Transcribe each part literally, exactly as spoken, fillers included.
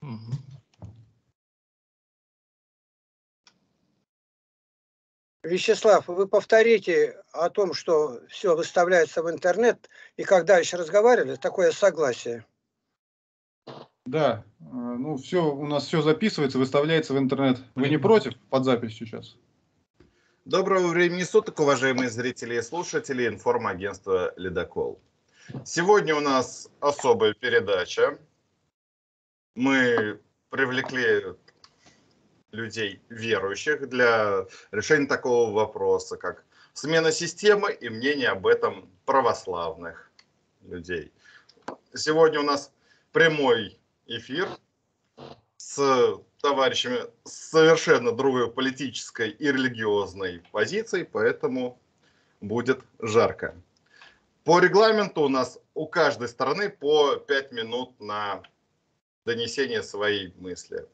Угу. Вячеслав, вы повторите о том, что все выставляется в интернет, и когда еще разговаривали, такое согласие. Да, ну все, у нас все записывается, выставляется в интернет. Вы не против под запись сейчас? Доброго времени суток, уважаемые зрители и слушатели информагентства «Ледокол». Сегодня у нас особая передача. Мы привлекли людей верующих для решения такого вопроса, как смена системы и мнение об этом православных людей. Сегодня у нас прямой эфир с товарищами с совершенно другой политической и религиозной позицией, поэтому будет жарко. По регламенту у нас у каждой стороны по пять минут на донесение своей мысли.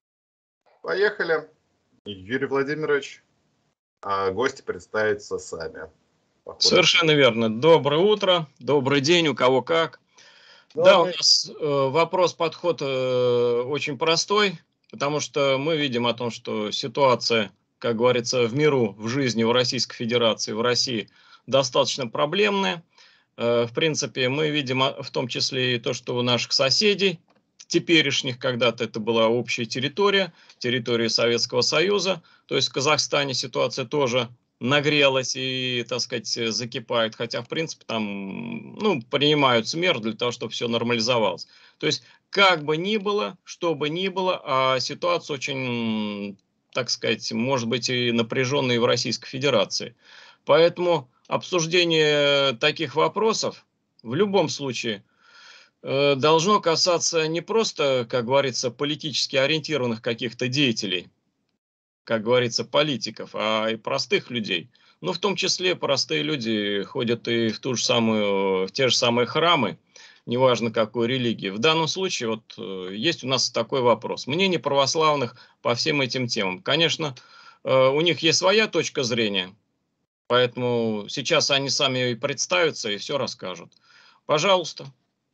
Поехали. Юрий Владимирович, а гости представятся сами. Походу. Совершенно верно. Доброе утро, добрый день, у кого как. Добрый. Да, у нас э, вопрос, подход э, очень простой, потому что мы видим о том, что ситуация, как говорится, в миру, в жизни, в Российской Федерации, в России достаточно проблемная. Э, в принципе, мы видим в том числе и то, что у наших соседей, теперешних, когда-то это была общая территория, территория Советского Союза, то есть в Казахстане ситуация тоже нагрелась и, так сказать, закипает, хотя, в принципе, там, ну, принимаются меры для того, чтобы все нормализовалось. То есть, как бы ни было, что бы ни было, а ситуация очень, так сказать, может быть и напряженная и в Российской Федерации. Поэтому обсуждение таких вопросов в любом случае должно касаться не просто, как говорится, политически ориентированных каких-то деятелей, как говорится, политиков, а и простых людей. Ну, в том числе простые люди ходят и в ту же самую, в те же самые храмы, неважно какой религии. В данном случае вот есть у нас такой вопрос. Мнение православных по всем этим темам. Конечно, у них есть своя точка зрения, поэтому сейчас они сами и представятся и все расскажут. Пожалуйста.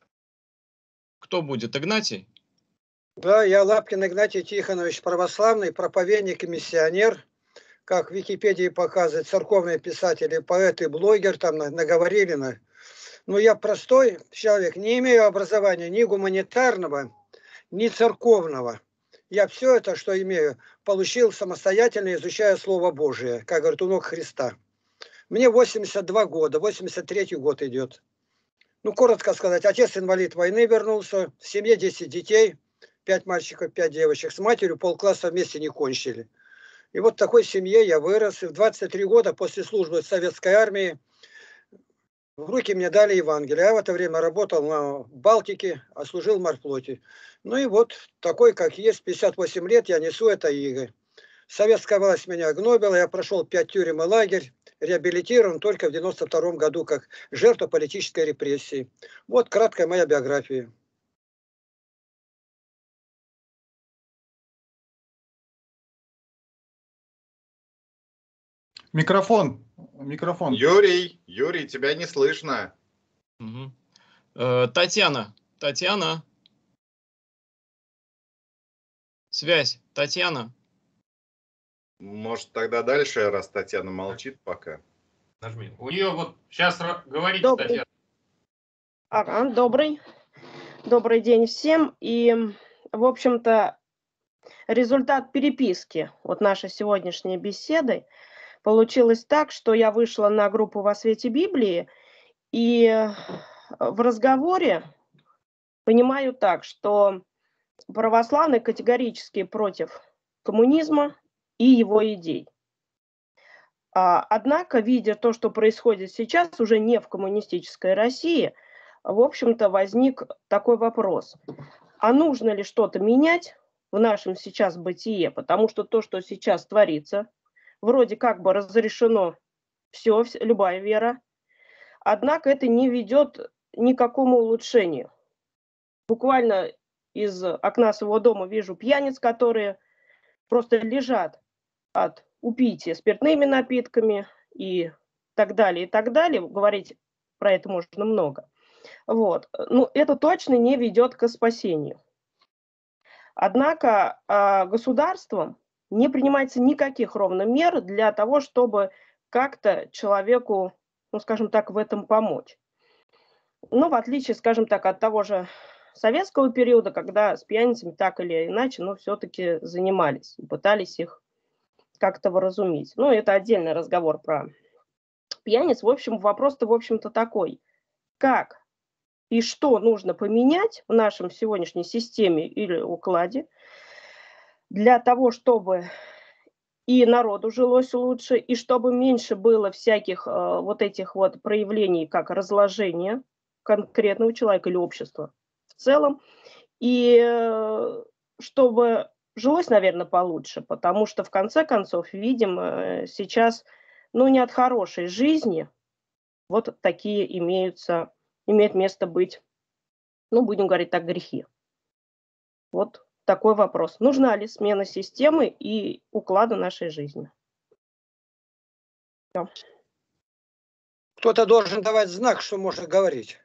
Кто будет? Игнатий? Да, я Лапкин Игнатий Тихонович, православный, проповедник и миссионер. Как в Википедии показывает, церковный писатель и поэт, и блогер, там наговорили. На... Но я простой человек, не имею образования ни гуманитарного, ни церковного. Я все это, что имею, получил самостоятельно, изучая Слово Божие, как говорит, у ног Христа. Мне восемьдесят два года, восемьдесят третий год идет. Ну, коротко сказать, отец инвалид войны вернулся, в семье десять детей, пять мальчиков, пять девочек. С матерью полкласса вместе не кончили. И вот в такой семье я вырос. И в двадцать три года после службы в советской армии в руки мне дали Евангелие. Я в это время работал на Балтике, а служил в морфлоте. Ну и вот такой, как есть, пятьдесят восемь лет я несу это иго. Советская власть меня гнобила, я прошел пять тюрем и лагерь, реабилитирован только в девяносто втором году как жертва политической репрессии. Вот краткая моя биография. Микрофон, микрофон. Юрий, Юрий, тебя не слышно. Угу. Э, Татьяна, Татьяна. Связь, Татьяна. Может, тогда дальше, раз Татьяна молчит пока. Нажми. У нее вот сейчас говорит добрый. Татьяна. Ага, добрый. Добрый день всем. И, в общем-то, результат переписки вот нашей сегодняшней беседы получилось так, что я вышла на группу «Во свете Библии», и в разговоре понимаю так, что православные категорически против коммунизма и его идей. Однако, видя то, что происходит сейчас уже не в коммунистической России, в общем-то, возник такой вопрос. А нужно ли что-то менять в нашем сейчас бытие? Потому что то, что сейчас творится, вроде как бы разрешено все, любая вера, однако это не ведет ни к какому улучшению. Буквально из окна своего дома вижу пьяниц, которые просто лежат от упития спиртными напитками и так далее, и так далее. Говорить про это можно много. Вот. Ну, это точно не ведет к спасению. Однако э, государством не принимается никаких ровно мер для того, чтобы как-то человеку, ну, скажем так, в этом помочь. Ну, в отличие, скажем так, от того же советского периода, когда с пьяницами так или иначе, но все-таки занимались и пытались их как-то вразумить. Ну, это отдельный разговор про пьяниц. В общем, вопрос-то, в общем-то, такой. Как и что нужно поменять в нашем сегодняшней системе или укладе для того, чтобы и народу жилось лучше, и чтобы меньше было всяких э, вот этих вот проявлений, как разложения конкретного человека или общества в целом, и э, чтобы жилось, наверное, получше, потому что в конце концов видим э, сейчас, ну, не от хорошей жизни вот такие имеются, имеет место быть, ну, будем говорить так, грехи. Вот такой вопрос. Нужна ли смена системы и уклада нашей жизни? Всё. Кто-то должен давать знак, что можно говорить.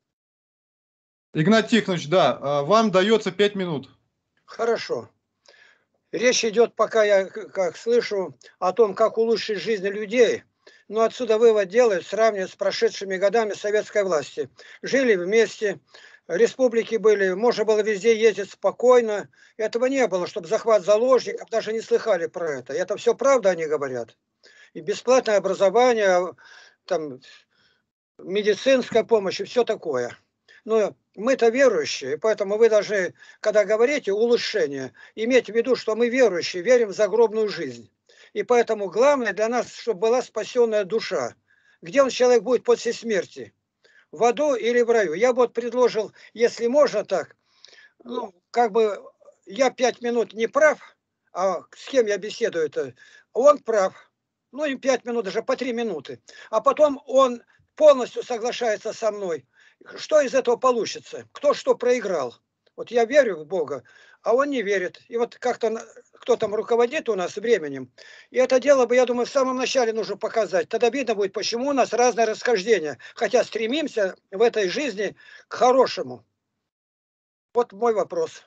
Игнат Тихонович, да, а, вам дается пять минут. Хорошо. Речь идет, пока я к- как слышу, о том, как улучшить жизнь людей. Но отсюда вывод делают, сравнивают с прошедшими годами советской власти. Жили вместе, республики были, можно было везде ездить спокойно. Этого не было, чтобы захват заложников, даже не слыхали про это. Это все правда, они говорят. И бесплатное образование, там, медицинская помощь и все такое. Но мы-то верующие, поэтому вы должны, когда говорите улучшение, иметь в виду, что мы верующие, верим в загробную жизнь. И поэтому главное для нас, чтобы была спасенная душа. Где он, человек, будет после смерти? В аду или в раю? Я бы вот предложил, если можно так, ну, как бы я пять минут не прав, а с кем я беседую-то, он прав. Ну, им пять минут, даже по три минуты. А потом он полностью соглашается со мной. Что из этого получится? Кто что проиграл? Вот я верю в Бога, а он не верит. И вот как-то кто там руководит у нас временем. И это дело бы, я думаю, в самом начале нужно показать. Тогда видно будет, почему у нас разное расхождение. Хотя стремимся в этой жизни к хорошему. Вот мой вопрос.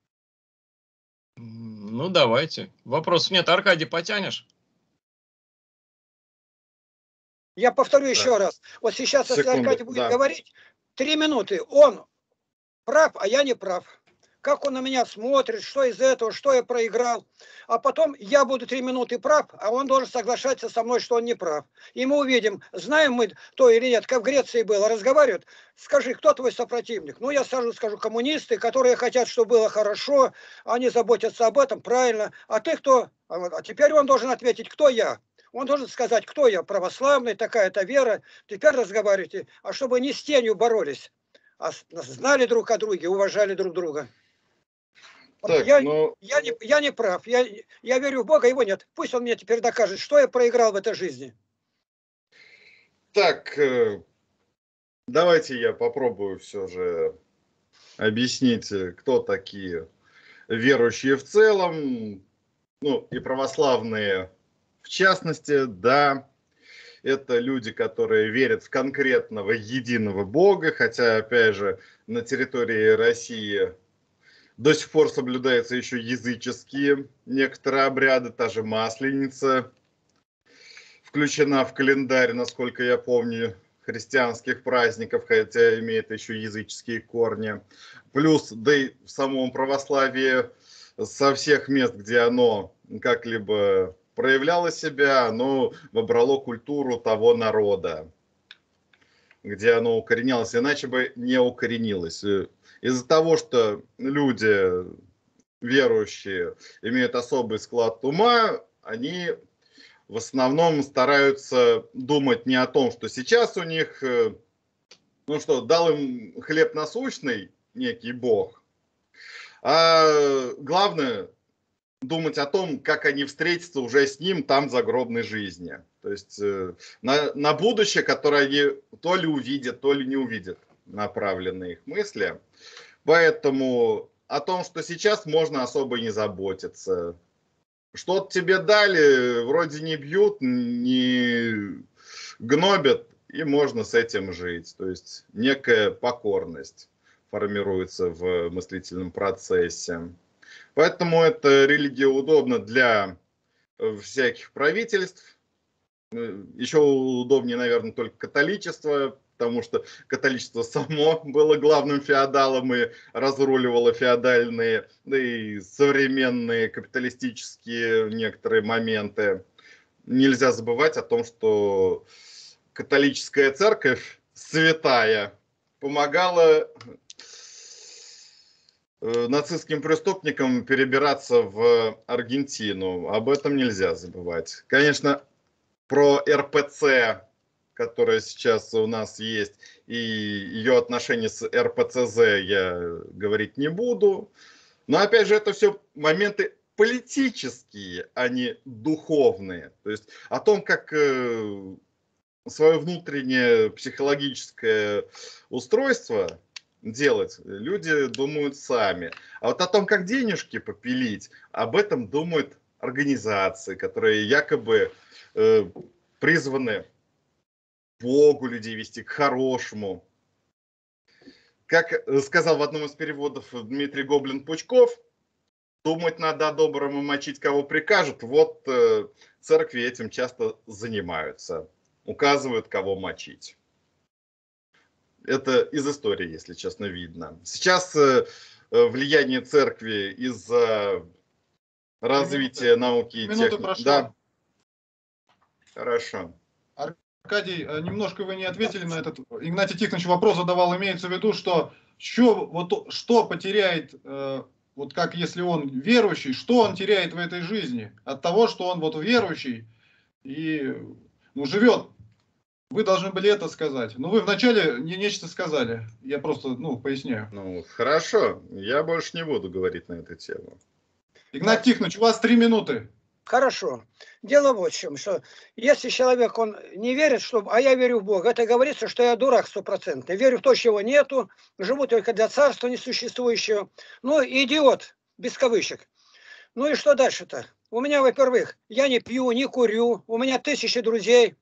М, Ну, давайте. Вопросов нет. Аркадий, потянешь? Я повторю Да. еще раз. Вот сейчас, если Секунду, Аркадий будет да. говорить, три минуты, он прав, а я не прав. Как он на меня смотрит, что из этого, что я проиграл. А потом я буду три минуты прав, а он должен соглашаться со мной, что он не прав. И мы увидим, знаем мы то или нет, как в Греции было, разговаривают. Скажи, кто твой сопротивник? Ну, я сразу скажу, коммунисты, которые хотят, чтобы было хорошо, они заботятся об этом, правильно. А ты кто? А вот- а теперь он должен ответить, кто я? Он должен сказать, кто я, православный, такая-то вера. Теперь разговаривайте, а чтобы не с тенью боролись, а с- знали друг о друге, уважали друг друга. Вот Так, я, ну, я, не, я не прав, я, я верю в Бога, его нет. Пусть он мне теперь докажет, что я проиграл в этой жизни. так, э, давайте я попробую все же объяснить, э, кто такие верующие в целом, ну и православные в частности, да. Это люди, которые верят в конкретного единого Бога, хотя, опять же, на территории России до сих пор соблюдаются еще языческие некоторые обряды, та же Масленица включена в календарь, насколько я помню, христианских праздников, хотя имеет еще языческие корни. Плюс, да и в самом православии со всех мест, где оно как-либо проявляло себя, оно вобрало культуру того народа, где оно укоренялось, иначе бы не укоренилось. Из-за того, что люди верующие имеют особый склад ума, они в основном стараются думать не о том, что сейчас у них, ну что, дал им хлеб насущный некий Бог, а главное думать о том, как они встретятся уже с ним там в загробной жизни. То есть э, на, на будущее, которое они то ли увидят, то ли не увидят, направлены их мысли. Поэтому о том, что сейчас можно особо не заботиться. Что-то тебе дали, вроде не бьют, не гнобят, и можно с этим жить. То есть некая покорность формируется в мыслительном процессе. Поэтому эта религия удобна для всяких правительств. Еще удобнее, наверное, только католичество, потому что католичество само было главным феодалом и разруливало феодальные, да и современные капиталистические некоторые моменты. Нельзя забывать о том, что католическая церковь, святая, помогала нацистским преступникам перебираться в Аргентину. Об этом нельзя забывать. Конечно, про эр пэ цэ, которая сейчас у нас есть, и ее отношения с эр пэ цэ зэ я говорить не буду. Но опять же, это все моменты политические, а не духовные. То есть о том, как э, свое внутреннее психологическое устройство делать, люди думают сами. А вот о том, как денежки попилить, об этом думают организации, которые якобы э, призваны Богу людей вести, к хорошему. Как сказал в одном из переводов Дмитрий Гоблин-Пучков, думать надо о добром и мочить кого прикажут. Вот э, церкви этим часто занимаются. Указывают, кого мочить. Это из истории, если честно, видно. Сейчас э, влияние церкви из-за развития науки и техники. Да. Хорошо. Аркадий, немножко вы не ответили на этот, Игнатий Тихонович вопрос задавал, имеется в виду, что что, вот, что потеряет, э, вот как если он верующий, что он теряет в этой жизни от того, что он вот верующий и ну, живет. Вы должны были это сказать. Но вы вначале не нечто сказали. Я просто, ну, поясняю. Ну, хорошо. Я больше не буду говорить на эту тему. Игнатий Тихонович, у вас три минуты. Хорошо. Дело вот в чем, что если человек, он не верит, что, а я верю в Бога, это говорится, что я дурак стопроцентный. Верю в то, чего нету, живу только для царства несуществующего. Ну, идиот, без кавычек. Ну и что дальше-то? У меня, во-первых, я не пью, не курю, у меня тысячи друзей,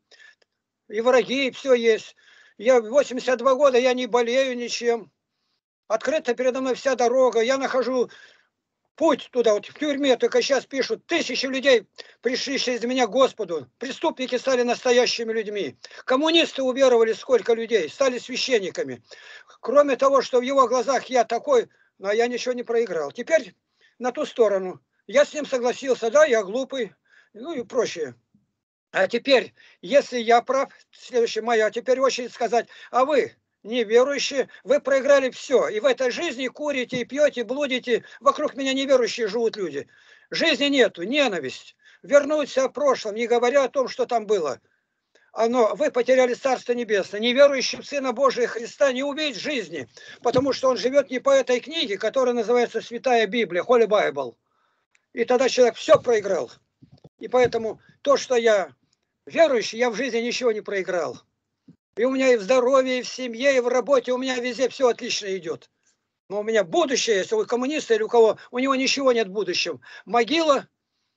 и враги, и все есть. Я восемьдесят два года, я не болею ничем. Открыта передо мной вся дорога, я нахожу путь туда, вот в тюрьме, только сейчас пишут, тысячи людей пришли через меня к Господу. Преступники стали настоящими людьми. Коммунисты уверовали, сколько людей, стали священниками. Кроме того, что в его глазах я такой, но я ничего не проиграл. Теперь на ту сторону. Я с ним согласился, да, я глупый, ну и прочее. А теперь, если я прав, следующее мое, а теперь очередь сказать, а вы... неверующие, вы проиграли все. И в этой жизни курите, и пьете, блудите. Вокруг меня неверующие живут люди. Жизни нету, ненависть. Вернуться о прошлом, не говоря о том, что там было. Оно, вы потеряли Царство Небесное. Неверующим Сына Божия Христа не увидеть жизни, потому что он живет не по этой книге, которая называется Святая Библия, Holy Bible. И тогда человек все проиграл. И поэтому то, что я верующий, я в жизни ничего не проиграл. И у меня и в здоровье, и в семье, и в работе, у меня везде все отлично идет. Но у меня будущее, если вы коммунисты или у кого, у него ничего нет в будущем. Могила,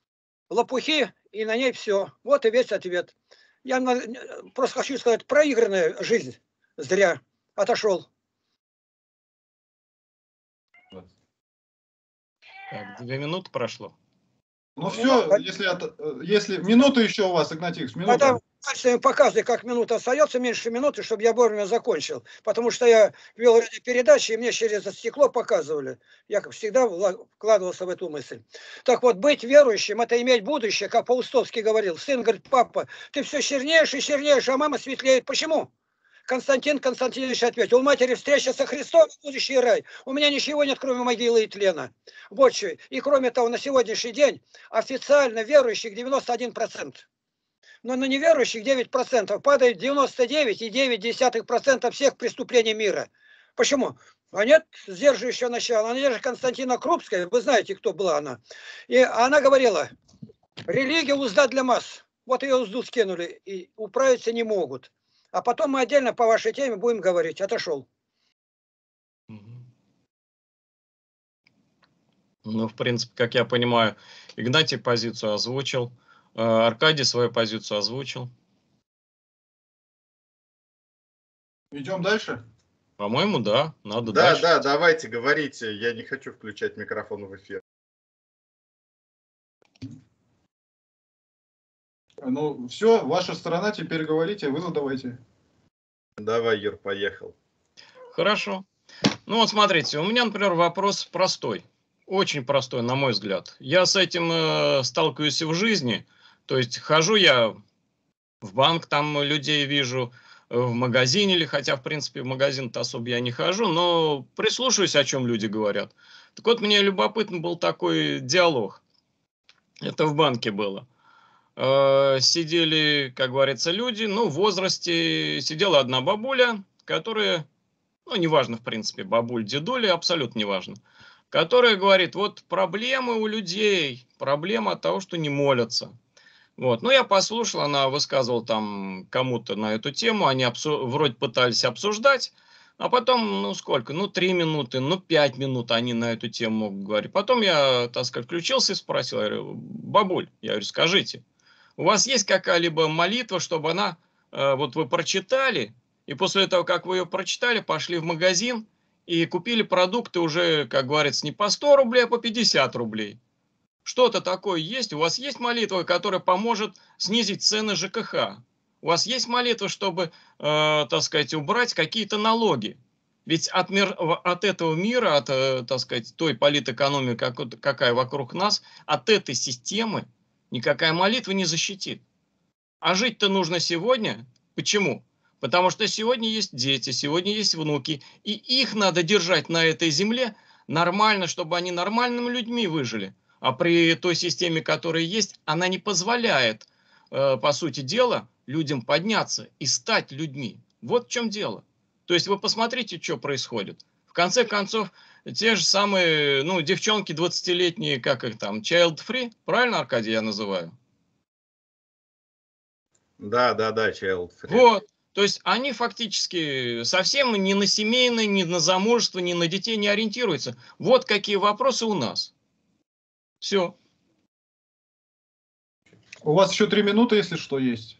лопухи, и на ней все. Вот и весь ответ. Я просто хочу сказать, проигранная жизнь. Зря. Отошел. Так, две минуты прошло. Ну все, если, это, если минута еще у вас, Игнатий, минута. Тогда дальше показывай, как минута остается, меньше минуты, чтобы я вовремя закончил. Потому что я вел радиопередачи, и мне через стекло показывали. Я, как всегда, вкладывался в эту мысль. Так вот, быть верующим, это иметь будущее, как Паустовский говорил. Сын говорит, папа, ты все чернеешь и чернеешь, а мама светлеет. Почему? Константин Константинович ответил, у матери встреча со Христом, будущий рай. У меня ничего нет, кроме могилы и тлена. Вот что. И кроме того, на сегодняшний день официально верующих девяносто один процент. Но на неверующих девять процентов падает девяносто девять и девять десятых процента всех преступлений мира. Почему? А нет сдерживающего начала. Она же Константина Крупская, вы знаете, кто была она. И она говорила, религия узда для масс. Вот ее узду скинули и управиться не могут. А потом мы отдельно по вашей теме будем говорить. Отошел. Ну, в принципе, как я понимаю, Игнатий позицию озвучил, Аркадий свою позицию озвучил. Идем дальше? По-моему, да, надо да, дальше. Да, да, давайте говорите. Я не хочу включать микрофон в эфир. Ну, все, ваша сторона, теперь говорите, вы задавайте. Давай, Юр, поехал. Хорошо. Ну вот смотрите, у меня, например, вопрос простой. Очень простой, на мой взгляд. Я с этим э, сталкиваюсь и в жизни. То есть хожу я в банк, там людей вижу, в магазине или, хотя, в принципе, в магазин-то особо я не хожу, но прислушиваюсь, о чем люди говорят. Так вот, мне любопытно был такой диалог. Это в банке было. Э, сидели, как говорится, люди, ну, в возрасте. Сидела одна бабуля, которая, ну, неважно, в принципе, бабуль, дедули, абсолютно неважно, которая говорит, вот проблемы у людей, проблема от того, что не молятся. Вот. Ну, я послушал, она высказывала там кому-то на эту тему, они обсу- вроде пытались обсуждать, а потом, ну, сколько, ну, три минуты, ну, пять минут они на эту тему могут говорить. Потом я, так сказать, включился и спросил, я говорю, бабуль, я говорю, скажите, у вас есть какая-либо молитва, чтобы она, э, вот вы прочитали, и после того, как вы ее прочитали, пошли в магазин и купили продукты уже, как говорится, не по сто рублей, а по пятьдесят рублей. Что-то такое есть? У вас есть молитва, которая поможет снизить цены ЖКХ? У вас есть молитва, чтобы, э, так сказать, убрать какие-то налоги? Ведь от, мир, от этого мира, от, э, так сказать, той политэкономии, как, какая вокруг нас, от этой системы никакая молитва не защитит. А жить-то нужно сегодня. Почему? Потому что сегодня есть дети, сегодня есть внуки, и их надо держать на этой земле нормально, чтобы они нормальными людьми выжили. А при той системе, которая есть, она не позволяет, э, по сути дела, людям подняться и стать людьми. Вот в чем дело. То есть вы посмотрите, что происходит. В конце концов, те же самые, ну, девчонки двадцатилетние, как их там, child-free, правильно, Аркадий, я называю? Да, да, да, child-free. Вот. То есть они фактически совсем ни на семейное, ни на замужество, ни на детей не ориентируются. Вот какие вопросы у нас. Все. У вас еще три минуты, если что, есть.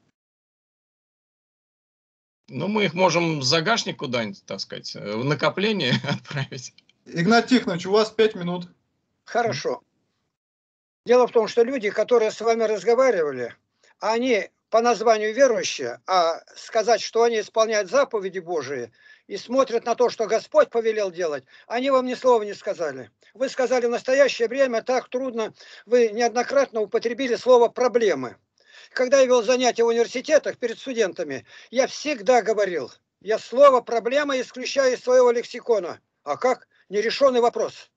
Ну, мы их можем в загашник куда-нибудь, так сказать, в накопление отправить. Игнат Тихонович, у вас пять минут. Хорошо. Дело в том, что люди, которые с вами разговаривали, они по названию верующие, а сказать, что они исполняют заповеди Божии и смотрят на то, что Господь повелел делать, они вам ни слова не сказали. Вы сказали, в настоящее время так трудно, вы неоднократно употребили слово «проблемы». Когда я вел занятия в университетах перед студентами, я всегда говорил, я слово «проблема» исключаю из своего лексикона. А как? Нерешенный вопрос.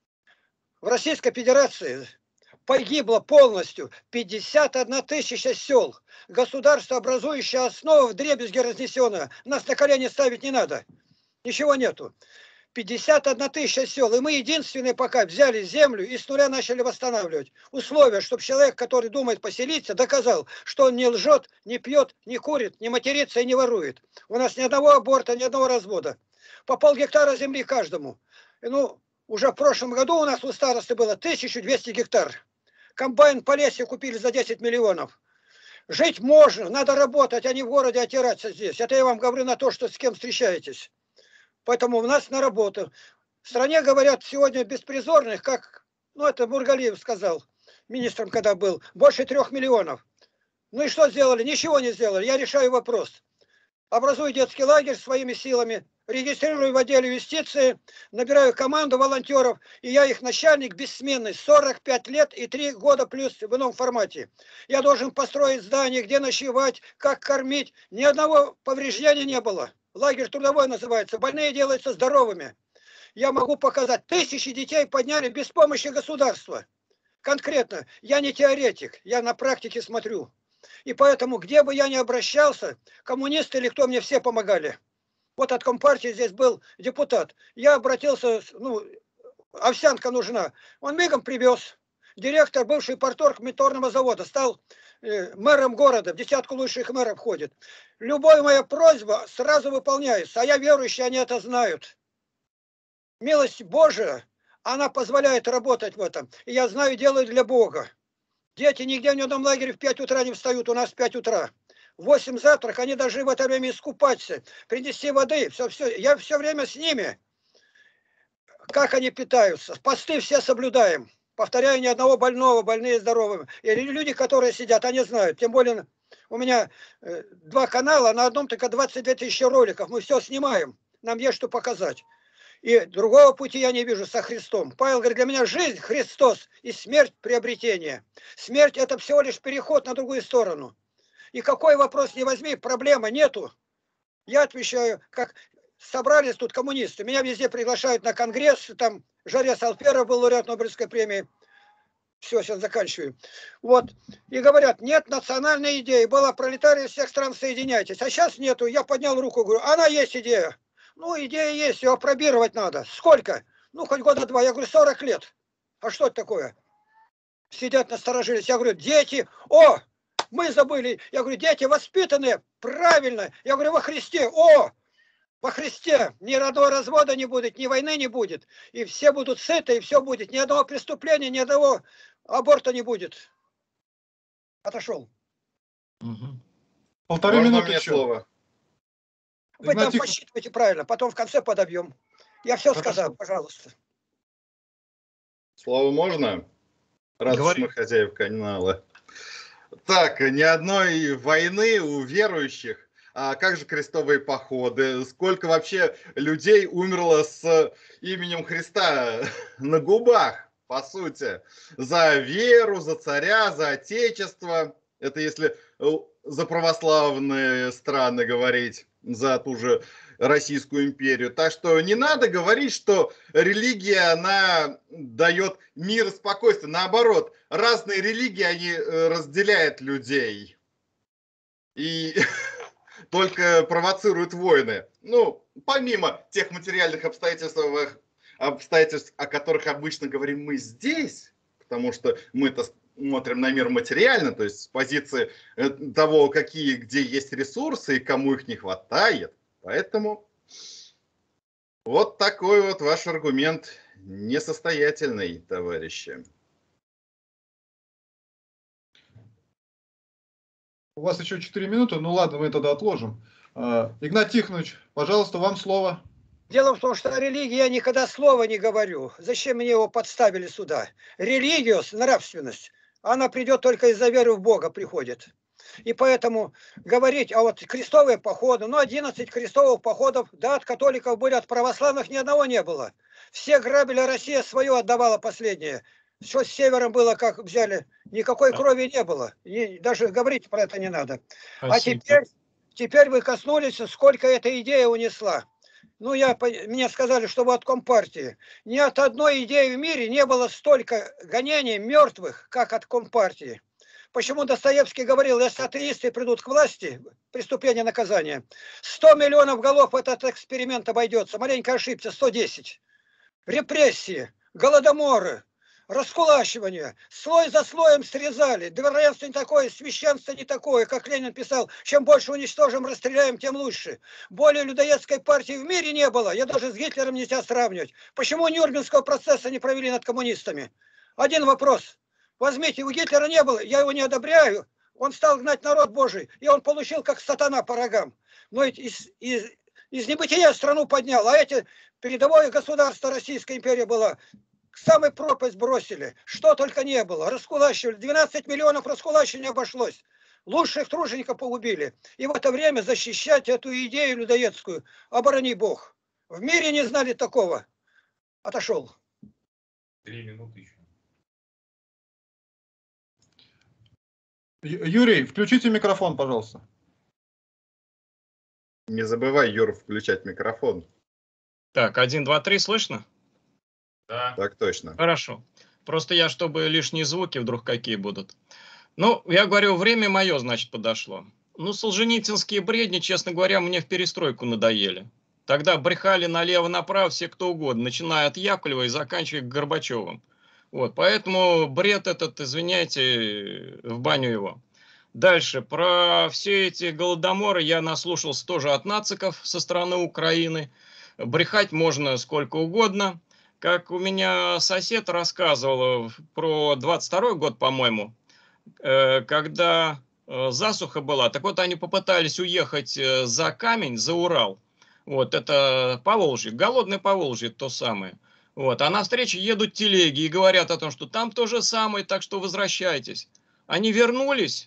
В Российской Федерации погибло полностью пятьдесят одна тысяча сел. Государство, образующее основу, вдребезги разнесенное. Нас на колени ставить не надо. Ничего нету. пятьдесят одна тысяча сел. И мы единственные пока взяли землю и с нуля начали восстанавливать. Условия, чтобы человек, который думает поселиться, доказал, что он не лжет, не пьет, не курит, не матерится и не ворует. У нас ни одного аборта, ни одного развода. По полгектара земли каждому. И, ну, уже в прошлом году у нас у старосты было тысяча двести гектар. Комбайн по лесе купили за десять миллионов. Жить можно, надо работать, а не в городе отираться здесь. Это я вам говорю на то, что с кем встречаетесь. Поэтому у нас на работу. В стране, говорят, сегодня беспризорных, как, ну это Мургалиев сказал, министром когда был, больше трех миллионов. Ну и что сделали? Ничего не сделали. Я решаю вопрос. Образую детский лагерь своими силами, регистрирую в отделе юстиции, набираю команду волонтеров, и я их начальник бессменный, сорок пять лет и три года плюс в ином формате. Я должен построить здание, где ночевать, как кормить. Ни одного повреждения не было. Лагерь трудовой называется, больные делаются здоровыми. Я могу показать, тысячи детей подняли без помощи государства. Конкретно, я не теоретик, я на практике смотрю. И поэтому, где бы я ни обращался, коммунисты или кто, мне все помогали. Вот от Компартии здесь был депутат. Я обратился, ну, овсянка нужна. Он мигом привез. Директор, бывший порторг моторного завода, стал э, мэром города, в десятку лучших мэров входит. Любая моя просьба сразу выполняется, а я верующий, они это знают. Милость Божия, она позволяет работать в этом. И я знаю, делаю для Бога. Дети нигде в ни одном лагере в пять утра не встают, у нас в пять утра. В восемь завтрак, они должны в это время искупаться, принести воды, все, все. Я все время с ними. Как они питаются? Посты все соблюдаем. Повторяю, ни одного больного, больные здоровыми. И люди, которые сидят, они знают. Тем более у меня э, два канала, на одном только двадцать две тысячи роликов. Мы все снимаем. Нам есть что показать. И другого пути я не вижу со Христом. Павел говорит, для меня жизнь Христос и смерть приобретение. Смерть это всего лишь переход на другую сторону. И какой вопрос не возьми, проблемы нету. Я отвечаю, как собрались тут коммунисты. Меня везде приглашают на конгресс. Там Жарес Алферов был лауреат Нобелевской премии. Все, сейчас заканчиваю. Вот. И говорят, нет национальной идеи. Была пролетария всех стран, соединяйтесь. А сейчас нету. Я поднял руку, говорю, она есть идея. Ну, идея есть, ее опробировать надо. Сколько? Ну, хоть года два. Я говорю, сорок лет. А что это такое? Сидят, насторожились. Я говорю, дети, о, мы забыли. Я говорю, дети воспитанные, правильно. Я говорю, во Христе, о, во Христе. Ни родного развода не будет, ни войны не будет. И все будут сыты, и все будет. Ни одного преступления, ни одного аборта не будет. Отошел. Угу. Полторы Можно минуты мне еще. слово? Вы Игнатий... там посчитывайте правильно, потом в конце подобьем. Я все Хорошо. сказал, пожалуйста. Слово можно? Раз уж мы хозяев канала. Так, ни одной войны у верующих. А как же крестовые походы? Сколько вообще людей умерло с именем Христа на губах, по сути? За веру, за царя, за отечество. Это если за православные страны говорить, за ту же Российскую империю. Так что не надо говорить, что религия, она дает мир и спокойствие. Наоборот, разные религии, они разделяют людей. И только провоцируют войны. Ну, помимо тех материальных обстоятельств, обстоятельств, о которых обычно говорим мы здесь, потому что мы-то смотрим на мир материально, то есть с позиции того, какие, где есть ресурсы и кому их не хватает. Поэтому вот такой вот ваш аргумент несостоятельный, товарищи. У вас еще четыре минуты, ну ладно, мы тогда отложим. Игнат Тихонович, пожалуйста, вам слово. Дело в том, что о религии я никогда слова не говорю. Зачем мне его подставили сюда? Религиос, нравственность, она придет только из-за веры в Бога, приходит. И поэтому говорить, а вот крестовые походы, ну одиннадцать крестовых походов, да, от католиков были, от православных ни одного не было. Все грабили, Россия свое отдавала последнее. Что с севером было, как взяли, никакой крови не было. И даже говорить про это не надо. Спасибо. А теперь, теперь вы коснулись, сколько эта идея унесла. Ну, я, мне сказали, что вы от Компартии. Ни от одной идеи в мире не было столько гонений мертвых, как от Компартии. Почему Достоевский говорил, если атеисты придут к власти, преступление, наказание, сто миллионов голов этот эксперимент обойдется. Маленько ошибся, сто десять. Репрессии, голодоморы, раскулачивание, слой за слоем срезали, дворянство не такое, священство не такое, как Ленин писал, чем больше уничтожим, расстреляем, тем лучше. Более людоедской партии в мире не было, я даже с Гитлером нельзя сравнивать. Почему Нюрнбергского процесса не провели над коммунистами? Один вопрос. Возьмите, у Гитлера не было, я его не одобряю, он стал гнать народ Божий, и он получил как сатана по рогам. Но ведь из, из, из небытия страну поднял, а эти передовое государство Российская империя была, самый пропасть бросили, что только не было, раскулачивали, двенадцать миллионов раскулачивания обошлось, лучших тружеников погубили. И в это время защищать эту идею людоедскую, оборони Бог. В мире не знали такого. Отошел. Три минуты еще. Юрий, включите микрофон, пожалуйста. Не забывай, Юр, включать микрофон. Так, один, два, три, слышно? Да. Так точно. Хорошо. Просто я, чтобы лишние звуки вдруг какие будут. Ну, я говорю, время мое, значит, подошло. Ну, солженицынские бредни, честно говоря, мне в перестройку надоели. Тогда брехали налево-направо все кто угодно, начиная от Яковлева и заканчивая Горбачевым. Вот, поэтому бред этот, извиняйте, в баню его. Дальше, про все эти голодоморы я наслушался тоже от нациков со стороны Украины. Брехать можно сколько угодно. Как у меня сосед рассказывал про двадцать второй год, по-моему, когда засуха была. Так вот, они попытались уехать за камень, за Урал. Вот, это Поволжье, голодное Поволжье, то самое. Вот. А на встречу едут телеги и говорят о том, что там то же самое, так что возвращайтесь. Они вернулись,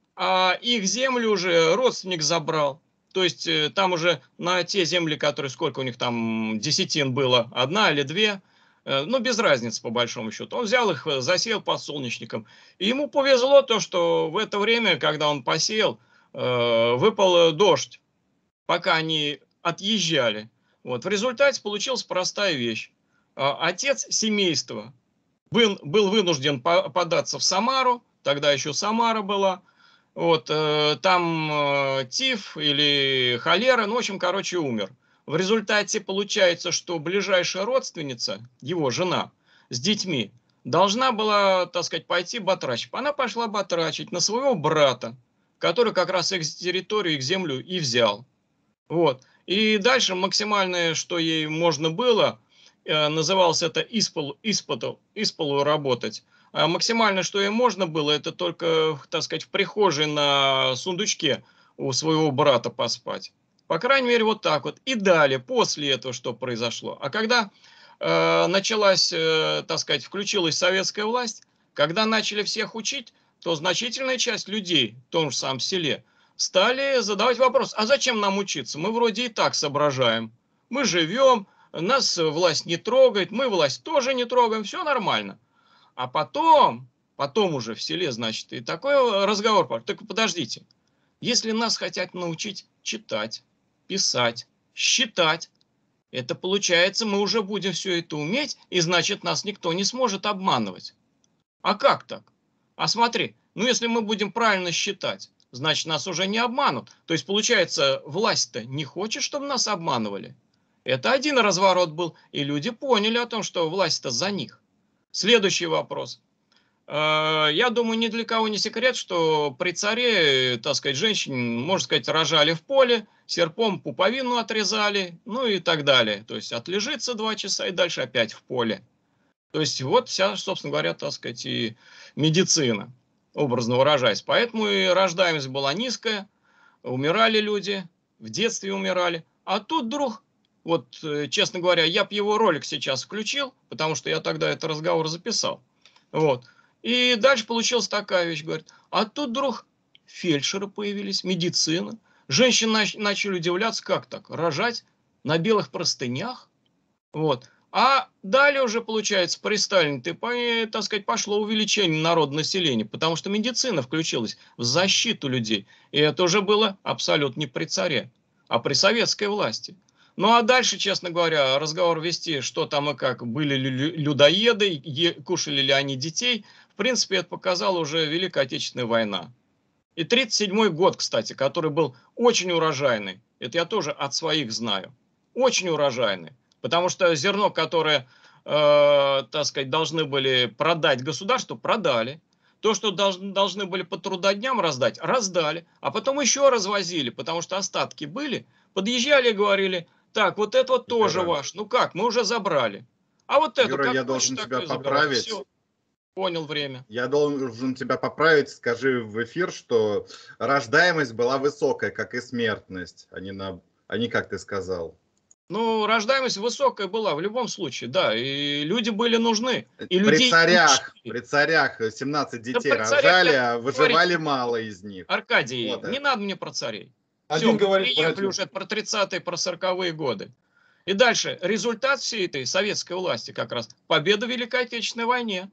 а их землю уже родственник забрал. То есть э, там уже на те земли, которые, сколько у них там десятин было, одна или две, э, ну без разницы по большому счету. Он взял их, засеял подсолнечником. И ему повезло то, что в это время, когда он посеял, э, выпал дождь, пока они отъезжали. Вот. В результате получилась простая вещь. Отец семейства был, был вынужден податься в Самару, тогда еще Самара была. Вот, э, там э, тиф или холера, ну, в общем, короче, умер. В результате получается, что ближайшая родственница, его жена, с детьми, должна была, так сказать, пойти батрачить. Она пошла батрачить на своего брата, который как раз их территорию, их землю и взял. Вот. И дальше максимальное, что ей можно было, э, называлось это исполу, исполу, исполу работать. А максимально, что ей можно было, это только, так сказать, в прихожей на сундучке у своего брата поспать. По крайней мере, вот так вот. И далее, после этого, что произошло. А когда э, началась, э, так сказать, включилась советская власть, когда начали всех учить, то значительная часть людей в том же самом селе стали задавать вопрос, а зачем нам учиться? Мы вроде и так соображаем. Мы живем, нас власть не трогает, мы власть тоже не трогаем, все нормально. А потом, потом уже в селе, значит, и такой разговор. Только подождите, если нас хотят научить читать, писать, считать, это получается, мы уже будем все это уметь, и значит, нас никто не сможет обманывать. А как так? А смотри, ну если мы будем правильно считать, значит, нас уже не обманут. То есть, получается, власть-то не хочет, чтобы нас обманывали. Это один разворот был, и люди поняли о том, что власть-то за них. Следующий вопрос. Я думаю, ни для кого не секрет, что при царе, так сказать, женщин, можно сказать, рожали в поле, серпом пуповину отрезали, ну и так далее. То есть отлежится два часа и дальше опять в поле. То есть вот вся, собственно говоря, так сказать, и медицина, образно выражаясь. Поэтому и рождаемость была низкая, умирали люди, в детстве умирали. А тут вдруг... Вот, честно говоря, я бы его ролик сейчас включил, потому что я тогда этот разговор записал. Вот. И дальше получилась такая вещь, говорит, а тут вдруг фельдшеры появились, медицина. Женщины начали удивляться, как так, рожать на белых простынях. Вот. А далее уже, получается, при Сталине, ты, так сказать, пошло увеличение народного населения, потому что медицина включилась в защиту людей. И это уже было абсолютно не при царе, а при советской власти. Ну а дальше, честно говоря, разговор вести, что там и как, были ли людоеды, кушали ли они детей, в принципе, это показала уже Великая Отечественная война. И тридцать седьмой год, кстати, который был очень урожайный, это я тоже от своих знаю, очень урожайный, потому что зерно, которое, э, так сказать, должны были продать государству, продали. То, что должны, должны были по трудодням раздать, раздали, а потом еще развозили, потому что остатки были, подъезжали и говорили... Так, вот это вот тоже Юра, ваш. Ну как, мы уже забрали. А вот это, Юра, как я должен тебя поправить. Все, понял время. Я должен тебя поправить. Скажи в эфир, что рождаемость была высокая, как и смертность, а не, на... а не как ты сказал. Ну, рождаемость высокая была в любом случае, да. И люди были нужны. И при людей царях, учили. при царях семнадцать детей да рожали, царях, а выживали мало из них. Аркадий, вот не это. надо мне про царей. Один Все, говорит, приехали уже про тридцатые, про сороковые годы. И дальше, результат всей этой советской власти как раз победа в Великой Отечественной войне,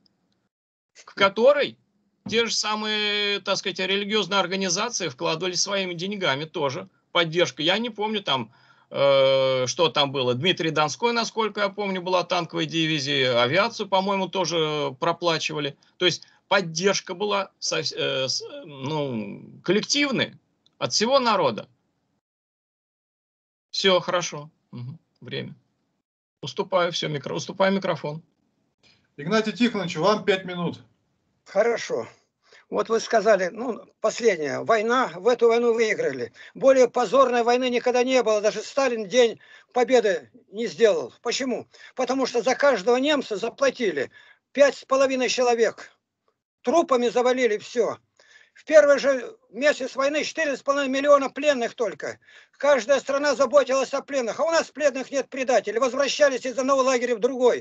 в которой те же самые, так сказать, религиозные организации вкладывали своими деньгами тоже поддержку. Я не помню там, э, что там было. Дмитрий Донской, насколько я помню, была танковая дивизия, авиацию, по-моему, тоже проплачивали. То есть поддержка была со, э, с, ну, коллективная от всего народа. Все хорошо. Угу. Время. Уступаю, все, микро, уступаю микрофон. Игнатий Тихонович, вам пять минут. Хорошо. Вот вы сказали, ну, последняя война, в эту войну выиграли. Более позорной войны никогда не было. Даже Сталин день победы не сделал. Почему? Потому что за каждого немца заплатили пять с половиной человек. Трупами завалили все. В первый же месяц войны четыре с половиной миллиона пленных только. Каждая страна заботилась о пленных. А у нас пленных нет, предателей. Возвращались из одного лагеря в другой.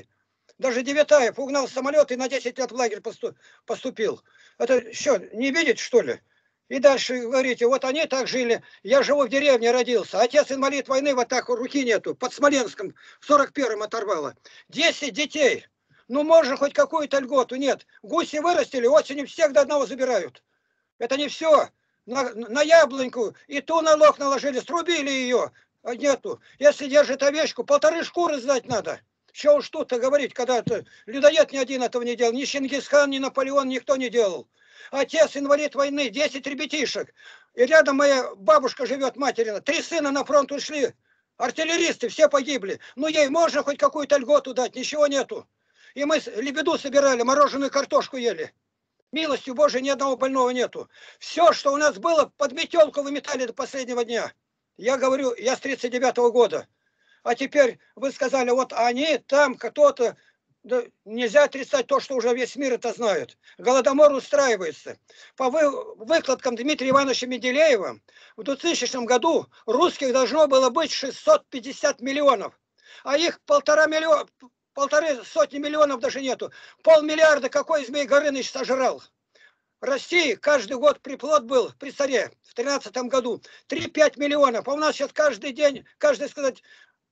Даже Девятаев угнал самолет и на десять лет в лагерь поступил. Это что, не видит, что ли? И дальше говорите, вот они так жили, я живу в деревне, родился. Отец инвалид войны, вот так руки нету, под Смоленском в сорок первом оторвало. десять детей. Ну, можно хоть какую-то льготу, нет. Гуси вырастили, осенью всех до одного забирают. Это не все. На, на яблоньку и ту налог наложили, срубили ее. А нету. Если держит овечку, полторы шкуры сдать надо. Что уж тут-то говорить, когда -то людоед ни один этого не делал. Ни Чингисхан, ни Наполеон никто не делал. Отец инвалид войны, десять ребятишек. И рядом моя бабушка живет, материна. Три сына на фронт ушли. Артиллеристы, все погибли. Ну ей можно хоть какую-то льготу дать, ничего нету. И мы лебеду собирали, мороженую картошку ели. Милостью Божией ни одного больного нету. Все, что у нас было, под метелку выметали до последнего дня. Я говорю, я с тридцать девятого года. А теперь вы сказали, вот они там кто-то... Да нельзя отрицать то, что уже весь мир это знает. Голодомор устраивается. По вы, выкладкам Дмитрия Ивановича Менделеева, в двухтысячном году русских должно было быть шестьсот пятьдесят миллионов. А их полтора миллиона, полторы сотни миллионов даже нету. Полмиллиарда какой Змей Горыныч сожрал. В России каждый год приплод был при царе в тринадцатом году три-пять миллионов. А у нас сейчас каждый день, каждый сказать...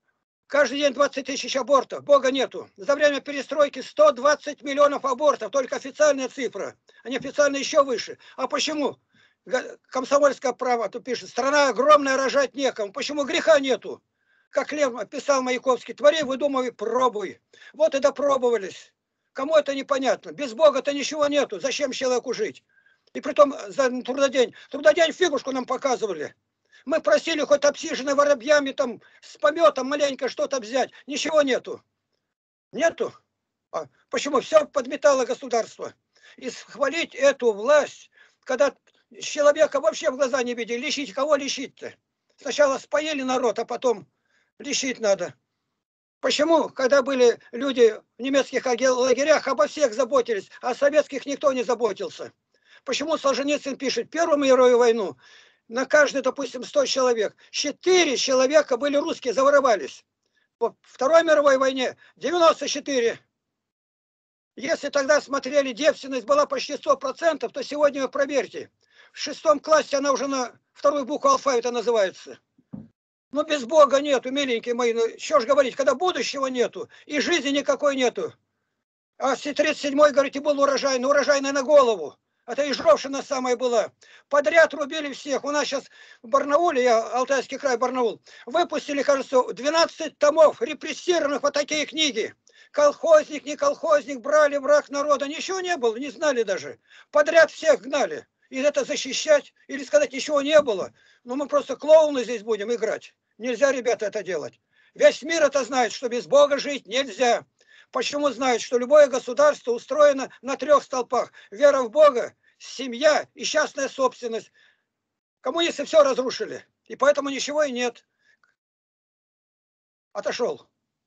Каждый день двадцать тысяч абортов. Бога нету. За время перестройки сто двадцать миллионов абортов. Только официальная цифра. А неофициальная еще выше. А почему? Комсомольское право тут пишет. Страна огромная, рожать некому. Почему греха нету? Как Лев писал Маяковский. Твори, выдумывай, пробуй. Вот и допробовались. Кому это непонятно? Без Бога-то ничего нету. Зачем человеку жить? И притом за трудодень. Трудодень фигушку нам показывали. Мы просили хоть обсиженной воробьями, там, с пометом маленько что-то взять. Ничего нету. Нету. А почему? Все подметало государство. И схвалить эту власть, когда человека вообще в глаза не видели. Лечить кого лечить-то? Сначала споили народ, а потом лечить надо. Почему, когда были люди в немецких лагерях, обо всех заботились, а о советских никто не заботился? Почему Солженицын пишет Первую мировую войну? На каждый, допустим, сто человек. Четыре человека были русские, заворовались. Во Второй мировой войне девяносто четыре. Если тогда смотрели, девственность была почти сто процентов, то сегодня вы проверьте. В шестом классе она уже на вторую букву алфавита называется. Ну, без Бога нету, миленькие мои. Ну, что ж говорить, когда будущего нету и жизни никакой нету. А в тридцать седьмой, говорите, был урожай, но урожайный на голову. Это и Жровшина самая была. Подряд рубили всех. У нас сейчас в Барнауле, я Алтайский край, Барнаул, выпустили, кажется, двенадцать томов репрессированных вот такие книги. Колхозник, не колхозник, брали враг народа. Ничего не было, не знали даже. Подряд всех гнали. И это защищать, или сказать, ничего не было. Но мы просто клоуны здесь будем играть. Нельзя, ребята, это делать. Весь мир это знает, что без Бога жить нельзя. Почему знают, что любое государство устроено на трех столпах? Вера в Бога, семья и частная собственность. Коммунисты все разрушили. И поэтому ничего и нет. Отошел.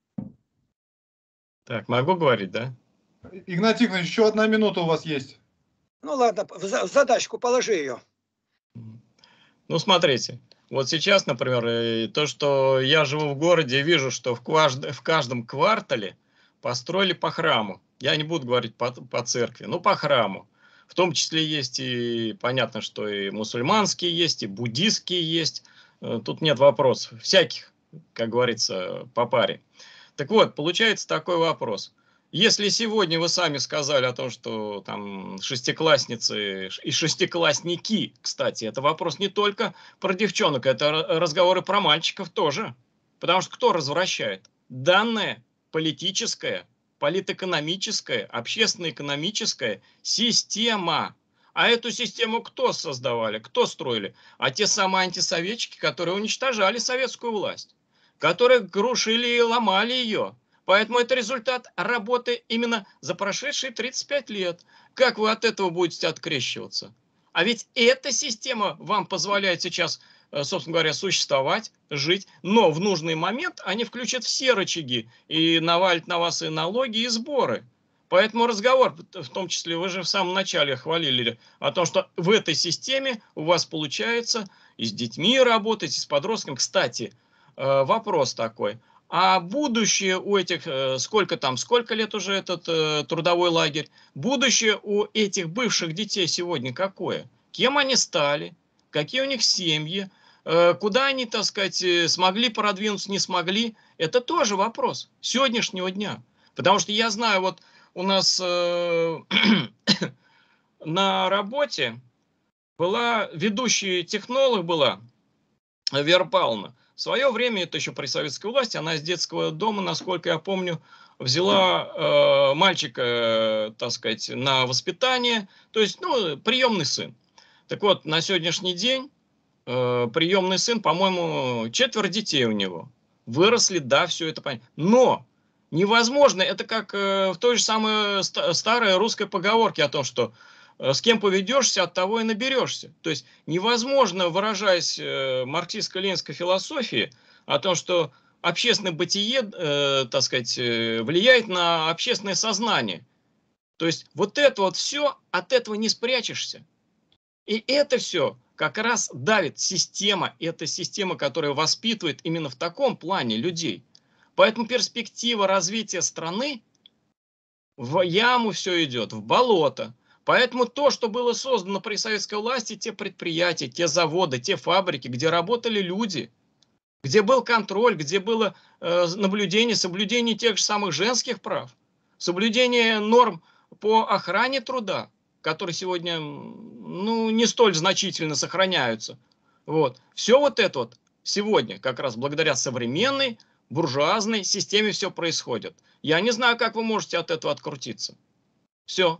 Так, могу говорить, да? Игнатий Игнатьевич, еще одна минута у вас есть. Ну ладно, в задачку положи ее. Ну, смотрите. Вот сейчас, например, то, что я живу в городе, вижу, что в каждом, в каждом квартале построили по храму. Я не буду говорить по, по церкви, но по храму. В том числе есть и, понятно, что и мусульманские есть, и буддистские есть. Тут нет вопросов. Всяких, как говорится, по паре. Так вот, получается такой вопрос. Если сегодня вы сами сказали о том, что там шестиклассницы и шестиклассники, кстати, это вопрос не только про девчонок, это разговоры про мальчиков тоже. Потому что кто развращает? Данная политическая, политэкономическая, общественно-экономическая система. А эту систему кто создавали, кто строили? А те самые антисоветчики, которые уничтожали советскую власть, которые крушили и ломали ее. Поэтому это результат работы именно за прошедшие тридцать пять лет. Как вы от этого будете открещиваться? А ведь эта система вам позволяет сейчас, собственно говоря, существовать, жить, но в нужный момент они включат все рычаги и навалят на вас и налоги, и сборы. Поэтому разговор, в том числе, вы же в самом начале хвалили о том, что в этой системе у вас получается и с детьми работать, и с подростками. Кстати, вопрос такой. А будущее у этих, э, сколько там, сколько лет уже этот э, трудовой лагерь, будущее у этих бывших детей сегодня какое? Кем они стали? Какие у них семьи? Э, куда они, так сказать, э, смогли продвинуться, не смогли? Это тоже вопрос сегодняшнего дня. Потому что я знаю, вот у нас э, на работе была ведущий технолог была Вера Павловна. В свое время, это еще при советской власти, она из детского дома, насколько я помню, взяла э, мальчика, э, так сказать, на воспитание, то есть, ну, приемный сын. Так вот, на сегодняшний день э, приемный сын, по-моему, четверо детей у него. Выросли, да, все это понятно. Но невозможно, это как э, в той же самой ст- старой русской поговорке о том, что с кем поведешься, от того и наберешься. То есть невозможно, выражаясь э, марксистско-ленинской философией, о том, что общественное бытие, э, так сказать, э, влияет на общественное сознание. То есть вот это вот все, от этого не спрячешься. И это все как раз давит система, это система, которая воспитывает именно в таком плане людей. Поэтому перспектива развития страны в яму все идет, в болото. Поэтому то, что было создано при советской власти, те предприятия, те заводы, те фабрики, где работали люди, где был контроль, где было э, наблюдение, соблюдение тех же самых женских прав, соблюдение норм по охране труда, которые сегодня ну, не столь значительно сохраняются. Вот. Все вот это вот сегодня как раз благодаря современной буржуазной системе все происходит. Я не знаю, как вы можете от этого открутиться. Все.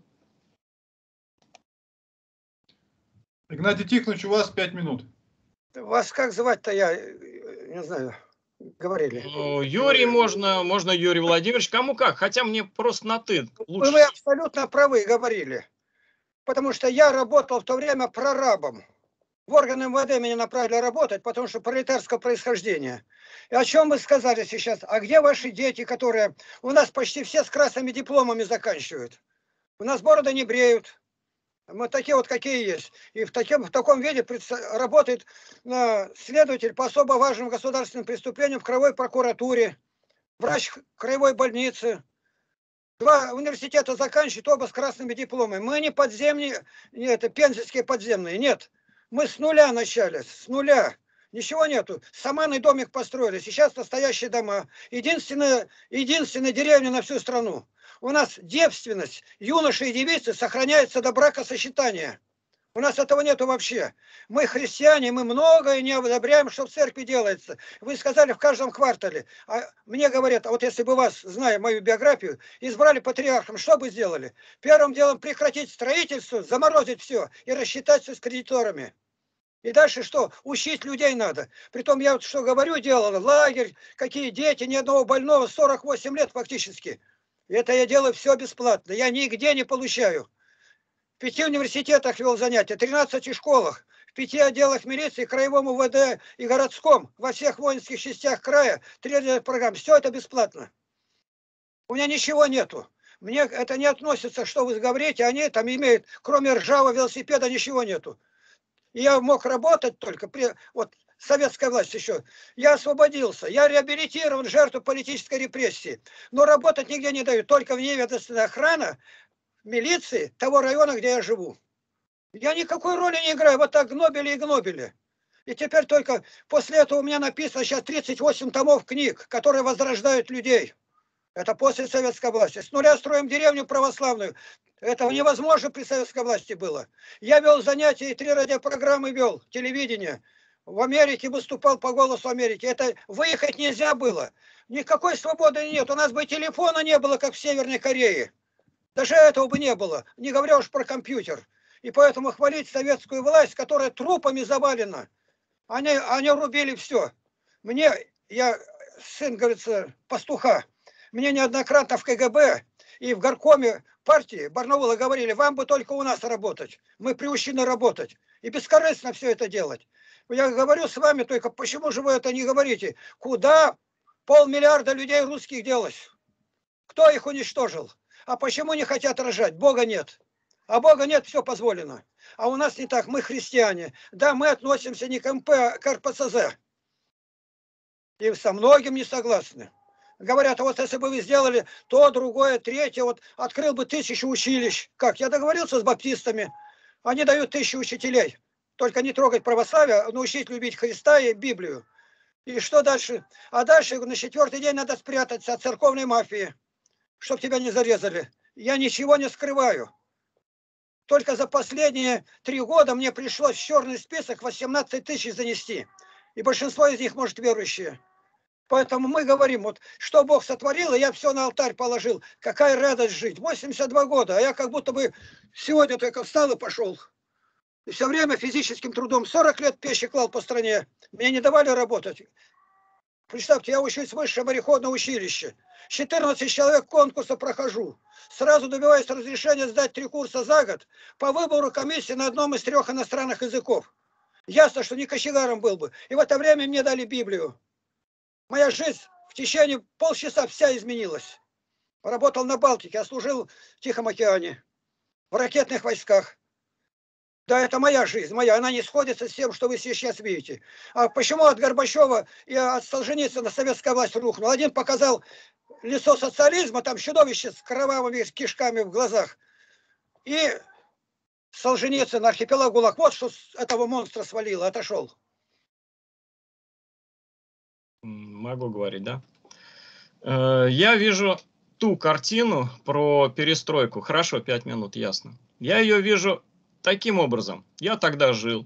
Игнатий Тихонович, у вас пять минут. Вас как звать-то, я не знаю, говорили. Ну, Юрий можно, можно Юрий Владимирович, кому как, хотя мне просто на «ты» лучше. Вы абсолютно правы говорили, потому что я работал в то время прорабом. В органы эм вэ дэ меня направили работать, потому что пролетарского происхождения. И о чем вы сказали сейчас? А где ваши дети, которые у нас почти все с красными дипломами заканчивают? У нас бороды не бреют. Мы такие вот, какие есть. И в, таким, в таком виде работает э, следователь по особо важным государственным преступлениям в краевой прокуратуре, врач краевой больницы. Два университета заканчивают, оба с красными дипломами. Мы не подземные, не это пензенские подземные, нет. Мы с нуля начали, с нуля. Ничего нету. Саманный домик построили. Сейчас настоящие дома. Единственная, единственная деревня на всю страну. У нас девственность юноши и девицы сохраняется до бракосочетания. У нас этого нету вообще. Мы христиане, мы многое не одобряем, что в церкви делается. Вы сказали в каждом квартале. А мне говорят, а вот если бы вас, зная мою биографию, избрали патриархом, что бы сделали? Первым делом прекратить строительство, заморозить все и рассчитаться с кредиторами. И дальше что? Учить людей надо. Притом я вот что говорю, делал, лагерь, какие дети, ни одного больного, сорок восемь лет фактически. И это я делаю все бесплатно. Я нигде не получаю. В пяти университетах вел занятия, тринадцати школах, в пяти отделах милиции, краевом у вэ дэ и городском, во всех воинских частях края, три программ. Все это бесплатно. У меня ничего нету. Мне это не относится, что вы говорите, они там имеют, кроме ржавого велосипеда, ничего нету. И я мог работать только при... Вот советская власть еще. Я освободился. Я реабилитирован, жертву политической репрессии. Но работать нигде не дают. Только вневедомственная охрана милиции того района, где я живу. Я никакой роли не играю. Вот так гнобили и гнобили. И теперь только после этого у меня написано сейчас тридцать восемь томов книг, которые возрождают людей. Это после советской власти. С нуля строим деревню православную. Этого невозможно при советской власти было. Я вел занятия и три радиопрограммы вел, телевидение. В Америке выступал по «Голосу Америки». Это выехать нельзя было. Никакой свободы нет. У нас бы телефона не было, как в Северной Корее. Даже этого бы не было. Не говоря уж про компьютер. И поэтому хвалить советскую власть, которая трупами завалена. Они, они рубили все. Мне, я сын, говорится, пастуха. Мне неоднократно в ка гэ бэ и в горкоме партии Барнаула говорили, вам бы только у нас работать. Мы приучены работать. И бескорыстно все это делать. Я говорю с вами только, почему же вы это не говорите? Куда полмиллиарда людей русских делось? Кто их уничтожил? А почему не хотят рожать? Бога нет. А Бога нет, все позволено. А у нас не так, мы христиане. Да, мы относимся не к эм пэ, а к эр пэ цэ зэ. И со многим не согласны. Говорят, а вот если бы вы сделали то, другое, третье, вот открыл бы тысячу училищ. Как? Я договорился с баптистами. Они дают тысячу учителей. Только не трогать православие, а научить любить Христа и Библию. И что дальше? А дальше на четвертый день надо спрятаться от церковной мафии, чтобы тебя не зарезали. Я ничего не скрываю. Только за последние три года мне пришлось в черный список восемнадцать тысяч занести. И большинство из них, может, верующие. Поэтому мы говорим, вот что Бог сотворил, и я все на алтарь положил. Какая радость жить. восемьдесят два года, а я как будто бы сегодня только встал и пошел. И все время физическим трудом. сорок лет печи клал по стране. Мне не давали работать. Представьте, я учусь в высшем мореходном училище. четырнадцать человек конкурса прохожу. Сразу добиваюсь разрешения сдать три курса за год по выбору комиссии на одном из трех иностранных языков. Ясно, что не кочегаром был бы. И в это время мне дали Библию. Моя жизнь в течение полчаса вся изменилась. Работал на Балтике, я служил в Тихом океане, в ракетных войсках. Да, это моя жизнь, моя. Она не сходится с тем, что вы сейчас видите. А почему от Горбачева и от Солженицына советская власть рухнула? Один показал лицо социализма, там чудовище с кровавыми кишками в глазах. И Солженицын, архипелаг ГУЛАГ. Вот что с этого монстра свалило, отошел. Могу говорить, да? Я вижу ту картину про перестройку. Хорошо, пять минут, ясно. Я ее вижу таким образом. Я тогда жил.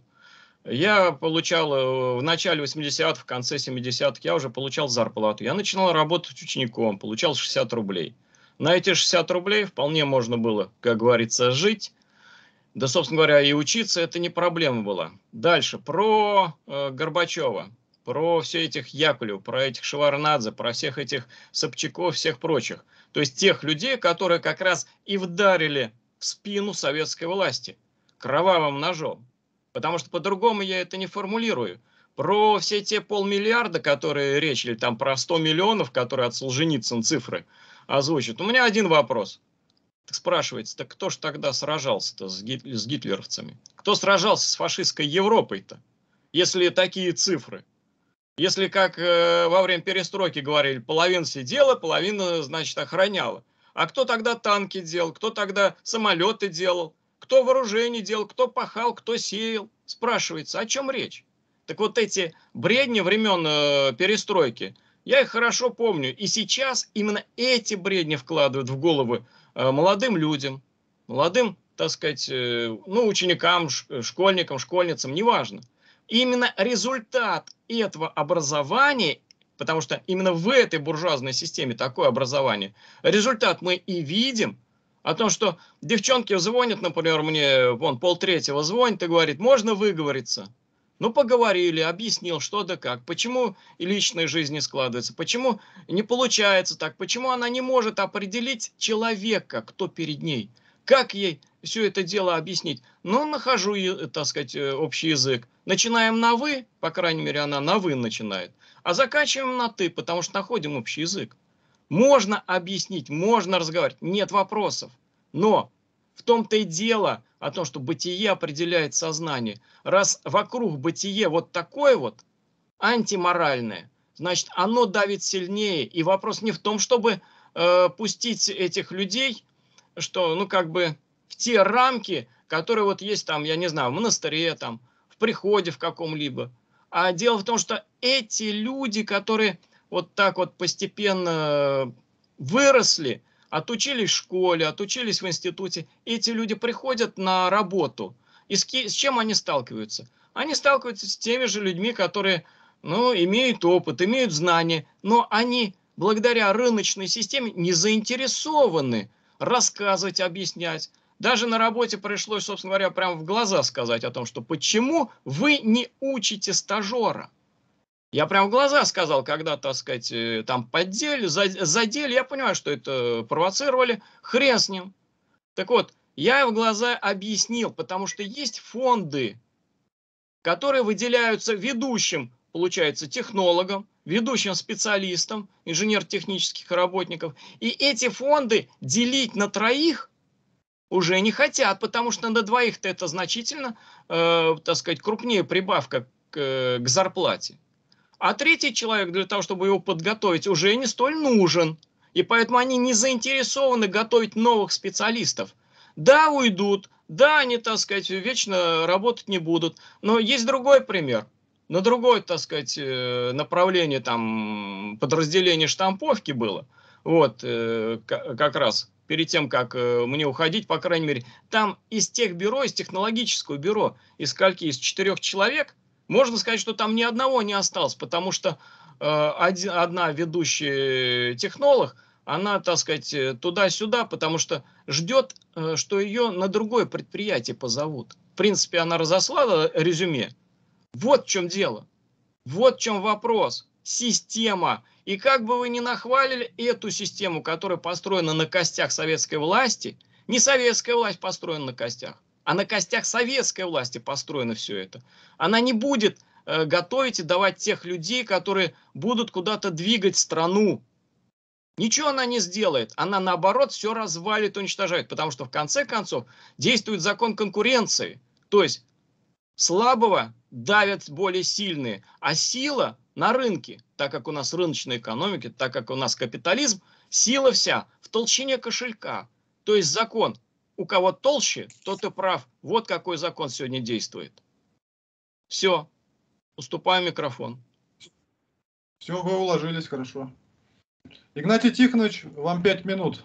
Я получал в начале восьмидесятых, в конце семидесятых, я уже получал зарплату. Я начинал работать учеником, получал шестьдесят рублей. На эти шестьдесят рублей вполне можно было, как говорится, жить. Да, собственно говоря, и учиться это не проблема была. Дальше, про э, Горбачева, про все этих Яковлев, про этих Шеварднадзе, про всех этих Собчаков, всех прочих. То есть тех людей, которые как раз и вдарили в спину советской власти кровавым ножом. Потому что по-другому я это не формулирую. Про все те полмиллиарда, которые речь, или там про сто миллионов, которые от Солженицына цифры озвучат. У меня один вопрос. Так спрашивается, так кто ж тогда сражался-то с, гит с гитлеровцами? Кто сражался с фашистской Европой-то? Если такие цифры. Если, как э, во время перестройки говорили, половина сидела, половина, значит, охраняла. А кто тогда танки делал? Кто тогда самолеты делал? Кто вооружение делал? Кто пахал? Кто сеял? Спрашивается, о чем речь? Так вот эти бредни времен э, перестройки, я их хорошо помню. И сейчас именно эти бредни вкладывают в головы э, молодым людям, молодым, так сказать, э, ну, ученикам, школьникам, школьницам, неважно. Именно результат этого образования, потому что именно в этой буржуазной системе такое образование, результат мы и видим, о том, что девчонки звонят, например, мне, вон, полтретьего звонит и говорит, можно выговориться? Ну, поговорили, объяснил, что да как, почему и личная жизнь не складывается, почему не получается так, почему она не может определить человека, кто перед ней, как ей все это дело объяснить. Ну, нахожу, так сказать, общий язык. Начинаем на «вы», по крайней мере, она на «вы» начинает, а заканчиваем на «ты», потому что находим общий язык. Можно объяснить, можно разговаривать, нет вопросов. Но в том-то и дело о том, что бытие определяет сознание. Раз вокруг бытие вот такое вот, антиморальное, значит, оно давит сильнее. И вопрос не в том, чтобы э, пустить этих людей, что, ну, как бы в те рамки, которые вот есть там, я не знаю, в монастыре, там, в приходе в каком-либо. А дело в том, что эти люди, которые вот так вот постепенно выросли, отучились в школе, отучились в институте, эти люди приходят на работу. И с, с чем они сталкиваются? Они сталкиваются с теми же людьми, которые, ну, имеют опыт, имеют знания, но они благодаря рыночной системе не заинтересованы рассказывать, объяснять. Даже на работе пришлось, собственно говоря, прямо в глаза сказать о том, что почему вы не учите стажера. Я прям в глаза сказал, когда, так сказать, там поддели, задели, я понимаю, что это провоцировали, хрен с ним. Так вот, я в глаза объяснил, потому что есть фонды, которые выделяются ведущим, получается, технологам, ведущим специалистам, инженер-технических работников. И эти фонды делить на троих уже не хотят, потому что на двоих-то это значительно, э, так сказать, крупнее прибавка к, к зарплате. А третий человек для того, чтобы его подготовить, уже не столь нужен. И поэтому они не заинтересованы готовить новых специалистов. Да, уйдут, да, они, так сказать, вечно работать не будут. Но есть другой пример. На другое, так сказать, направление там подразделение штамповки было. Вот, как раз перед тем, как мне уходить, по крайней мере, там из тех бюро, из технологического бюро, из скольки, из четырех человек, можно сказать, что там ни одного не осталось, потому что э, один, одна ведущая технолог, она, так сказать, туда-сюда, потому что ждет, э, что ее на другое предприятие позовут. В принципе, она разослала резюме. Вот в чем дело. Вот в чем вопрос. Система. И как бы вы ни нахвалили эту систему, которая построена на костях советской власти, не советская власть построена на костях, а на костях советской власти построено все это. Она не будет э, готовить и давать тех людей, которые будут куда-то двигать страну. Ничего она не сделает. Она, наоборот, все развалит, уничтожает. Потому что, в конце концов, действует закон конкуренции. То есть, слабого давят более сильные. А сила на рынке, так как у нас рыночная экономика, так как у нас капитализм, сила вся в толщине кошелька. То есть, закон. У кого толще, тот и прав. Вот какой закон сегодня действует. Все. Уступаю микрофон. Все, вы уложились хорошо. Игнатий Тихонович, вам пять минут.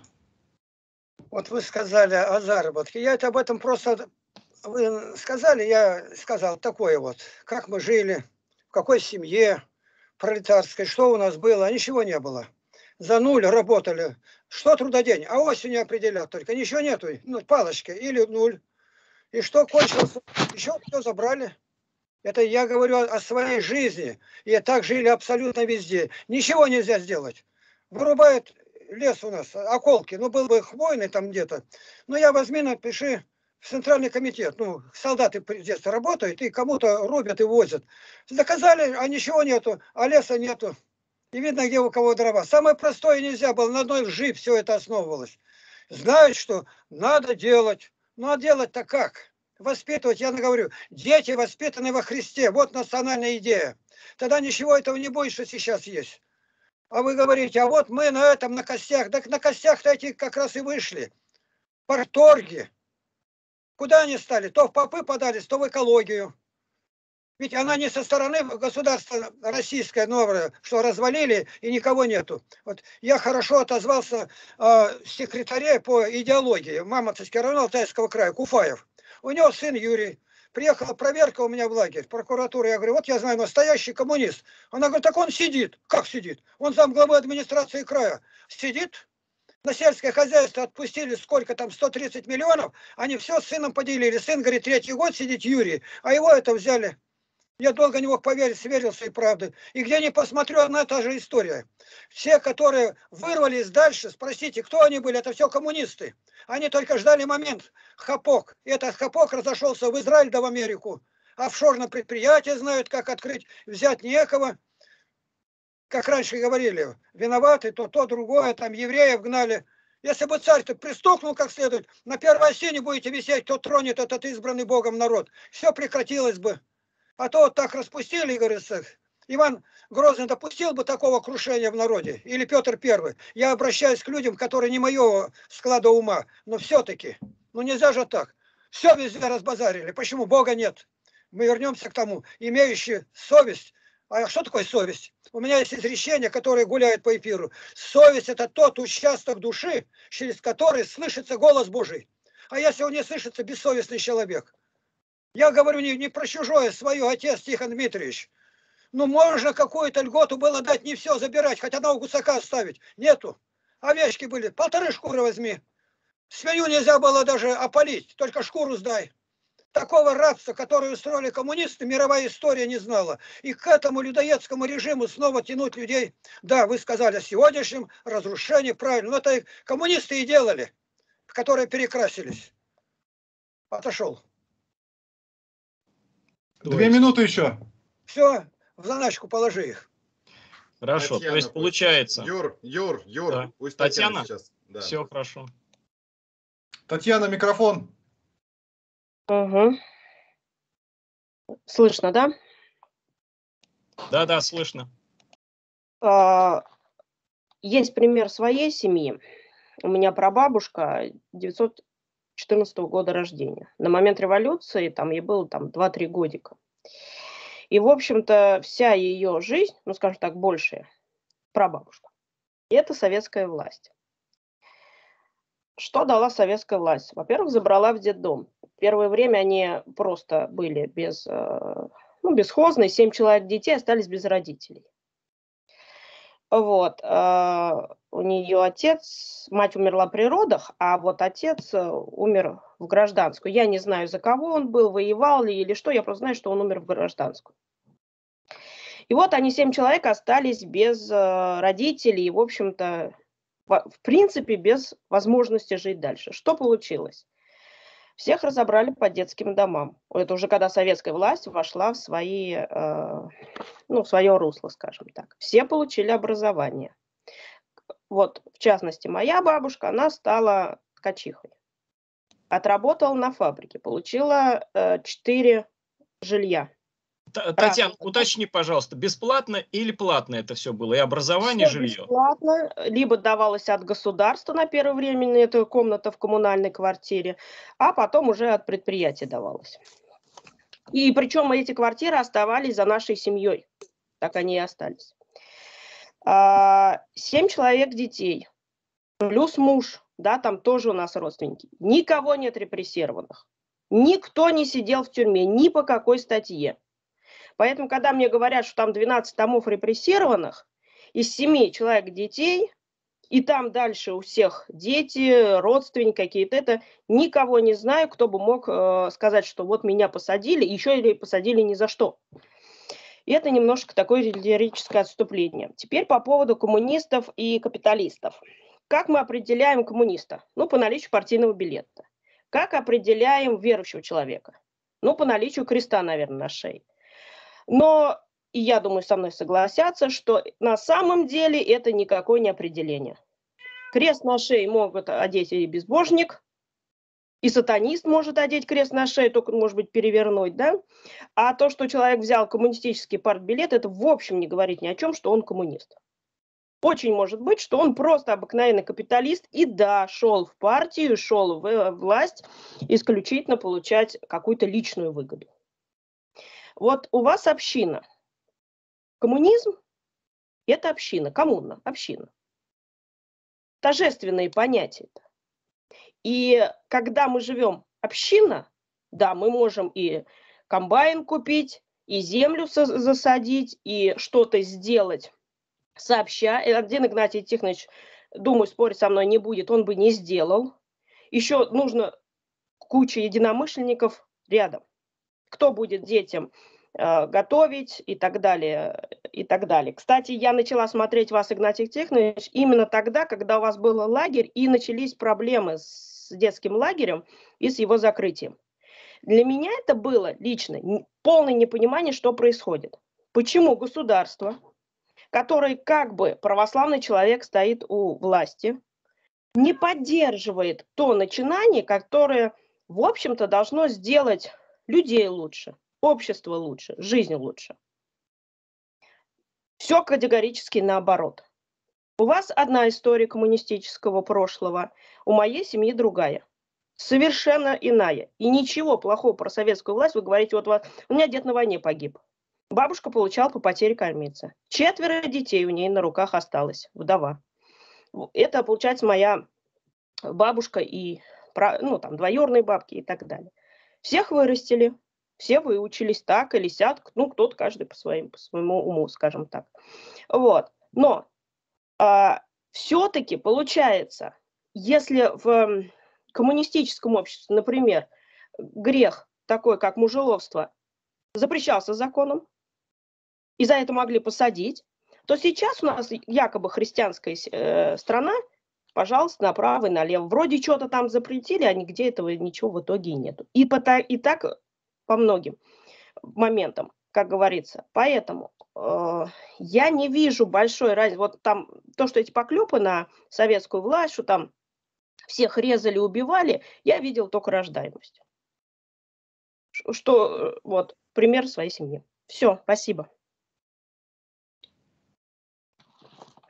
Вот вы сказали о заработке. Я это об этом просто... Вы сказали, я сказал такое вот. Как мы жили, в какой семье пролетарской, что у нас было. Ничего не было. За нуль работали. Что трудодень? А осенью определят только. Ничего нету. Ну, палочки или нуль. И что кончилось? Еще все забрали. Это я говорю о своей жизни. И так жили абсолютно везде. Ничего нельзя сделать. Вырубают лес у нас, околки. Ну, был бы хвойный там где-то. Ну, я возьми, напиши в Центральный комитет. Ну, солдаты здесь работают и кому-то рубят и возят. Доказали, а ничего нету, а леса нету. Не видно, где у кого дрова. Самое простое нельзя было. На одной лжи все это основывалось. Знают, что надо делать. Ну, а делать-то как? Воспитывать, я говорю, дети воспитаны во Христе. Вот национальная идея. Тогда ничего этого не будет, что сейчас есть. А вы говорите, а вот мы на этом, на костях. Так на костях-то эти как раз и вышли. Парторги. Куда они стали? То в попы подались, то в экологию. Ведь она не со стороны государства российское новое, что развалили и никого нету. Вот я хорошо отозвался э, секретаря по идеологии Мамонтовский район Алтайского края, Куфаев. У него сын Юрий. Приехала проверка у меня в лагерь, прокуратура. Я говорю, вот я знаю, настоящий коммунист. Она говорит, так он сидит. Как сидит? Он замглавы администрации края. Сидит. На сельское хозяйство отпустили сколько там, сто тридцать миллионов. Они все с сыном поделили. Сын, говорит, третий год сидит Юрий. А его это взяли. Я долго не мог поверить, сверился и правды. И где ни посмотрю, одна та же история. Все, которые вырвались дальше, спросите, кто они были, это все коммунисты. Они только ждали момент, хапок. И этот хапок разошелся в Израиль да в Америку. Офшорное предприятие знают, как открыть, взять некого. Как раньше говорили, виноваты, то то, другое, там евреев гнали. Если бы царь-то пристукнул как следует, на первой осине будете висеть, кто тронет этот избранный Богом народ. Все прекратилось бы. А то вот так распустили, говорится, Иван Грозный допустил бы такого крушения в народе, или Петр Первый. Я обращаюсь к людям, которые не моего склада ума, но все-таки, ну нельзя же так. Все везде разбазарили. Почему? Бога нет. Мы вернемся к тому, имеющий совесть. А что такое совесть? У меня есть изречение, которое гуляет по эфиру. Совесть – это тот участок души, через который слышится голос Божий. А если он не слышится, бессовестный человек. Я говорю не, не про чужое, свое, отец Тихон Дмитриевич. Ну, можно какую-то льготу было дать, не все забирать, хоть одного гусака оставить. Нету. Овечки были, полторы шкуры возьми. Свинью нельзя было даже опалить, только шкуру сдай. Такого рабства, которое устроили коммунисты, мировая история не знала. И к этому людоедскому режиму снова тянуть людей. Да, вы сказали о сегодняшнем разрушении, правильно, но это коммунисты и делали, которые перекрасились. Отошел. Две минуты еще. Все, в заначку положи их. Хорошо, Татьяна, то есть получается. Юр, Юр, Юр, Да. пусть Татьяна, Татьяна сейчас. Да. все хорошо. Татьяна, микрофон. Угу. Слышно, да? Да, да, слышно. А, Есть пример своей семьи. У меня прабабушка девятьсот четырнадцатого года рождения. На момент революции там ей было там два-три годика. И, в общем-то, вся ее жизнь, ну, скажем так, большая, прабабушка, это советская власть. Что дала советская власть? Во-первых, забрала в детдом. Первое время они просто были без, э, ну, бесхозные, семь человек детей остались без родителей. Вот. э, У нее отец, мать умерла при родах, а вот отец э, умер в гражданскую. Я не знаю, за кого он был, воевал ли или что, я просто знаю, что он умер в гражданскую. И вот они, семь человек, остались без э, родителей и, в общем-то, в, в принципе, без возможности жить дальше. Что получилось? Всех разобрали по детским домам. Это уже когда советская власть вошла в свои, э, ну, в свое русло, скажем так. Все получили образование. Вот, в частности, моя бабушка, она стала ткачихой. Отработала на фабрике, получила э, четыре жилья. Та- Татьяна, уточни, пожалуйста, бесплатно или платно это все было? И образование, и Все жилье? бесплатно, либо давалось от государства на первое время, это комната в коммунальной квартире, а потом уже от предприятия давалось. И причем эти квартиры оставались за нашей семьей, так они и остались. А, Семь человек детей, плюс муж, да, там тоже у нас родственники. Никого нет репрессированных, никто не сидел в тюрьме, ни по какой статье. Поэтому, когда мне говорят, что там двенадцать томов репрессированных, из семи человек детей, и там дальше у всех дети, родственники какие-то, это никого не знаю, кто бы мог э, сказать, что вот меня посадили, еще или посадили ни за что. И это немножко такое лирическое отступление. Теперь по поводу коммунистов и капиталистов. Как мы определяем коммуниста? Ну, по наличию партийного билета. Как определяем верующего человека? Ну, по наличию креста, наверное, на шее. Но, и я думаю, со мной согласятся, что на самом деле это никакое не определение. Крест на шее могут одеть и безбожник, и сатанист может одеть крест на шею, только, может быть, перевернуть, да? А то, что человек взял коммунистический партбилет, это в общем не говорит ни о чем, что он коммунист. Очень может быть, что он просто обыкновенный капиталист и, да, шел в партию, шел в власть исключительно получать какую-то личную выгоду. Вот у вас община. Коммунизм – это община, коммуна, община. Тожественные понятия-то. И когда мы живем община, да, мы можем и комбайн купить, и землю засадить, и что-то сделать сообща. Один Игнатий Тихонович, думаю, спорить со мной не будет, он бы не сделал. Еще нужно куча единомышленников рядом. Кто будет детям э, готовить и так далее, и так далее. Кстати, я начала смотреть вас, Игнатий Тихонович, именно тогда, когда у вас был лагерь, и начались проблемы с детским лагерем и с его закрытием. Для меня это было лично полное непонимание, что происходит. Почему государство, которое как бы православный человек стоит у власти, не поддерживает то начинание, которое, в общем-то, должно сделать людей лучше, общество лучше, жизнь лучше. Все категорически наоборот. У вас одна история коммунистического прошлого, у моей семьи другая. Совершенно иная. И ничего плохого про советскую власть вы говорите, вот, вот у меня дед на войне погиб. Бабушка получала по потере кормиться. Четверо детей у нее на руках осталось, вдова. Это, получается, моя бабушка и, ну, там, двоюродные бабки и так далее. Всех вырастили, все выучились так или сяк, ну, кто-то каждый по, своим, по своему уму, скажем так. Вот. Но а, все-таки получается, если в коммунистическом обществе, например, грех такой, как мужеловство, запрещался законом, и за это могли посадить, то сейчас у нас якобы христианская э, страна, пожалуйста, направо и налево. Вроде что-то там запретили, а нигде этого ничего в итоге и нету. И, по, и так по многим моментам, как говорится. Поэтому э, я не вижу большой разницы. Вот там то, что эти поклепы на советскую власть, что там всех резали, убивали, я видел только рождаемость. Что, вот, пример своей семьи. Все, спасибо.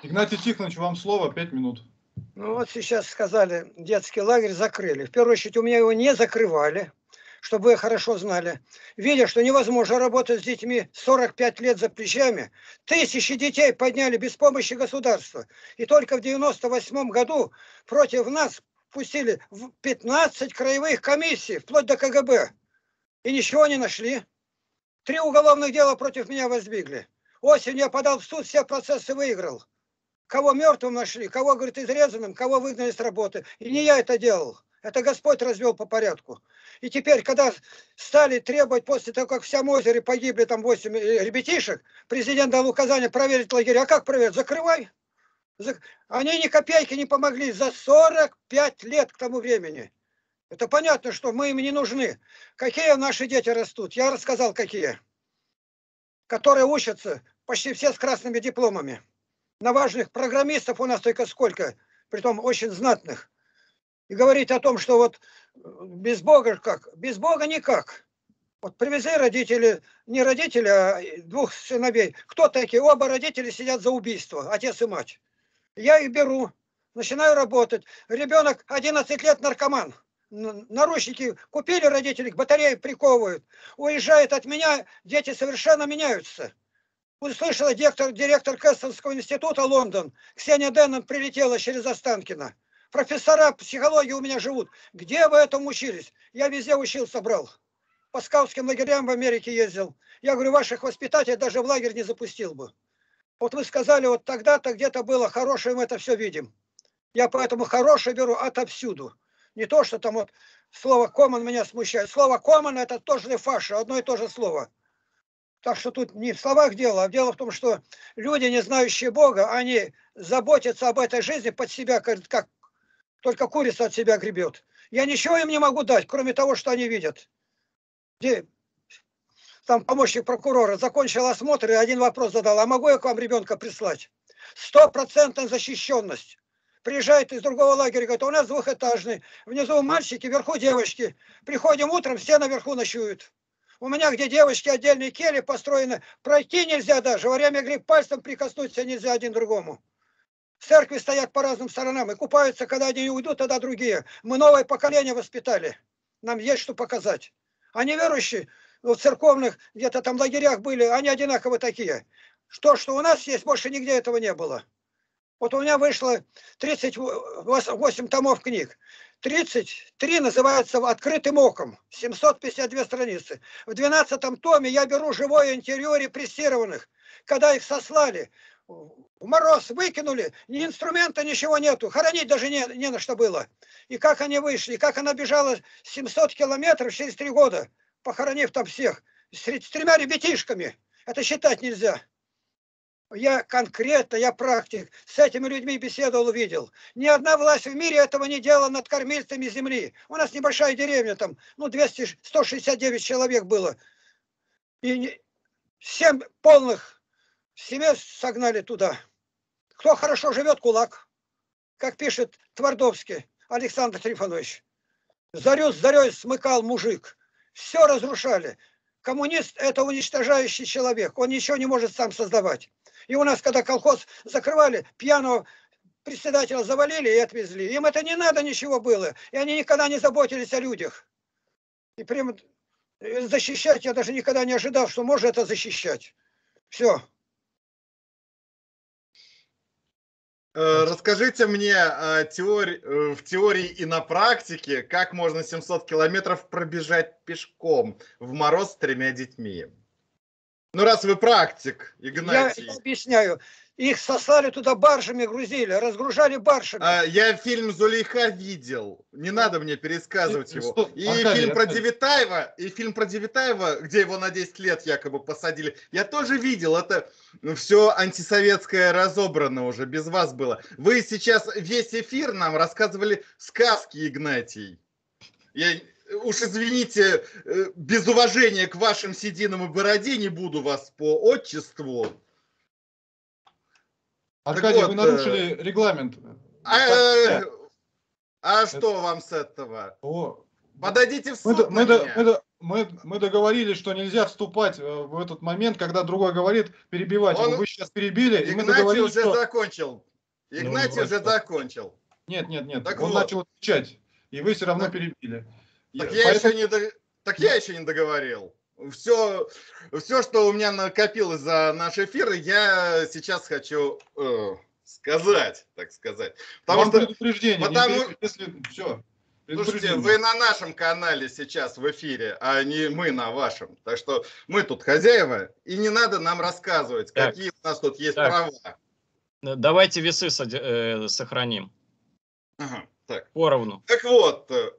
Игнатий Тихонович, вам слово, пять минут. Ну вот сейчас сказали, детский лагерь закрыли. В первую очередь у меня его не закрывали, чтобы вы хорошо знали. Видя, что невозможно работать с детьми, сорок пять лет за плечами, тысячи детей подняли без помощи государства. И только в девяносто восьмом году против нас пустили в пятнадцать краевых комиссий, вплоть до ка гэ бэ. И ничего не нашли. Три уголовных дела против меня воздвигли. Осенью я подал в суд, все процессы выиграл. Кого мертвым нашли, кого, говорит, изрезанным, кого выгнали с работы. И не я это делал. Это Господь развел по порядку. И теперь, когда стали требовать, после того, как в Сямозере погибли там восемь ребятишек, президент дал указание проверить лагеря. А как проверить? Закрывай. Они ни копейки не помогли за сорок пять лет к тому времени. Это понятно, что мы им не нужны. Какие наши дети растут? Я рассказал, какие. Которые учатся, почти все с красными дипломами. На важных программистов у нас только сколько, притом очень знатных. И говорить о том, что вот без Бога как? Без Бога никак. Вот привезли родители, не родители, а двух сыновей. Кто такие? Оба родители сидят за убийство, отец и мать. Я их беру, начинаю работать. Ребенок одиннадцать лет наркоман. Наручники купили родители, к батарее приковывают. Уезжает от меня, дети совершенно меняются. Услышала директор, директор Кэстонского института Лондон. Ксения Деннон прилетела через Останкино. Профессора психологии у меня живут. Где вы этому учились? Я везде учился, брал. По скаутским лагерям в Америке ездил. Я говорю, ваших воспитателей даже в лагерь не запустил бы. Вот вы сказали, вот тогда-то где-то было хорошее, мы это все видим. Я поэтому хорошее беру отовсюду. Не то, что там вот слово common меня смущает. Слово common это тоже фаша, одно и то же слово. Так что тут не в словах дело, а дело в том, что люди, не знающие Бога, они заботятся об этой жизни под себя, как, как только курица от себя гребет. Я ничего им не могу дать, кроме того, что они видят. Где, там помощник прокурора закончил осмотр и один вопрос задал, а могу я к вам ребенка прислать? Стопроцентная защищенность. Приезжает из другого лагеря, говорит, у нас двухэтажный, внизу мальчики, вверху девочки. Приходим утром, все наверху ночуют. У меня, где девочки, отдельные кельи построены, пройти нельзя даже, во время игры пальцем прикоснуться нельзя один другому. В церкви стоят по разным сторонам и купаются, когда одни уйдут, тогда другие. Мы новое поколение воспитали, нам есть что показать. А неверующие, в церковных где-то там лагерях были, они одинаково такие. То, что у нас есть, больше нигде этого не было. Вот у меня вышло тридцать восемь томов книг. тридцать три называется «Открытым оком», семьсот пятьдесят две страницы. В двенадцатом томе я беру живое интервью репрессированных, когда их сослали, в мороз выкинули, ни инструмента, ничего нету, хоронить даже не, не на что было. И как они вышли, и как она бежала семьсот километров через три года, похоронив там всех, с, с тремя ребятишками. Это считать нельзя. Я конкретно, я практик, с этими людьми беседовал, видел. Ни одна власть в мире этого не делала над кормильцами земли. У нас небольшая деревня, там, ну, двести, сто шестьдесят девять человек было. И семь полных семей согнали туда. Кто хорошо живет, кулак. Как пишет Твардовский Александр Трифонович. Зарю с зарей смыкал мужик. Все разрушали. Коммунист – это уничтожающий человек. Он ничего не может сам создавать. И у нас, когда колхоз закрывали, пьяного председателя завалили и отвезли. Им это не надо ничего было. И они никогда не заботились о людях. И прямо защищать я даже никогда не ожидал, что можно это защищать. Все. Расскажите мне теории, в теории и на практике, как можно семьсот километров пробежать пешком в мороз с тремя детьми. Ну, раз вы практик, Игнатий. Я объясняю. Их сослали туда баржами, грузили, разгружали баржами. А, я фильм «Зулейха» видел. Не надо мне пересказывать его. И Аркадий, фильм про Аркадий. Девятаева, и фильм про Девятаева, где его на десять лет якобы посадили, я тоже видел. Это все антисоветское разобрано уже, без вас было. Вы сейчас весь эфир нам рассказывали сказки, Игнатий. Я... Уж извините, без уважения к вашим сединам и бороде не буду вас по отчеству. Аркадий, вот, вы нарушили э... регламент. А, а что вам с этого? О. Подойдите в суд мы, на мы, меня. мы, мы, мы договорились, что нельзя вступать в этот момент, когда другой говорит, перебивать его. Он- Вы сейчас перебили, и мы Игнатий договорились, уже что... закончил. Игнатий Ну, уже вроде как. закончил. Нет, нет, нет, Так он вот. начал отвечать, и вы все равно Так- перебили. Так Я- я, поэтому- еще не до- так я еще не договорил. Все, все, что у меня накопилось за наш эфир, я сейчас хочу э, сказать, так сказать. Потому Вам что, предупреждение, не потому- переб- если... Все, слушайте, вы на нашем канале сейчас в эфире, а не мы на вашем. Так что мы тут хозяева, и не надо нам рассказывать, Так. какие у нас тут есть Так. права. Давайте весы соди- э, сохраним Ага, так. поровну. Так вот, э,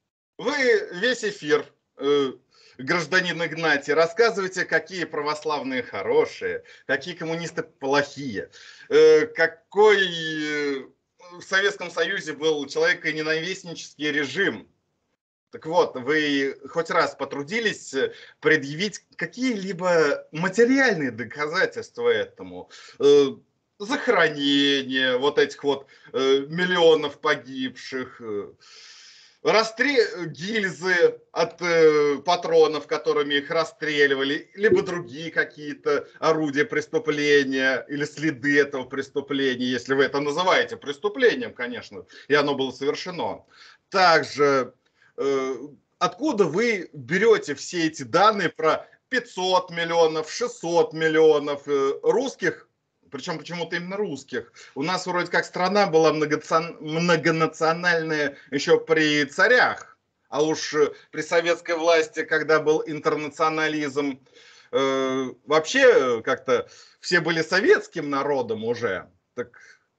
вы весь эфир, э, гражданин Игнатий, рассказываете, какие православные хорошие, какие коммунисты плохие, э, какой э, в Советском Союзе был человеконенавистнический режим. Так вот, вы хоть раз потрудились предъявить какие-либо материальные доказательства этому? Э, захоронение вот этих вот э, миллионов погибших, э, расстрел гильзы от э, патронов, которыми их расстреливали, либо другие какие-то орудия преступления или следы этого преступления, если вы это называете преступлением, конечно, и оно было совершено. Также э, откуда вы берете все эти данные про пятьсот миллионов, шестьсот миллионов э, русских, причем почему-то именно русских. У нас вроде как страна была многонациональная еще при царях, а уж при советской власти, когда был интернационализм, э, вообще как-то все были советским народом уже. Так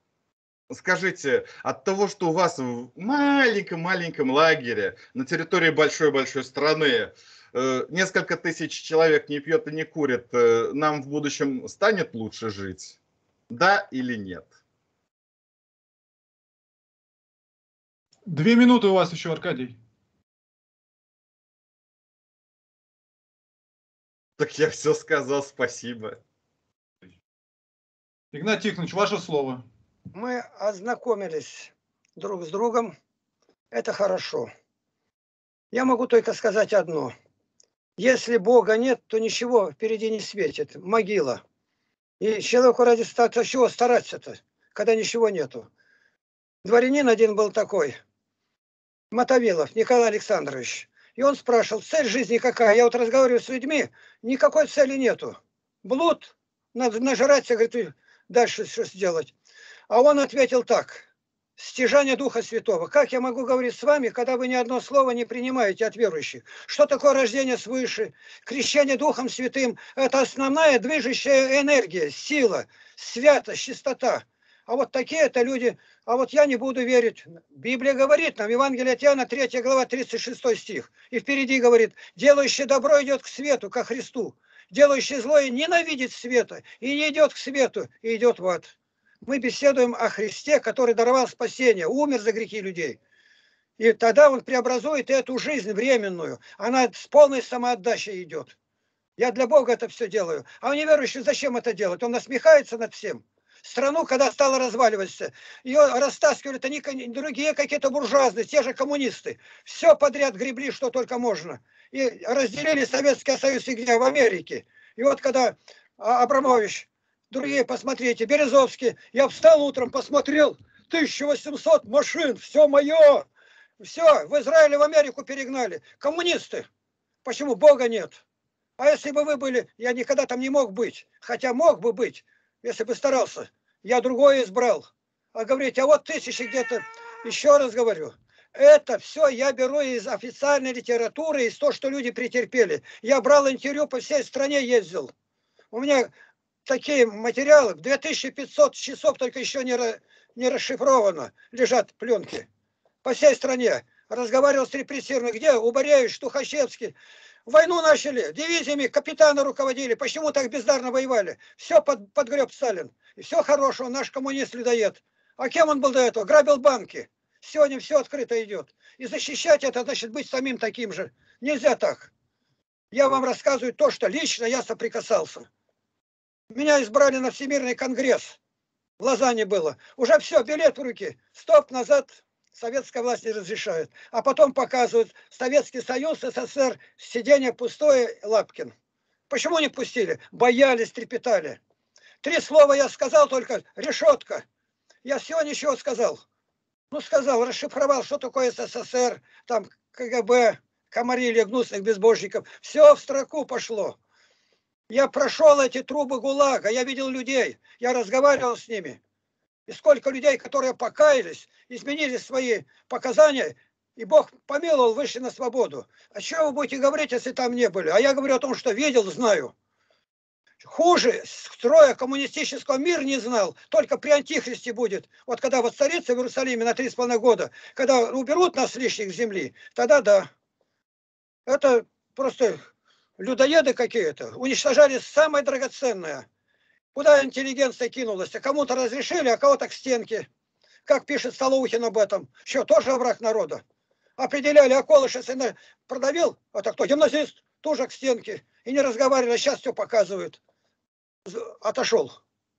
скажите, от того, что у вас в маленьком-маленьком лагере на территории большой-большой страны э, несколько тысяч человек не пьет и не курит, э, нам в будущем станет лучше жить? Да или нет? Две минуты у вас еще, Аркадий. Так я все сказал, спасибо. Игнат Тихонович, ваше слово. Мы ознакомились друг с другом. Это хорошо. Я могу только сказать одно. Если Бога нет, то ничего впереди не светит. Могила. И человеку ради статься, чего стараться-то, когда ничего нету. Дворянин один был такой, Мотовилов Николай Александрович. И он спрашивал, цель жизни какая? Я вот разговариваю с людьми, никакой цели нету. Блуд, надо нажраться, говорит, дальше что сделать. А он ответил так, стяжание Духа Святого. Как я могу говорить с вами, когда вы ни одно слово не принимаете от верующих? Что такое рождение свыше? Крещение Духом Святым – это основная движущая энергия, сила, святость, чистота. А вот такие-то люди, а вот я не буду верить. Библия говорит нам, Евангелие от Иоанна, третья глава, тридцать шестой стих. И впереди говорит, делающий добро идет к свету, ко Христу. Делающий злое ненавидит света и не идет к свету, и идет в ад. Мы беседуем о Христе, который даровал спасение, умер за грехи людей. И тогда он преобразует эту жизнь временную. Она с полной самоотдачей идет. Я для Бога это все делаю. А у неверующих зачем это делать? Он насмехается над всем. Страну, когда стала разваливаться, ее растаскивали, это не другие какие-то буржуазные, те же коммунисты. Все подряд гребли, что только можно. И разделили Советский Союз и где? В Америке. И вот когда Абрамович, другие, посмотрите, Березовский, я встал утром, посмотрел, тысяча восемьсот машин, все мое. Все, в Израиле, в Америку перегнали. Коммунисты. Почему? Бога нет. А если бы вы были, я никогда там не мог быть. Хотя мог бы быть, если бы старался. Я другое избрал. А говорить, а вот тысячи где-то, еще раз говорю, это все я беру из официальной литературы, из того, что люди претерпели. Я брал интервью, по всей стране ездил. У меня такие материалы, две тысячи пятьсот часов только еще не, не расшифровано, лежат пленки. По всей стране. Разговаривал с репрессированными. Где? У Боревич, Тухачевский. Войну начали, дивизиями капитаны руководили. Почему так бездарно воевали? Все под, подгреб Сталин. И все хорошего, наш коммунист-людоед. А кем он был до этого? Грабил банки. Сегодня все открыто идет. И защищать это, значит, быть самим таким же. Нельзя так. Я вам рассказываю то, что лично я соприкасался. Меня избрали на Всемирный конгресс. В Лозанне было. Уже все, билет в руки. Стоп, назад. Советская власть не разрешает. А потом показывают Советский Союз, СССР, сиденье пустое, Лапкин. Почему не пустили? Боялись, трепетали. Три слова я сказал только, решетка. Я всего ничего сказал. Ну, сказал, расшифровал, что такое СССР, там КГБ, комарили гнусных безбожников. Все в строку пошло. Я прошел эти трубы ГУЛАГа, я видел людей, я разговаривал с ними. И сколько людей, которые покаялись, изменили свои показания, и Бог помиловал, вышли на свободу. А что вы будете говорить, если там не были? А я говорю о том, что видел, знаю. Хуже строя коммунистического мир не знал, только при Антихристе будет. Вот когда воцарится в Иерусалиме на три с половиной года, когда уберут нас лишних с земли, тогда да. Это просто людоеды какие-то. Уничтожали самое драгоценное. Куда интеллигенция кинулась? А кому-то разрешили, а кого-то к стенке. Как пишет Солоухин об этом. Что, тоже враг народа? Определяли, а Колыш, если продавил, это кто? Гимназист, тоже к стенке. И не разговаривали, а сейчас все показывают. Отошел.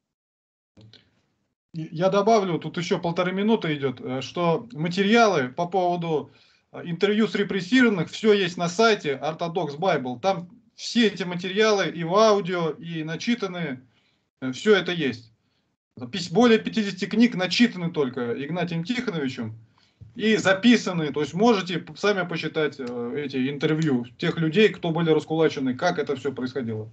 Я добавлю, тут еще полторы минуты идет, что материалы по поводу интервью с репрессированных, все есть на сайте Orthodox Bible. Там все эти материалы и в аудио, и начитанные, все это есть. Более пятидесяти книг начитаны только Игнатием Тихоновичем и записаны. То есть можете сами посчитать эти интервью тех людей, кто были раскулачены, как это все происходило.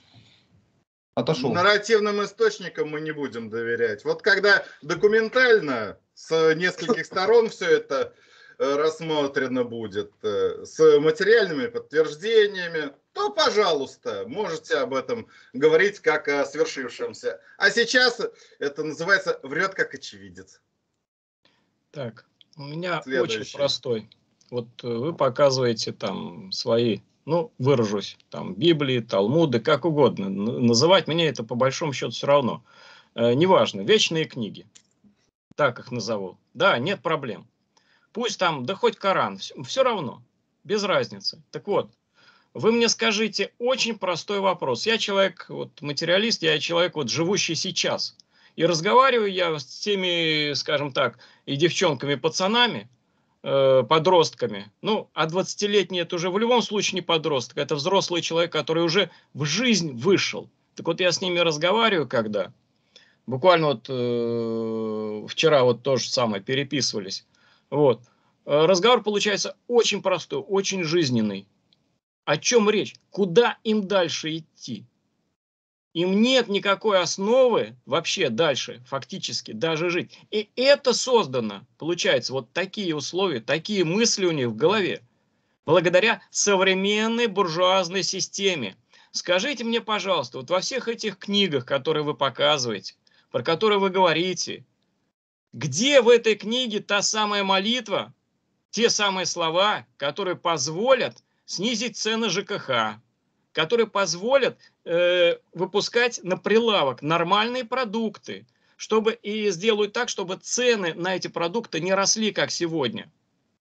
Отошел. Нарративным источникам мы не будем доверять. Вот когда документально с нескольких сторон все это рассмотрено будет, с материальными подтверждениями, то, пожалуйста, можете об этом говорить как о свершившемся. А сейчас это называется «врет как очевидец». Так, у меня Следующий. Очень простой. Вот вы показываете там свои, ну, выражусь, там, Библии, Талмуды, как угодно. Называть мне это по большому счету все равно. Э, неважно, вечные книги. Так их назову. Да, нет проблем. Пусть там, да хоть Коран, все, все равно, без разницы. Так вот, вы мне скажите очень простой вопрос. Я человек, вот материалист, я человек, вот живущий сейчас. И разговариваю я с теми, скажем так, и девчонками, пацанами, э, подростками. Ну, а двадцатилетний это уже в любом случае не подросток, это взрослый человек, который уже в жизнь вышел. Так вот я с ними разговариваю, когда буквально вот э, вчера вот то же самое переписывались. Вот. Разговор получается очень простой, очень жизненный. О чем речь? Куда им дальше идти? Им нет никакой основы вообще дальше, фактически, даже жить. И это создано, получается, вот такие условия, такие мысли у них в голове. Благодаря современной буржуазной системе. Скажите мне, пожалуйста, вот во всех этих книгах, которые вы показываете, про которые вы говорите, где в этой книге та самая молитва, те самые слова, которые позволят снизить цены ЖКХ, которые позволят э, выпускать на прилавок нормальные продукты, чтобы и сделают так, чтобы цены на эти продукты не росли, как сегодня.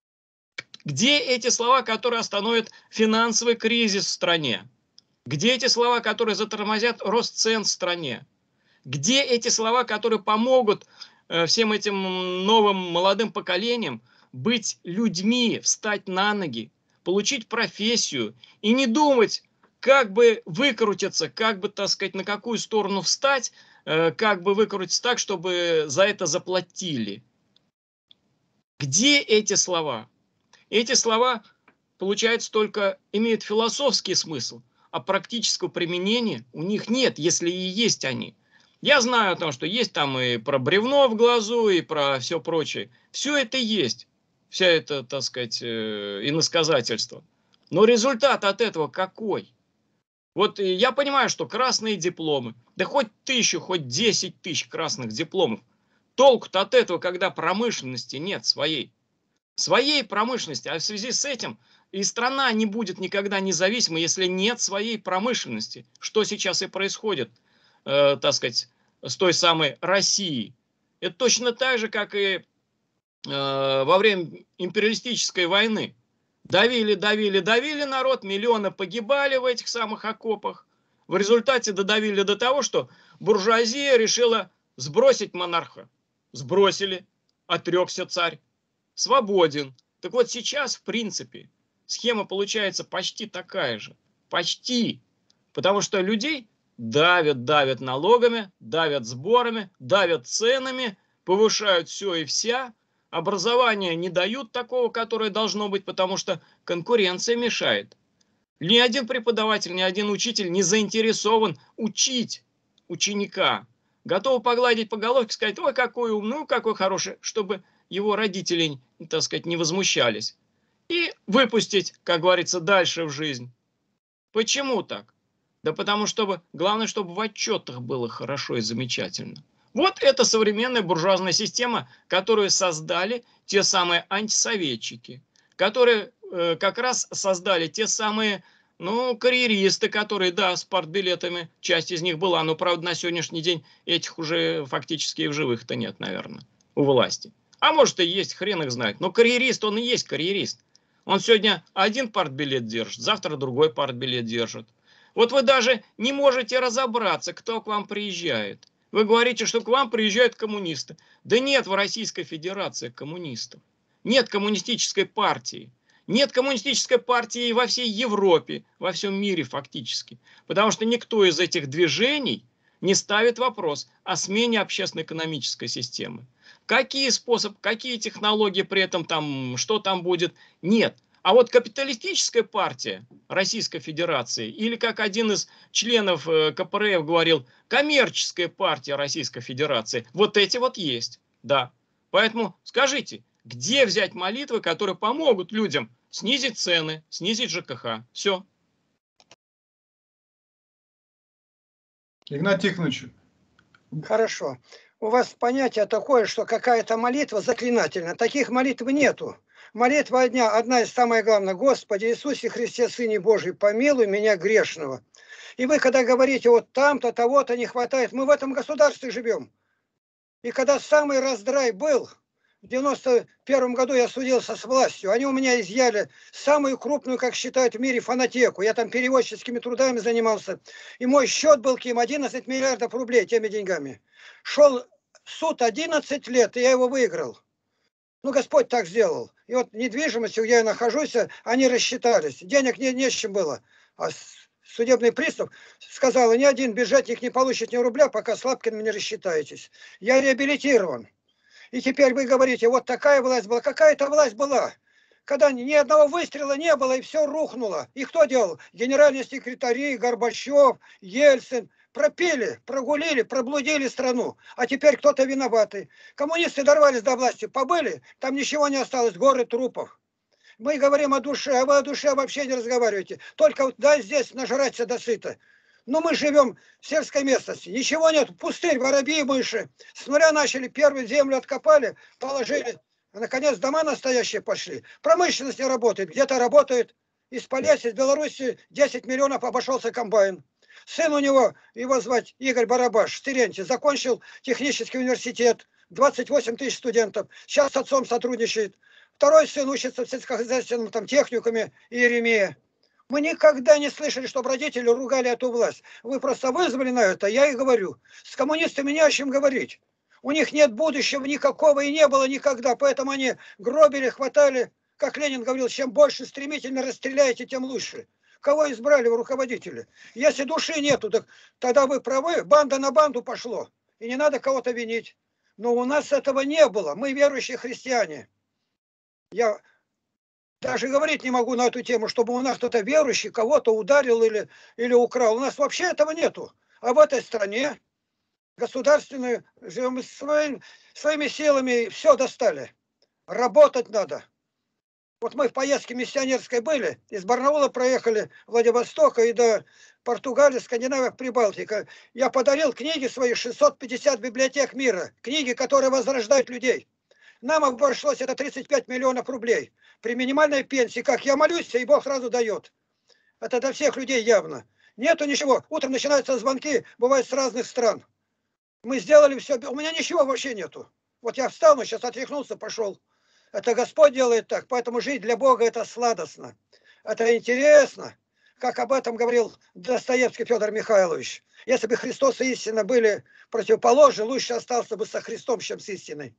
Где эти слова, которые остановят финансовый кризис в стране? Где эти слова, которые затормозят рост цен в стране? Где эти слова, которые помогут э, всем этим новым молодым поколениям быть людьми, встать на ноги, получить профессию и не думать, как бы выкрутиться, как бы, так сказать, на какую сторону встать, э, как бы выкрутиться так, чтобы за это заплатили. Где эти слова? Эти слова, получается, только имеют философский смысл, а практического применения у них нет, если и есть они. Я знаю о том, что есть там и про бревно в глазу, и про все прочее. Все это есть. Вся это, так сказать, иносказательство. Но результат от этого какой? Вот я понимаю, что красные дипломы, да хоть тысячу, хоть десять тысяч красных дипломов. Толку-то от этого, когда промышленности нет своей. Своей промышленности. А в связи с этим и страна не будет никогда независимой, если нет своей промышленности. Что сейчас и происходит, э, так сказать, с той самой Россией. Это точно так же, как и во время империалистической войны. Давили, давили, давили народ, миллионы погибали в этих самых окопах. В результате додавили до того, что буржуазия решила сбросить монарха. Сбросили, отрекся царь. свободен. Так вот сейчас, в принципе, схема получается почти такая же. Почти. Потому что людей давят, давят налогами, давят сборами, давят ценами, повышают все и вся. Образование не дают такого, которое должно быть, потому что конкуренция мешает. Ни один преподаватель, ни один учитель не заинтересован учить ученика. Готов погладить по головке, сказать: ой, какой умный, какой хороший, чтобы его родители, так сказать, не возмущались. И выпустить, как говорится, дальше в жизнь. Почему так? Да потому что главное, чтобы в отчетах было хорошо и замечательно. Вот это современная буржуазная система, которую создали те самые антисоветчики, которые э, как раз создали те самые, ну, карьеристы, которые, да, с партбилетами, часть из них была, но, правда, на сегодняшний день этих уже фактически и в живых-то нет, наверное, у власти. А может и есть, хрен их знает. Но карьерист, он и есть карьерист. Он сегодня один партбилет держит, завтра другой партбилет держит. Вот вы даже не можете разобраться, кто к вам приезжает. Вы говорите, что к вам приезжают коммунисты. Да нет в Российской Федерации коммунистов. Нет коммунистической партии. Нет коммунистической партии во всей Европе, во всем мире фактически. Потому что никто из этих движений не ставит вопрос о смене общественно-экономической системы. Какие способы, какие технологии при этом там, что там будет, нет. А вот капиталистическая партия Российской Федерации, или как один из членов ка пэ эр эф говорил, коммерческая партия Российской Федерации, вот эти вот есть, да. Поэтому скажите, где взять молитвы, которые помогут людям снизить цены, снизить жэ ка ха? Все. Игнат Тихонович. Хорошо. У вас понятие такое, что какая-то молитва заклинательная. Таких молитв нету. Молитва одна, одна из самых главных. Господи Иисусе Христе, Сыне Божий, помилуй меня грешного. И вы, когда говорите, вот там-то, того-то не хватает, мы в этом государстве живем. И когда самый раздрай был, в девяносто первом году я судился с властью, они у меня изъяли самую крупную, как считают в мире, фонотеку. Я там переводческими трудами занимался. И мой счет был к ним одиннадцать миллиардов рублей теми деньгами. Шел суд одиннадцать лет, и я его выиграл. Ну, Господь так сделал. И вот недвижимостью, где я нахожусь, они рассчитались. Денег не, не с чем было. А судебный пристав сказал: ни один бюджетник не получит ни рубля, пока с Лапкиным не рассчитаетесь. Я реабилитирован. И теперь вы говорите, вот такая власть была. Какая-то власть была, когда ни одного выстрела не было, и все рухнуло. И кто делал? Генеральный секретарь, Горбачев, Ельцин. Пропили, прогулили, проблудили страну. А теперь кто-то виноватый. Коммунисты дорвались до власти, побыли, там ничего не осталось, горы трупов. Мы говорим о душе, а вы о душе вообще не разговариваете. Только дай здесь нажраться досыта. Но мы живем в сельской местности, ничего нет, пустырь, воробьи, мыши. С нуля начали, первую землю откопали, положили. А наконец дома настоящие пошли. Промышленность не работает, где-то работает. Из Полесья, из Беларуси десять миллионов обошелся комбайн. Сын у него, его звать Игорь Барабаш, в Теренте, закончил технический университет, двадцать восемь тысяч студентов, сейчас с отцом сотрудничает. Второй сын учится в сельскохозяйственном там, техникуме Иеремия. Мы никогда не слышали, чтобы родители ругали эту власть. Вы просто вызвали на это, я и говорю. С коммунистами не о чем говорить. У них нет будущего никакого и не было никогда, поэтому они гробили, хватали. Как Ленин говорил, чем больше стремительно расстреляете, тем лучше. Кого избрали в руководители? Если души нету, так тогда вы правы, банда на банду пошло. И не надо кого-то винить. Но у нас этого не было. Мы верующие христиане. Я даже говорить не могу на эту тему, чтобы у нас кто-то верующий кого-то ударил или, или украл. У нас вообще этого нету. А в этой стране государственную, живем своим, своими силами, все достали. Работать надо. Вот мы в поездке миссионерской были, из Барнаула проехали Владивостока и до Португалии, Скандинавия, Прибалтика. Я подарил книги свои, шестьсот пятьдесят библиотек мира, книги, которые возрождают людей. Нам обошлось это тридцать пять миллионов рублей. При минимальной пенсии, как я молюсь, и Бог сразу дает. Это для всех людей явно. Нету ничего. Утром начинаются звонки, бывают с разных стран. Мы сделали все, у меня ничего вообще нету. Вот я встану, сейчас отряхнулся, пошел. Это Господь делает так, поэтому жить для Бога это сладостно. Это интересно, как об этом говорил Достоевский Федор Михайлович. Если бы Христос и истина были противоположны, лучше остался бы со Христом, чем с истиной.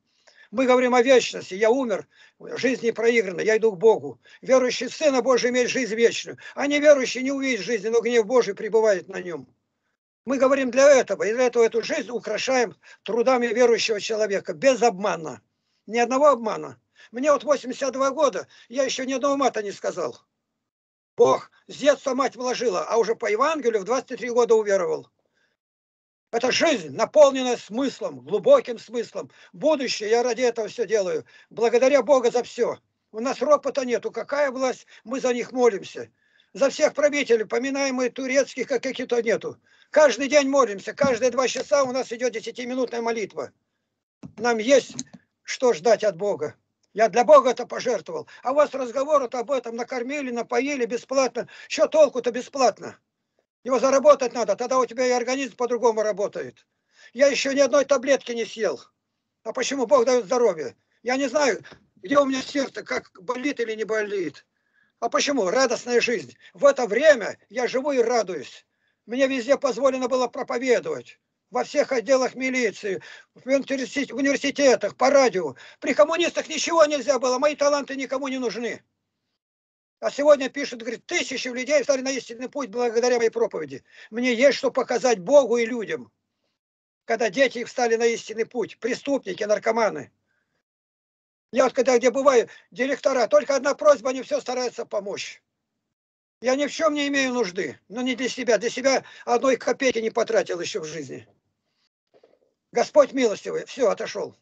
Мы говорим о вечности. Я умер, жизнь не проиграна, я иду к Богу. Верующий в Сына Божий имеет жизнь вечную, а неверующий не увидит жизни, но гнев Божий пребывает на нем. Мы говорим для этого, и для этого эту жизнь украшаем трудами верующего человека, без обмана. Ни одного обмана. Мне вот восемьдесят два года, я еще ни одного мата не сказал. Бог с детства мать вложила, а уже по Евангелию в двадцать три года уверовал. Это жизнь, наполненная смыслом, глубоким смыслом. Будущее, я ради этого все делаю. Благодаря Богу за все. У нас ропота нету. Какая власть? Мы за них молимся. За всех правителей, поминаемые турецких, как каких-то нету. Каждый день молимся. Каждые два часа у нас идет десятиминутная молитва. Нам есть что ждать от Бога. Я для Бога это пожертвовал. А у вас разговор об этом накормили, напоили бесплатно. Что толку-то бесплатно? Его заработать надо, тогда у тебя и организм по-другому работает. Я еще ни одной таблетки не съел. А почему? Бог дает здоровье. Я не знаю, где у меня сердце, как болит или не болит. А почему? Радостная жизнь. В это время я живу и радуюсь. Мне везде позволено было проповедовать. Во всех отделах милиции, в университетах, по радио. При коммунистах ничего нельзя было, мои таланты никому не нужны. А сегодня пишут, говорит, тысячи людей стали на истинный путь благодаря моей проповеди. Мне есть что показать Богу и людям. Когда дети их стали на истинный путь, преступники, наркоманы. Я вот когда где бываю, директора, только одна просьба, они все стараются помочь. Я ни в чем не имею нужды, но не для себя. Для себя одной копейки не потратил еще в жизни. Господь милостивый, все, отошел.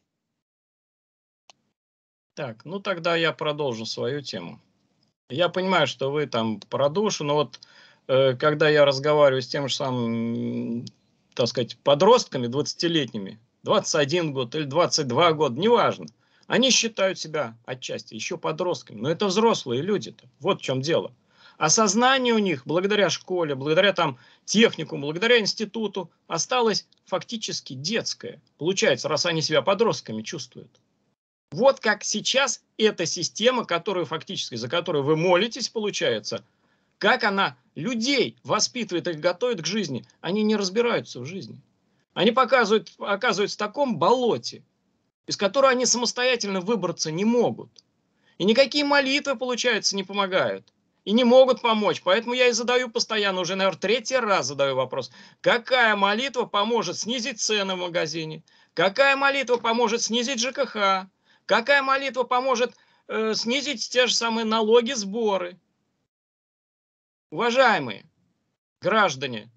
Так, ну тогда я продолжу свою тему. Я понимаю, что вы там про душу, но вот э, когда я разговариваю с тем же самым, так сказать, подростками двадцатилетними, двадцать один год или двадцать два года, неважно, они считают себя отчасти еще подростками, но это взрослые люди-то, вот в чем дело. А сознание у них, благодаря школе, благодаря там техникуму, благодаря институту, осталось фактически детское. Получается, раз они себя подростками чувствуют. Вот как сейчас эта система, которую фактически, за которую вы молитесь, получается, как она людей воспитывает и готовит к жизни, они не разбираются в жизни. Они показывают, оказываются в таком болоте, из которого они самостоятельно выбраться не могут. И никакие молитвы, получается, не помогают. И не могут помочь. Поэтому я и задаю постоянно, уже, наверное, третий раз задаю вопрос. Какая молитва поможет снизить цены в магазине? Какая молитва поможет снизить ЖКХ? Какая молитва поможет э, снизить те же самые налоги, сборы? Уважаемые граждане,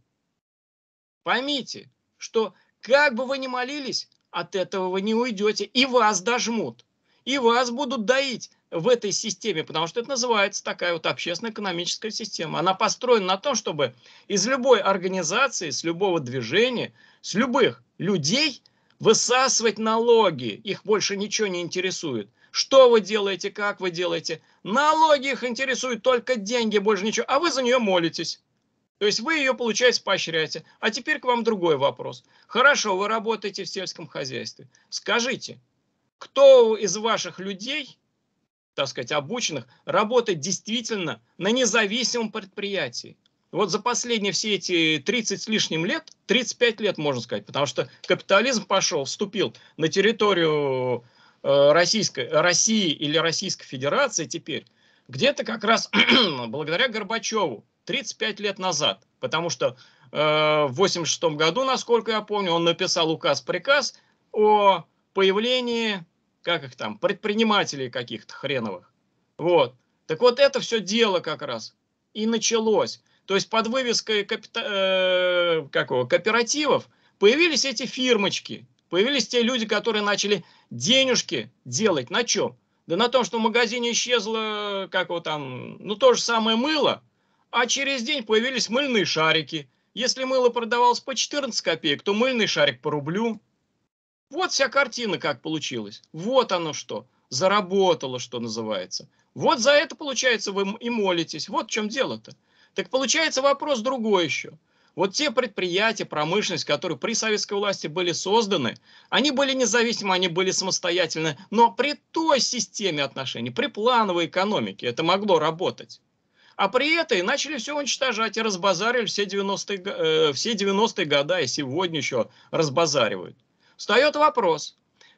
поймите, что как бы вы ни молились, от этого вы не уйдете. И вас дожмут. И вас будут доить в этой системе, потому что это называется такая вот общественно-экономическая система. Она построена на том, чтобы из любой организации, с любого движения, с любых людей высасывать налоги. Их больше ничего не интересует. Что вы делаете, как вы делаете. Налоги их интересуют, только деньги, больше ничего. А вы за нее молитесь. То есть вы ее, получается, поощряете. А теперь к вам другой вопрос. Хорошо, вы работаете в сельском хозяйстве. Скажите, кто из ваших людей, так сказать, обученных, работает действительно на независимом предприятии? Вот за последние все эти тридцать с лишним лет, тридцать пять лет, можно сказать, потому что капитализм пошел, вступил на территорию э, Российской, России или Российской Федерации теперь, где-то как раз благодаря Горбачеву, тридцать пять лет назад, потому что э, в восемьдесят шестом году, насколько я помню, он написал указ-приказ о появлении, как их там, предпринимателей каких-то хреновых. Вот. Так вот это все дело как раз и началось. То есть под вывеской капита... э, как его, кооперативов появились эти фирмочки, появились те люди, которые начали денежки делать. На чем? Да на том, что в магазине исчезло, как его там, ну то же самое мыло, а через день появились мыльные шарики. Если мыло продавалось по четырнадцать копеек, то мыльный шарик по рублю. Вот вся картина как получилась. Вот оно что. Заработало, что называется. Вот за это, получается, вы и молитесь. Вот в чем дело-то. Так получается вопрос другой еще. Вот те предприятия, промышленность, которые при советской власти были созданы, они были независимы, они были самостоятельны, но при той системе отношений, при плановой экономике это могло работать. А при этой начали все уничтожать и разбазарили все девяностые, э, все девяностые годы, и сегодня еще разбазаривают. Встает вопрос,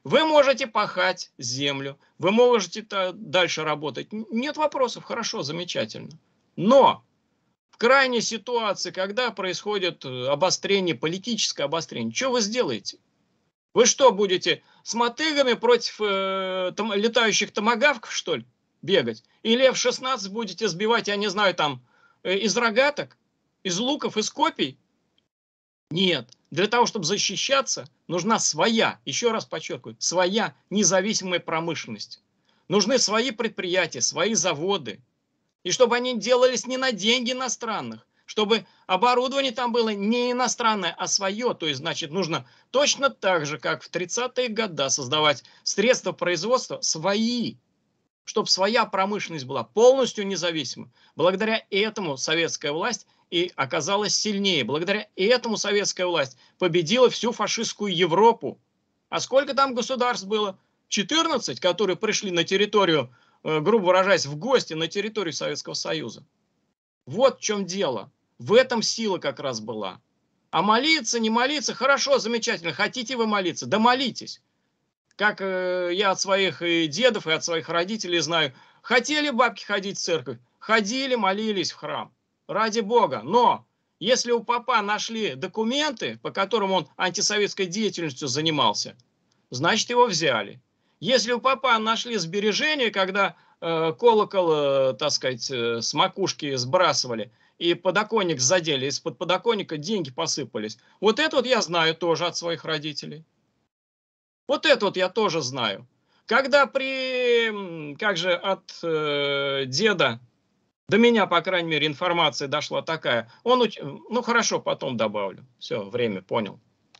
Вы можете пахать землю, вы можете дальше работать. Нет вопросов, хорошо, замечательно. Но в крайней ситуации, когда происходит обострение, политическое обострение, что вы сделаете? Вы что, будете с мотыгами против э, там, летающих томагавков, что ли, бегать? Или эф шестнадцать будете сбивать, я не знаю, там, э, из рогаток, из луков, из копий? Нет. Для того, чтобы защищаться, нужна своя, еще раз подчеркиваю, своя независимая промышленность. Нужны свои предприятия, свои заводы. И чтобы они делались не на деньги иностранных, чтобы оборудование там было не иностранное, а свое. То есть, значит, нужно точно так же, как в тридцатые годы, создавать средства производства свои, чтобы своя промышленность была полностью независима. Благодаря этому советская власть и оказалась сильнее. Благодаря этому советская власть победила всю фашистскую Европу. А сколько там государств было? четырнадцать, которые пришли на территорию, грубо выражаясь, в гости на территорию Советского Союза. Вот в чем дело. В этом сила как раз была. А молиться, не молиться, хорошо, замечательно. Хотите вы молиться? Да молитесь. Как э, я от своих и дедов, и от своих родителей знаю. Хотели бабки ходить в церковь? Ходили, молились в храм. Ради Бога. Но если у папа нашли документы, по которым он антисоветской деятельностью занимался, значит его взяли. Если у папа нашли сбережения, когда э, колокол, э, так сказать, э, с макушки сбрасывали, и подоконник задели, из-под подоконника деньги посыпались. Вот это вот я знаю тоже от своих родителей. Вот это вот я тоже знаю. Когда при, как же, от э, деда, до меня, по крайней мере, информация дошла такая. Он, уч... ну хорошо, потом добавлю. Все, время, понял.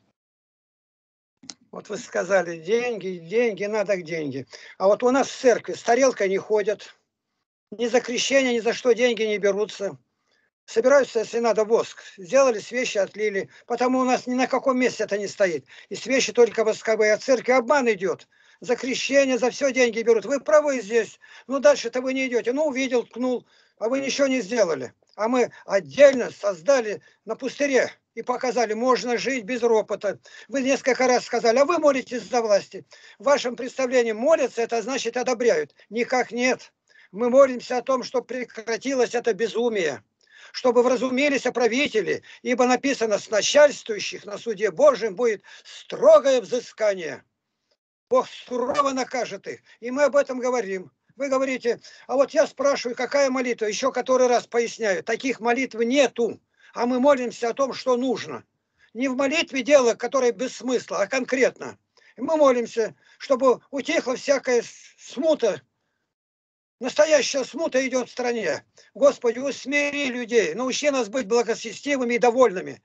Вот вы сказали, деньги, деньги, надо деньги. А вот у нас в церкви с тарелкой не ходят. Ни за крещение, ни за что деньги не берутся. Собираются, если надо, воск. Сделали, свечи отлили. Потому у нас ни на каком месте это не стоит. И свечи только восковые. А церкви обман идет. За крещение, за все деньги берут. Вы правы здесь. Ну дальше-то вы не идете. Ну увидел, ткнул. А вы ничего не сделали. А мы отдельно создали на пустыре. И показали, можно жить без ропота. Вы несколько раз сказали, а вы молитесь за власти. В вашем представлении молятся, это значит одобряют. Никак нет. Мы молимся о том, чтобы прекратилось это безумие. Чтобы вразумились правители, ибо написано, с начальствующих на суде Божьем будет строгое взыскание. Бог сурово накажет их. И мы об этом говорим. Вы говорите, а вот я спрашиваю, какая молитва? Еще который раз поясняю, таких молитв нету. А мы молимся о том, что нужно. Не в молитве дело, которое без смысла, а конкретно. И мы молимся, чтобы утихла всякая смута. Настоящая смута идет в стране. Господи, усмири людей, научи нас быть благочестивыми и довольными.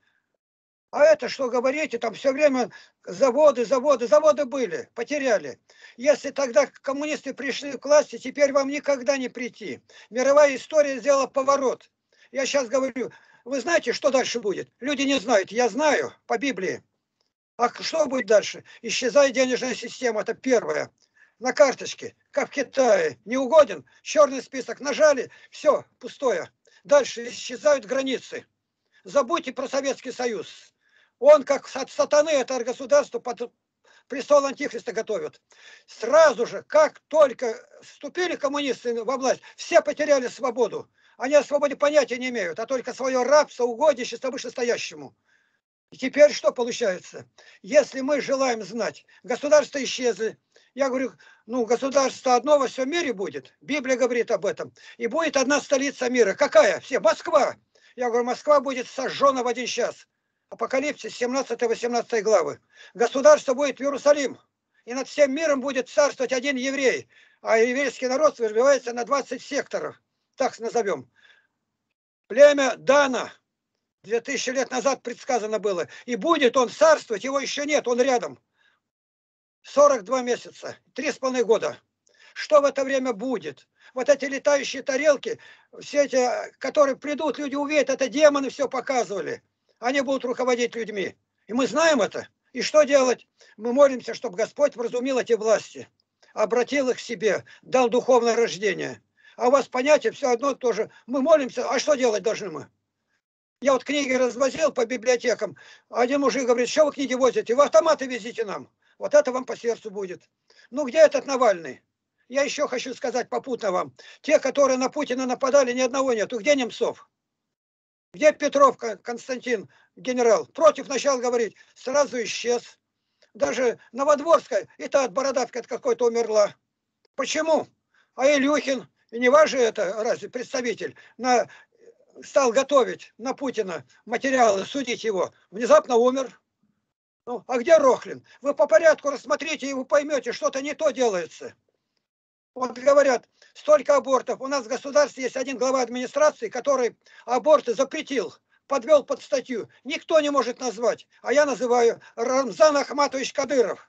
А это что говорите, там все время заводы, заводы, заводы были, потеряли. Если тогда коммунисты пришли к власти, теперь вам никогда не прийти. Мировая история сделала поворот. Я сейчас говорю, вы знаете, что дальше будет? Люди не знают, я знаю по Библии. А что будет дальше? Исчезает денежная система, это первое. На карточке, как в Китае, не угоден, черный список нажали, все, пустое. Дальше исчезают границы. Забудьте про Советский Союз. Он, как от сатаны, это государство под престол Антихриста готовят. Сразу же, как только вступили коммунисты во власть, все потеряли свободу. Они о свободе понятия не имеют, а только свое рабство, угодничество вышестоящему. И теперь что получается? Если мы желаем знать, государства исчезли, я говорю, ну, государство одно во всем мире будет. Библия говорит об этом. И будет одна столица мира. Какая? Все. Москва. Я говорю, Москва будет сожжена в один час. Апокалипсис, семнадцатая-восемнадцатая главы. Государство будет Иерусалим. И над всем миром будет царствовать один еврей. А еврейский народ разбивается на двадцать секторов. Так назовем. Племя Дана. Две тысячи лет назад предсказано было. И будет он царствовать, его еще нет, он рядом. сорок два месяца, три с половиной года. Что в это время будет? Вот эти летающие тарелки, все эти, которые придут, люди увидят, это демоны все показывали. Они будут руководить людьми. И мы знаем это. И что делать? Мы молимся, чтобы Господь вразумил эти власти, обратил их к себе, дал духовное рождение. А у вас понятие все одно тоже. Мы молимся, а что делать должны мы? Я вот книги развозил по библиотекам. Один мужик говорит, что вы книги возите? В автоматы везите нам. Вот это вам по сердцу будет. Ну где этот Навальный? Я еще хочу сказать попутно вам. Те, которые на Путина нападали, ни одного нету. Где Немцов? Где Петров Константин, генерал? Против начал говорить, сразу исчез. Даже Новодворская, и та от бородавки от какой-то умерла. Почему? А Илюхин, и не ваш же это, разве представитель, на, стал готовить на Путина материалы, судить его, внезапно умер. Ну, а где Рохлин? Вы по порядку рассмотрите, и вы поймете, что-то не то делается. Вот говорят, столько абортов. У нас в государстве есть один глава администрации, который аборты запретил, подвел под статью. Никто не может назвать. А я называю Рамзан Ахматович Кадыров.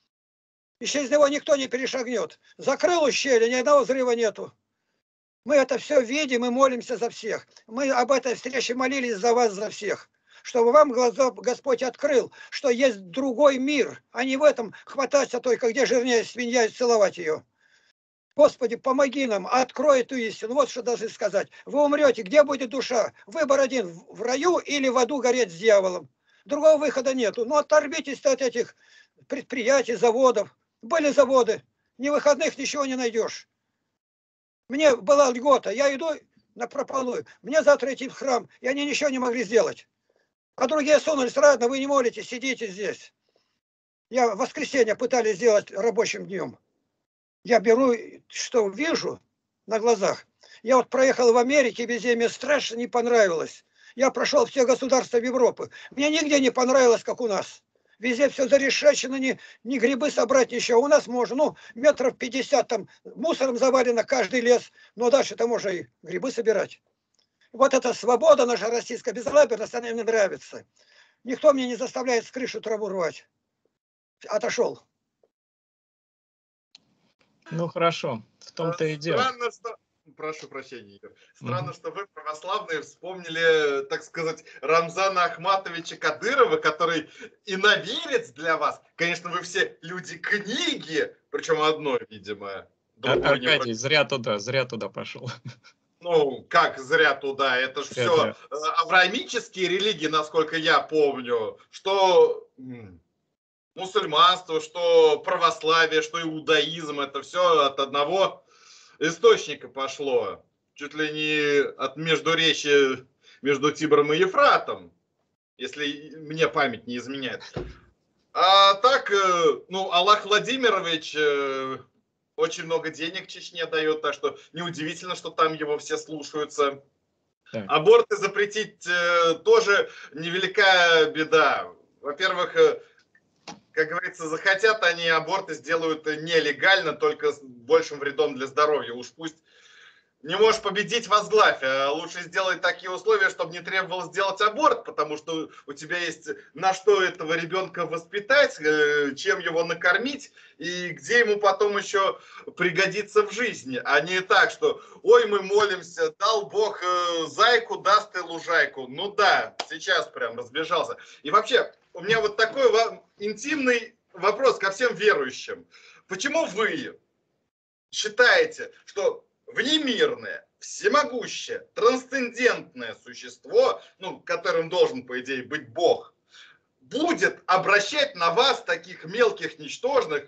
И через него никто не перешагнет. Закрыл ущелье, ни одного взрыва нету. Мы это все видим и молимся за всех. Мы об этой встрече молились за вас, за всех. Чтобы вам глаза Господь открыл, что есть другой мир, а не в этом хвататься только, где жирнее свинья, и целовать ее. Господи, помоги нам, открой эту истину. Вот что должны сказать. Вы умрете, где будет душа? Выбор один, в раю или в аду гореть с дьяволом. Другого выхода нету. Ну оторвитесь от этих предприятий, заводов. Были заводы, ни выходных ничего не найдешь. Мне была льгота, я иду на прополую. Мне завтра идти в храм, и они ничего не могли сделать. А другие сунулись, ладно, вы не молитесь, сидите здесь. Я в воскресенье пытались сделать рабочим днем. Я беру, что вижу на глазах. Я вот проехал в Америке, везде мне страшно не понравилось. Я прошел все государства Европы. Мне нигде не понравилось, как у нас. Везде все зарешечено, ни, ни грибы собрать еще. У нас можно, ну, метров пятьдесят там мусором завалено каждый лес. Но дальше-то можно и грибы собирать. Вот эта свобода наша российская, безалаберность, она мне нравится. Никто мне не заставляет с крыши траву рвать. Отошел. Ну, хорошо. В том-то и дело. Странно, что... Прошу прощения, Игорь. Странно, mm-hmm. что вы, православные, вспомнили, так сказать, Рамзана Ахматовича Кадырова, который иноверец для вас. Конечно, вы все люди книги, причем одной, видимо. Аркадий, не... зря туда, зря туда пошел. Ну, как зря туда? Это же все зря. Авраамические религии, насколько я помню, что мусульманство, что православие, что иудаизм, это все от одного источника пошло, чуть ли не от междуречия между Тибром и Ефратом, если мне память не изменяет. А так, ну, Аллах Владимирович очень много денег Чечне дает, так что неудивительно, что там его все слушаются. Так. Аборты запретить тоже невелика беда. Во-первых, как говорится, захотят они аборты сделают нелегально, только с большим вредом для здоровья. Уж пусть не можешь победить, возглавь. А лучше сделай такие условия, чтобы не требовалось сделать аборт, потому что у тебя есть на что этого ребенка воспитать, чем его накормить, и где ему потом еще пригодится в жизни. А не так, что ой, мы молимся, дал Бог зайку, даст и лужайку. Ну да, сейчас прям разбежался. И вообще, у меня вот такой вам интимный вопрос ко всем верующим. Почему вы считаете, что внемирное, всемогущее, трансцендентное существо, ну, которым должен, по идее, быть Бог, будет обращать на вас, таких мелких, ничтожных,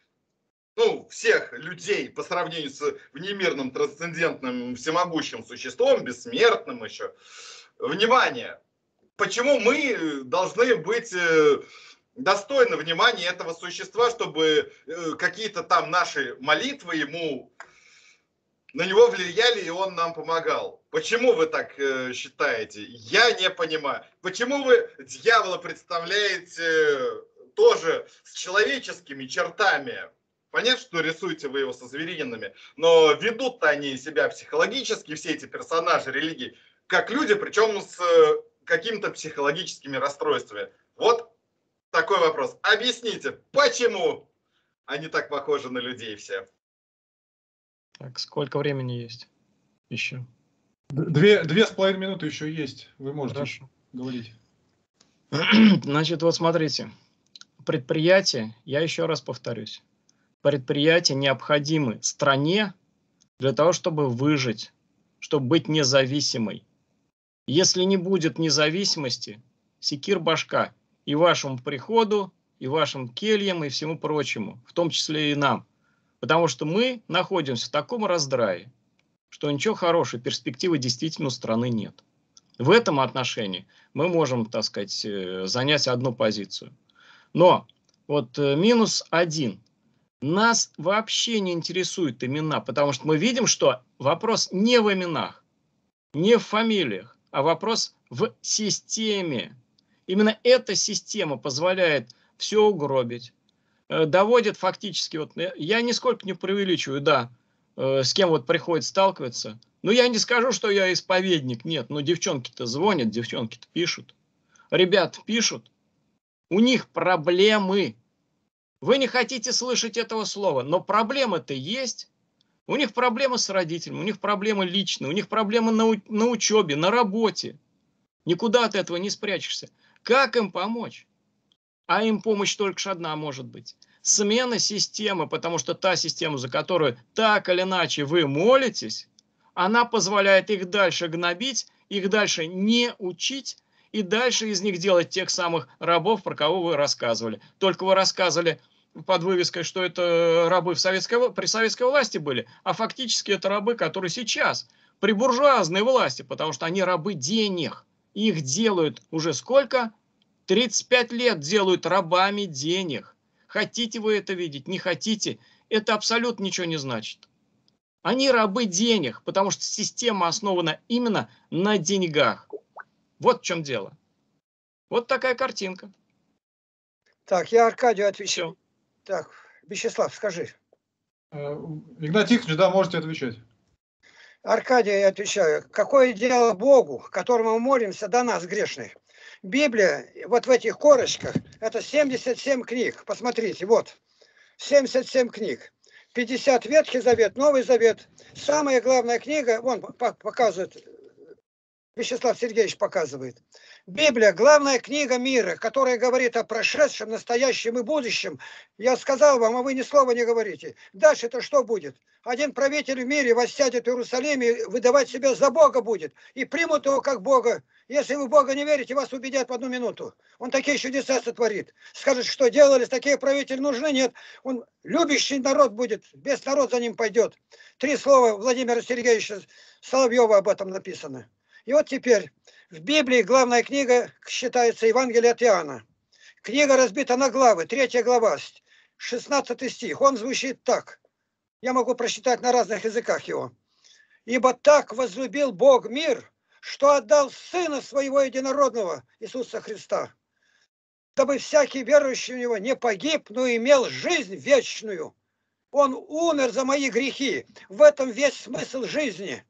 ну, всех людей по сравнению с внемирным, трансцендентным, всемогущим существом, бессмертным еще, внимание? Почему мы должны быть достойны внимания этого существа, чтобы какие-то там наши молитвы ему, на него влияли, и он нам помогал? Почему вы так считаете? Я не понимаю. Почему вы дьявола представляете тоже с человеческими чертами? Понятно, что рисуете вы его со звериными, но ведут-то они себя психологически, все эти персонажи религии, как люди, причем с какими-то психологическими расстройствами. Вот такой вопрос. Объясните, почему они так похожи на людей все? Так, сколько времени есть еще? Две, две с половиной минуты еще есть. Вы можете Хорошо говорить. Значит, вот смотрите. Предприятия, я еще раз повторюсь, предприятия необходимы стране для того, чтобы выжить, чтобы быть независимой. Если не будет независимости, секир башка и вашему приходу, и вашим кельям, и всему прочему, в том числе и нам. Потому что мы находимся в таком раздрае, что ничего хорошего, перспективы действительно у страны нет. В этом отношении мы можем, так сказать, занять одну позицию. Но вот минус один. Нас вообще не интересуют имена, потому что мы видим, что вопрос не в именах, не в фамилиях, а вопрос в системе. Именно эта система позволяет все угробить, доводит фактически, вот я нисколько не преувеличиваю, да, с кем вот приходится сталкиваться. Ну, я не скажу, что я исповедник, нет, но девчонки-то звонят, девчонки-то пишут. Ребята пишут, у них проблемы. Вы не хотите слышать этого слова, но проблемы-то есть. У них проблемы с родителями, у них проблемы личные, у них проблемы на, на учебе, на работе. Никуда от этого не спрячешься. Как им помочь? А им помощь только ж одна может быть. Смена системы, потому что та система, за которую так или иначе вы молитесь, она позволяет их дальше гнобить, их дальше не учить и дальше из них делать тех самых рабов, про кого вы рассказывали. Только вы рассказывали под вывеской, что это рабы в советской, при советской власти были, а фактически это рабы, которые сейчас при буржуазной власти, потому что они рабы денег. Их делают уже сколько? тридцать пять лет делают рабами денег. Хотите вы это видеть, не хотите, это абсолютно ничего не значит. Они рабы денег, потому что система основана именно на деньгах. Вот в чем дело. Вот такая картинка. Так, я Аркадию отвечу. Так, Вячеслав, скажи. Игнатий Тихонович, да, можете отвечать. Аркадий, я отвечаю. Какое дело Богу, которому мы молимся, до нас, грешных? Библия, вот в этих корочках, это семьдесят семь книг. Посмотрите, вот. семьдесят семь книг. пятьдесят Ветхий Завет, Новый Завет. Самая главная книга, вон показывает, Вячеслав Сергеевич показывает. Библия, главная книга мира, которая говорит о прошедшем, настоящем и будущем. Я сказал вам, а вы ни слова не говорите. Дальше-то что будет? Один правитель в мире воссядет в Иерусалиме и выдавать себя за Бога будет. И примут его как Бога. Если вы в Бога не верите, вас убедят в одну минуту. Он такие чудеса сотворит. Скажет, что делали, такие правители нужны, нет. Он любящий народ будет, весь народ за ним пойдет. Три слова Владимира Сергеевича Соловьева об этом написано. И вот теперь в Библии главная книга считается Евангелие от Иоанна. Книга разбита на главы. Третья глава, шестнадцатый стих. Он звучит так. Я могу прочитать на разных языках его. «Ибо так возлюбил Бог мир, что отдал Сына Своего Единородного, Иисуса Христа, дабы всякий верующий в Него не погиб, но имел жизнь вечную. Он умер за мои грехи. В этом весь смысл жизни».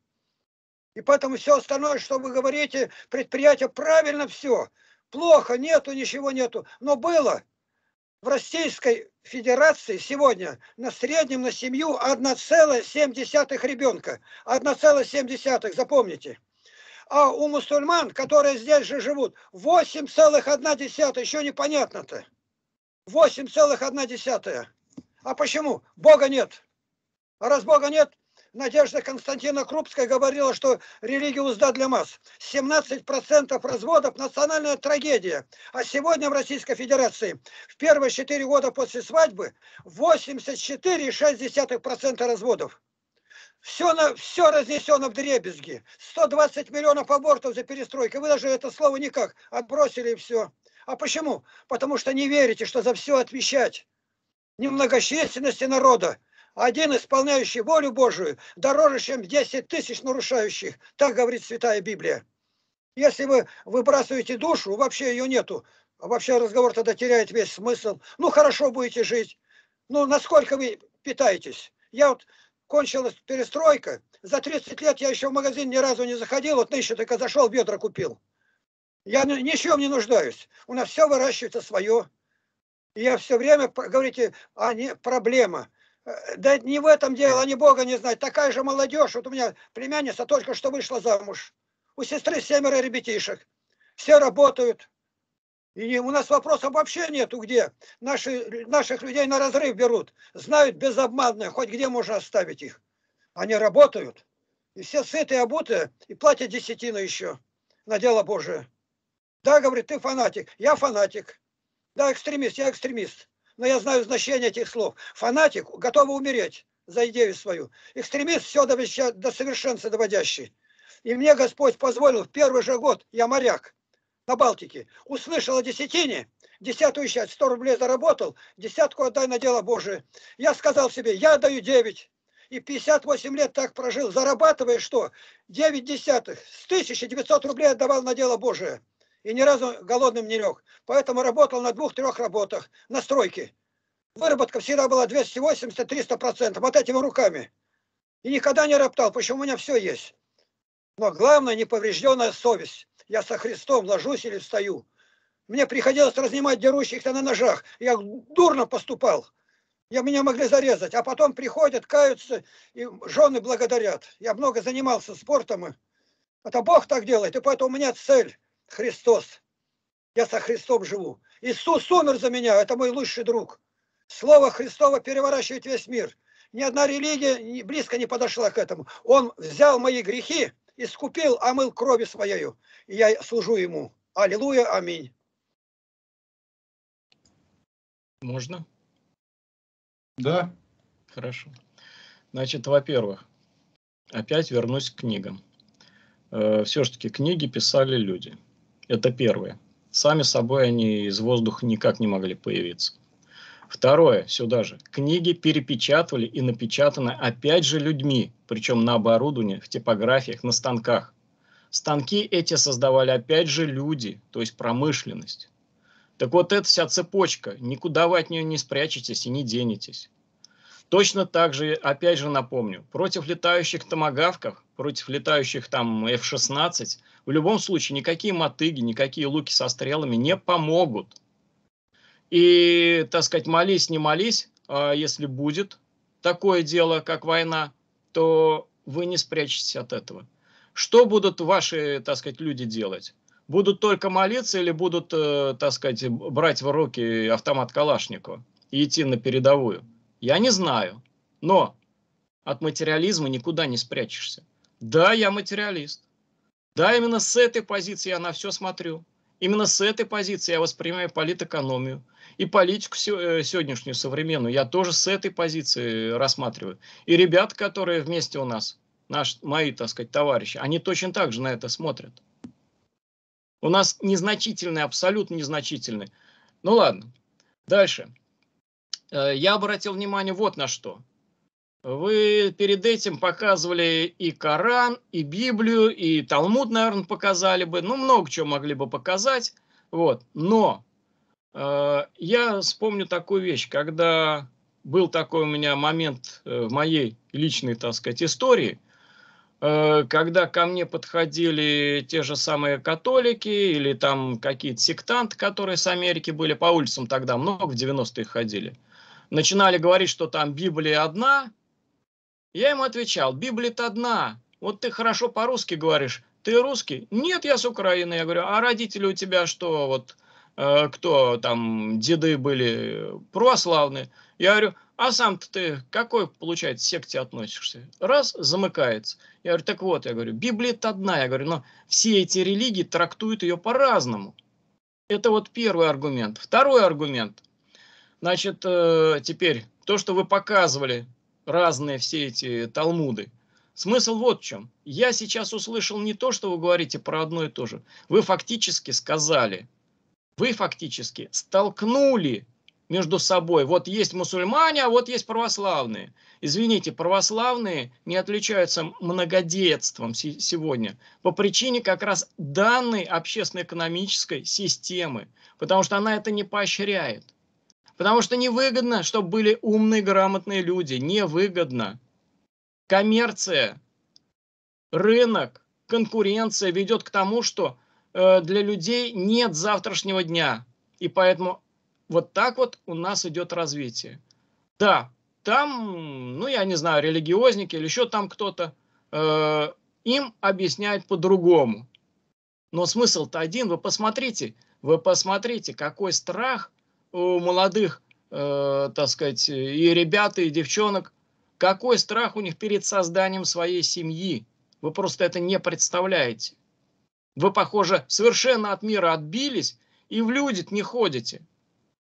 И поэтому все остальное, что вы говорите, предприятие правильно все. Плохо, нету, ничего нету. Но было в Российской Федерации сегодня на среднем на семью одна целая семь десятых ребенка. одна целая семь десятых, запомните. А у мусульман, которые здесь же живут, восемь целых одна десятая. Еще непонятно-то. восемь целых одна десятая. А почему? Бога нет. А раз Бога нет, Надежда Константина Крупская говорила, что религия узда для масс. семнадцать процентов разводов – национальная трагедия. А сегодня в Российской Федерации в первые четыре года после свадьбы восемьдесят четыре и шесть десятых процента разводов. Все, на, все разнесено в дребезги. сто двадцать миллионов абортов за перестройкой. Вы даже это слово никак отбросили и все. А почему? Потому что не верите, что за все отвечать. Немногочисленности народа. Один, исполняющий волю Божию, дороже, чем десять тысяч нарушающих. Так говорит Святая Библия. Если вы выбрасываете душу, вообще ее нету. А вообще разговор тогда теряет весь смысл. Ну, хорошо будете жить. Ну, насколько вы питаетесь? Я вот кончилась перестройка. За тридцать лет я еще в магазин ни разу не заходил. Вот нынче только зашел, ведра купил. Я ни, ни в чем не нуждаюсь. У нас все выращивается свое. И я все время, говорите, а не проблема. Да не в этом дело, они Бога не знают. Такая же молодежь. Вот у меня племянница только что вышла замуж. У сестры семеро ребятишек. Все работают. И у нас вопросов вообще нету где. Наши, наших людей на разрыв берут. Знают безобманное, хоть где можно оставить их. Они работают. И все сытые, обутые. И платят десятину еще. На дело Божие. Да, говорит, ты фанатик. Я фанатик. Да, экстремист, я экстремист. Но я знаю значение этих слов. Фанатик готов умереть за идею свою. Экстремист все до, до совершенства доводящий. И мне Господь позволил в первый же год, я моряк на Балтике, услышал о десятине, десятую часть, сто рублей заработал, десятку отдай на дело Божие. Я сказал себе, я даю девять. И пятьдесят восемь лет так прожил, зарабатывая что? девять десятых. С тысячи девятисот рублей отдавал на дело Божие. И ни разу голодным не лег. Поэтому работал на двух-трех работах, на стройке. Выработка всегда была двести восемьдесят — триста процентов, вот этими руками. И никогда не роптал, почему у меня все есть. Но главное, неповрежденная совесть. Я со Христом ложусь или встаю. Мне приходилось разнимать дерущихся на ножах. Я дурно поступал. Я, меня могли зарезать. А потом приходят, каются, и жены благодарят. Я много занимался спортом. И это Бог так делает. И поэтому у меня цель — Христос. Я со Христом живу. Иисус умер за меня. Это мой лучший друг. Слово Христово переворачивает весь мир. Ни одна религия близко не подошла к этому. Он взял мои грехи, искупил, омыл кровью своею. И я служу ему. Аллилуйя, аминь. Можно? Да. Хорошо. Значит, во-первых, опять вернусь к книгам. Э, все-таки книги писали люди. Это первое. Сами собой они из воздуха никак не могли появиться. Второе, сюда же. Книги перепечатывали и напечатаны опять же людьми, причем на оборудовании, в типографиях, на станках. Станки эти создавали опять же люди, то есть промышленность. Так вот, эта вся цепочка, никуда вы от нее не спрячетесь и не денетесь. Точно так же, опять же напомню, против летающих томагавков, против летающих там эф шестнадцать, в любом случае никакие мотыги, никакие луки со стрелами не помогут. И, так сказать, молись, не молись, а если будет такое дело, как война, то вы не спрячетесь от этого. Что будут ваши, так сказать, люди делать? Будут только молиться или будут, э, так сказать, брать в руки автомат Калашникова и идти на передовую? Я не знаю, но от материализма никуда не спрячешься. Да, я материалист. Да, именно с этой позиции я на все смотрю. Именно с этой позиции я воспринимаю политэкономию. И политику сегодняшнюю, современную, я тоже с этой позиции рассматриваю. И ребята, которые вместе у нас, наши, мои, так сказать, товарищи, они точно так же на это смотрят. У нас незначительные, абсолютно незначительные. Ну ладно, дальше. Я обратил внимание вот на что. Вы перед этим показывали и Коран, и Библию, и Талмуд, наверное, показали бы. Ну, много чего могли бы показать. Вот. Но э, я вспомню такую вещь, когда был такой у меня момент э, в моей личной, так сказать, истории, э, когда ко мне подходили те же самые католики или там какие-то сектанты, которые с Америки были, по улицам тогда много, в девяностые ходили. Начинали говорить, что там Библия одна. Я ему отвечал, Библия-то одна. Вот ты хорошо по-русски говоришь. Ты русский? Нет, я с Украины. Я говорю, а родители у тебя что? Вот э, кто там, деды были православные? Я говорю, а сам-то ты к какой, получается, секте относишься? Раз, замыкается. Я говорю, так вот, я говорю, Библия-то одна. Я говорю, но все эти религии трактуют ее по-разному. Это вот первый аргумент. Второй аргумент. Значит, э, теперь, то, что вы показывали, разные все эти талмуды. Смысл вот в чем. Я сейчас услышал не то, что вы говорите про одно и то же. Вы фактически сказали, вы фактически столкнули между собой. Вот есть мусульмане, а вот есть православные. Извините, православные не отличаются многодетством сегодня по причине как раз данной общественно-экономической системы. Потому что она это не поощряет. Потому что невыгодно, чтобы были умные, грамотные люди. Невыгодно. Коммерция, рынок, конкуренция ведет к тому, что э, для людей нет завтрашнего дня. И поэтому вот так вот у нас идет развитие. Да, там, ну я не знаю, религиозники или еще там кто-то, э, им объясняют по-другому. Но смысл-то один. Вы посмотрите, вы посмотрите, какой страх у молодых, э, так сказать, и ребят, и девчонок, какой страх у них перед созданием своей семьи. Вы просто это не представляете. Вы, похоже, совершенно от мира отбились и в люди не ходите.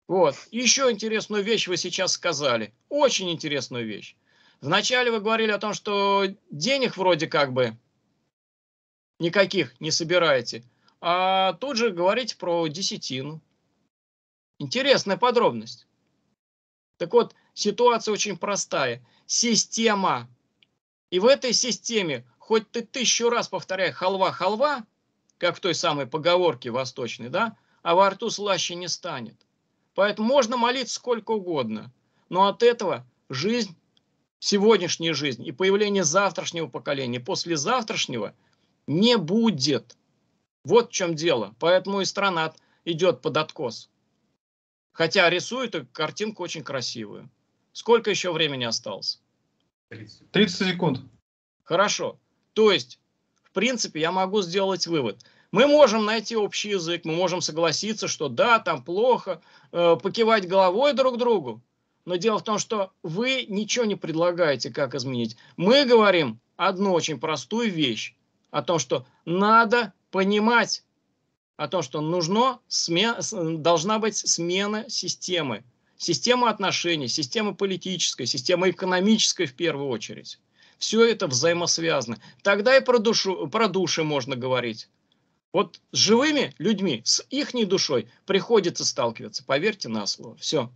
Вот. Еще интересную вещь вы сейчас сказали. Очень интересную вещь. Вначале вы говорили о том, что денег вроде как бы никаких не собираете, а тут же говорите про десятину. Интересная подробность. Так вот, ситуация очень простая. Система. И в этой системе, хоть ты тысячу раз повторяй халва-халва, как в той самой поговорке восточной, да, а во рту слаще не станет. Поэтому можно молиться сколько угодно, но от этого жизнь, сегодняшняя жизнь и появление завтрашнего поколения, послезавтрашнего не будет. Вот в чем дело. Поэтому и страна идет под откос. Хотя рисует картинку очень красивую. Сколько еще времени осталось? тридцать секунд. Хорошо. То есть, в принципе, я могу сделать вывод. Мы можем найти общий язык, мы можем согласиться, что да, там плохо, э, покивать головой друг другу. Но дело в том, что вы ничего не предлагаете, как изменить. Мы говорим одну очень простую вещь. О том, что надо понимать, о том, что нужно, смен, должна быть смена системы. Система отношений, система политическая, система экономическая в первую очередь. Все это взаимосвязано. Тогда и про душу, про души можно говорить. Вот с живыми людьми, с ихней душой приходится сталкиваться, поверьте на слово. Все.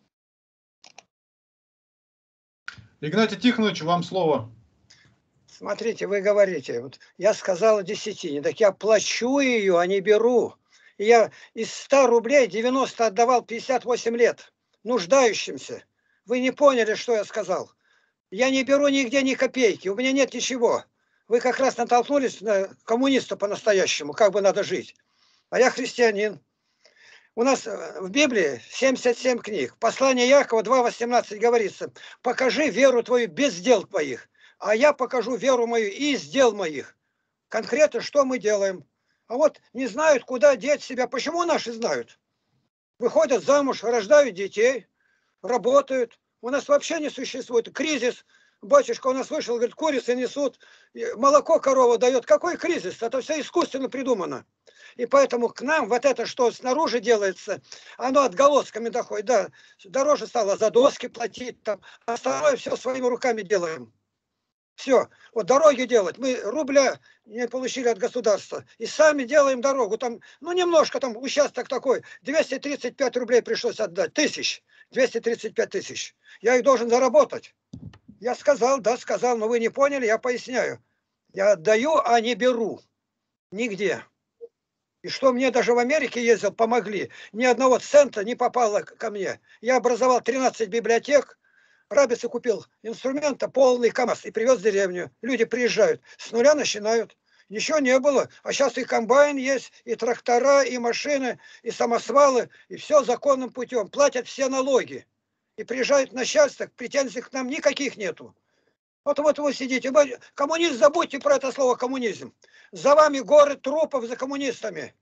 Игнатий Тихонович, вам слово. Смотрите, вы говорите, вот я сказал о десятине, так я плачу ее, а не беру. И я из ста рублей девяносто отдавал пятьдесят восемь лет нуждающимся. Вы не поняли, что я сказал. Я не беру нигде ни копейки, у меня нет ничего. Вы как раз натолкнулись на коммуниста по-настоящему, как бы надо жить. А я христианин. У нас в Библии семьдесят семь книг. Послание Якова два восемнадцать говорится: покажи веру твою без дел твоих, а я покажу веру мою из дел моих. Конкретно, что мы делаем. А вот не знают, куда деть себя. Почему наши знают? Выходят замуж, рождают детей, работают. У нас вообще не существует кризис. Батюшка у нас вышел, говорит, курицы несут, молоко корова дает. Какой кризис? Это все искусственно придумано. И поэтому к нам вот это, что снаружи делается, оно отголосками доходит. Да, дороже стало за доски платить, там, остальное все своими руками делаем. Все. Вот дороги делать. Мы рубля не получили от государства. И сами делаем дорогу. Там, ну, немножко там участок такой. двести тридцать пять рублей пришлось отдать. Тысяч. двести тридцать пять тысяч. Я их должен заработать. Я сказал, да, сказал, но вы не поняли, я поясняю. Я отдаю, а не беру. Нигде. И что мне даже в Америке ездил, помогли. Ни одного цента не попало ко мне. Я образовал тринадцать библиотек. Рабица купил инструмента, полный КАМАЗ, и привез в деревню. Люди приезжают, с нуля начинают. Ничего не было. А сейчас и комбайн есть, и трактора, и машины, и самосвалы, и все законным путем. Платят все налоги. И приезжает начальство, претензий к нам никаких нету. Вот вот вы сидите. Вы, коммунист, забудьте про это слово коммунизм. За вами горы трупов, за коммунистами.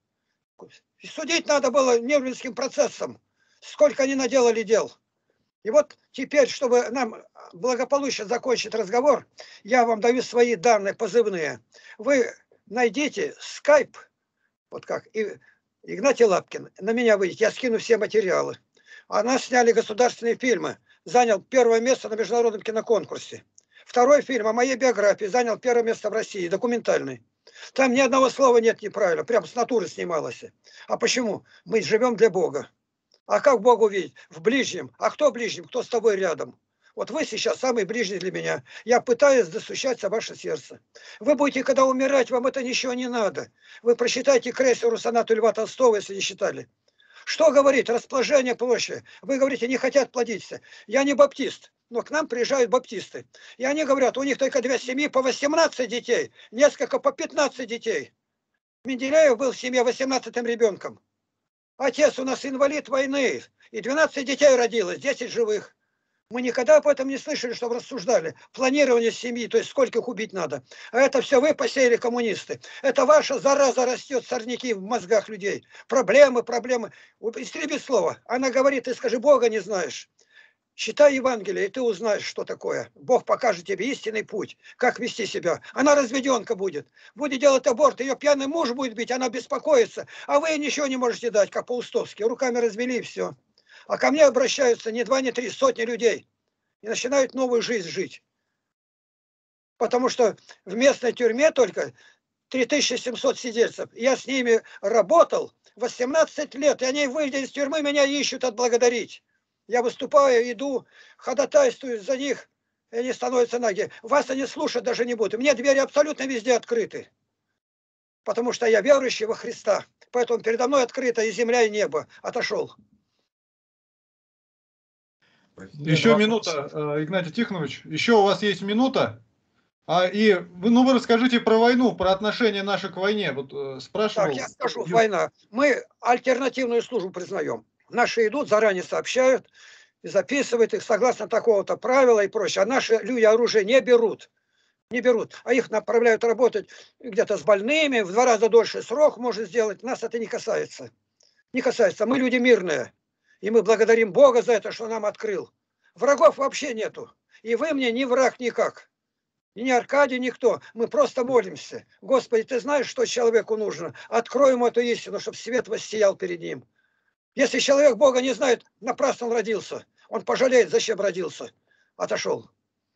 Судить надо было Нюрнбергским процессом. Сколько они наделали дел. И вот теперь, чтобы нам благополучно закончить разговор, я вам даю свои данные позывные. Вы найдите скайп, вот как, и Игнатий Лапкин, на меня выйдете, я скину все материалы. Она сняли государственные фильмы, занял первое место на международном киноконкурсе. Второй фильм о моей биографии занял первое место в России, документальный. Там ни одного слова нет неправильно, прям с натуры снималось. А почему? Мы живем для Бога. А как Бога увидеть? В ближнем. А кто ближнем? Кто с тобой рядом? Вот вы сейчас самый ближний для меня. Я пытаюсь достучаться в ваше сердце. Вы будете, когда умирать, вам это ничего не надо. Вы прочитайте крейсеру сонату Льва Толстого, если не читали. Что говорит? Расположение площади. Вы говорите, не хотят плодиться. Я не баптист, но к нам приезжают баптисты. И они говорят, у них только две семьи по восемнадцать детей, несколько по пятнадцать детей. Менделеев был в семье восемнадцатым ребенком. Отец у нас инвалид войны, и двенадцать детей родилось, десять живых. Мы никогда об этом не слышали, чтобы рассуждали. Планирование семьи, то есть сколько их убить надо. А это все вы посеяли, коммунисты. Это ваша зараза растет, сорняки в мозгах людей. Проблемы, проблемы. Истреби слово. Она говорит, ты скажи, Бога не знаешь. Читай Евангелие, и ты узнаешь, что такое. Бог покажет тебе истинный путь, как вести себя. Она разведенка будет. Будет делать аборт, ее пьяный муж будет бить, она беспокоится. А вы ничего не можете дать, как по-устовски. Руками развели и все. А ко мне обращаются не два, не три, сотни людей. И начинают новую жизнь жить. Потому что в местной тюрьме только три тысячи семьсот сидельцев. Я с ними работал восемнадцать лет, и они, выйдя из тюрьмы, меня ищут отблагодарить. Я выступаю, иду, ходатайствую за них, и они становятся на ноги. Вас они слушать даже не будут. Мне двери абсолютно везде открыты. Потому что я верующий во Христа. Поэтому передо мной открыто и земля, и небо. Отошел. Еще минута, Игнатий Тихонович. Еще у вас есть минута. А, и вы, ну, вы расскажите про войну, про отношение наших к войне. Вот э, спрашивал. Так, я скажу, война. Мы альтернативную службу признаем. Наши идут, заранее сообщают, и записывают их согласно такого-то правила и прочее. А наши люди оружие не берут. Не берут. А их направляют работать где-то с больными, в два раза дольше срок может сделать. Нас это не касается. Не касается. Мы люди мирные. И мы благодарим Бога за это, что нам открыл. Врагов вообще нету. И вы мне не враг никак. И не Аркадий, никто. Мы просто молимся. Господи, ты знаешь, что человеку нужно? Открой ему эту истину, чтобы свет воссиял перед ним. Если человек Бога не знает, напрасно он родился. Он пожалеет, зачем родился. Отошел.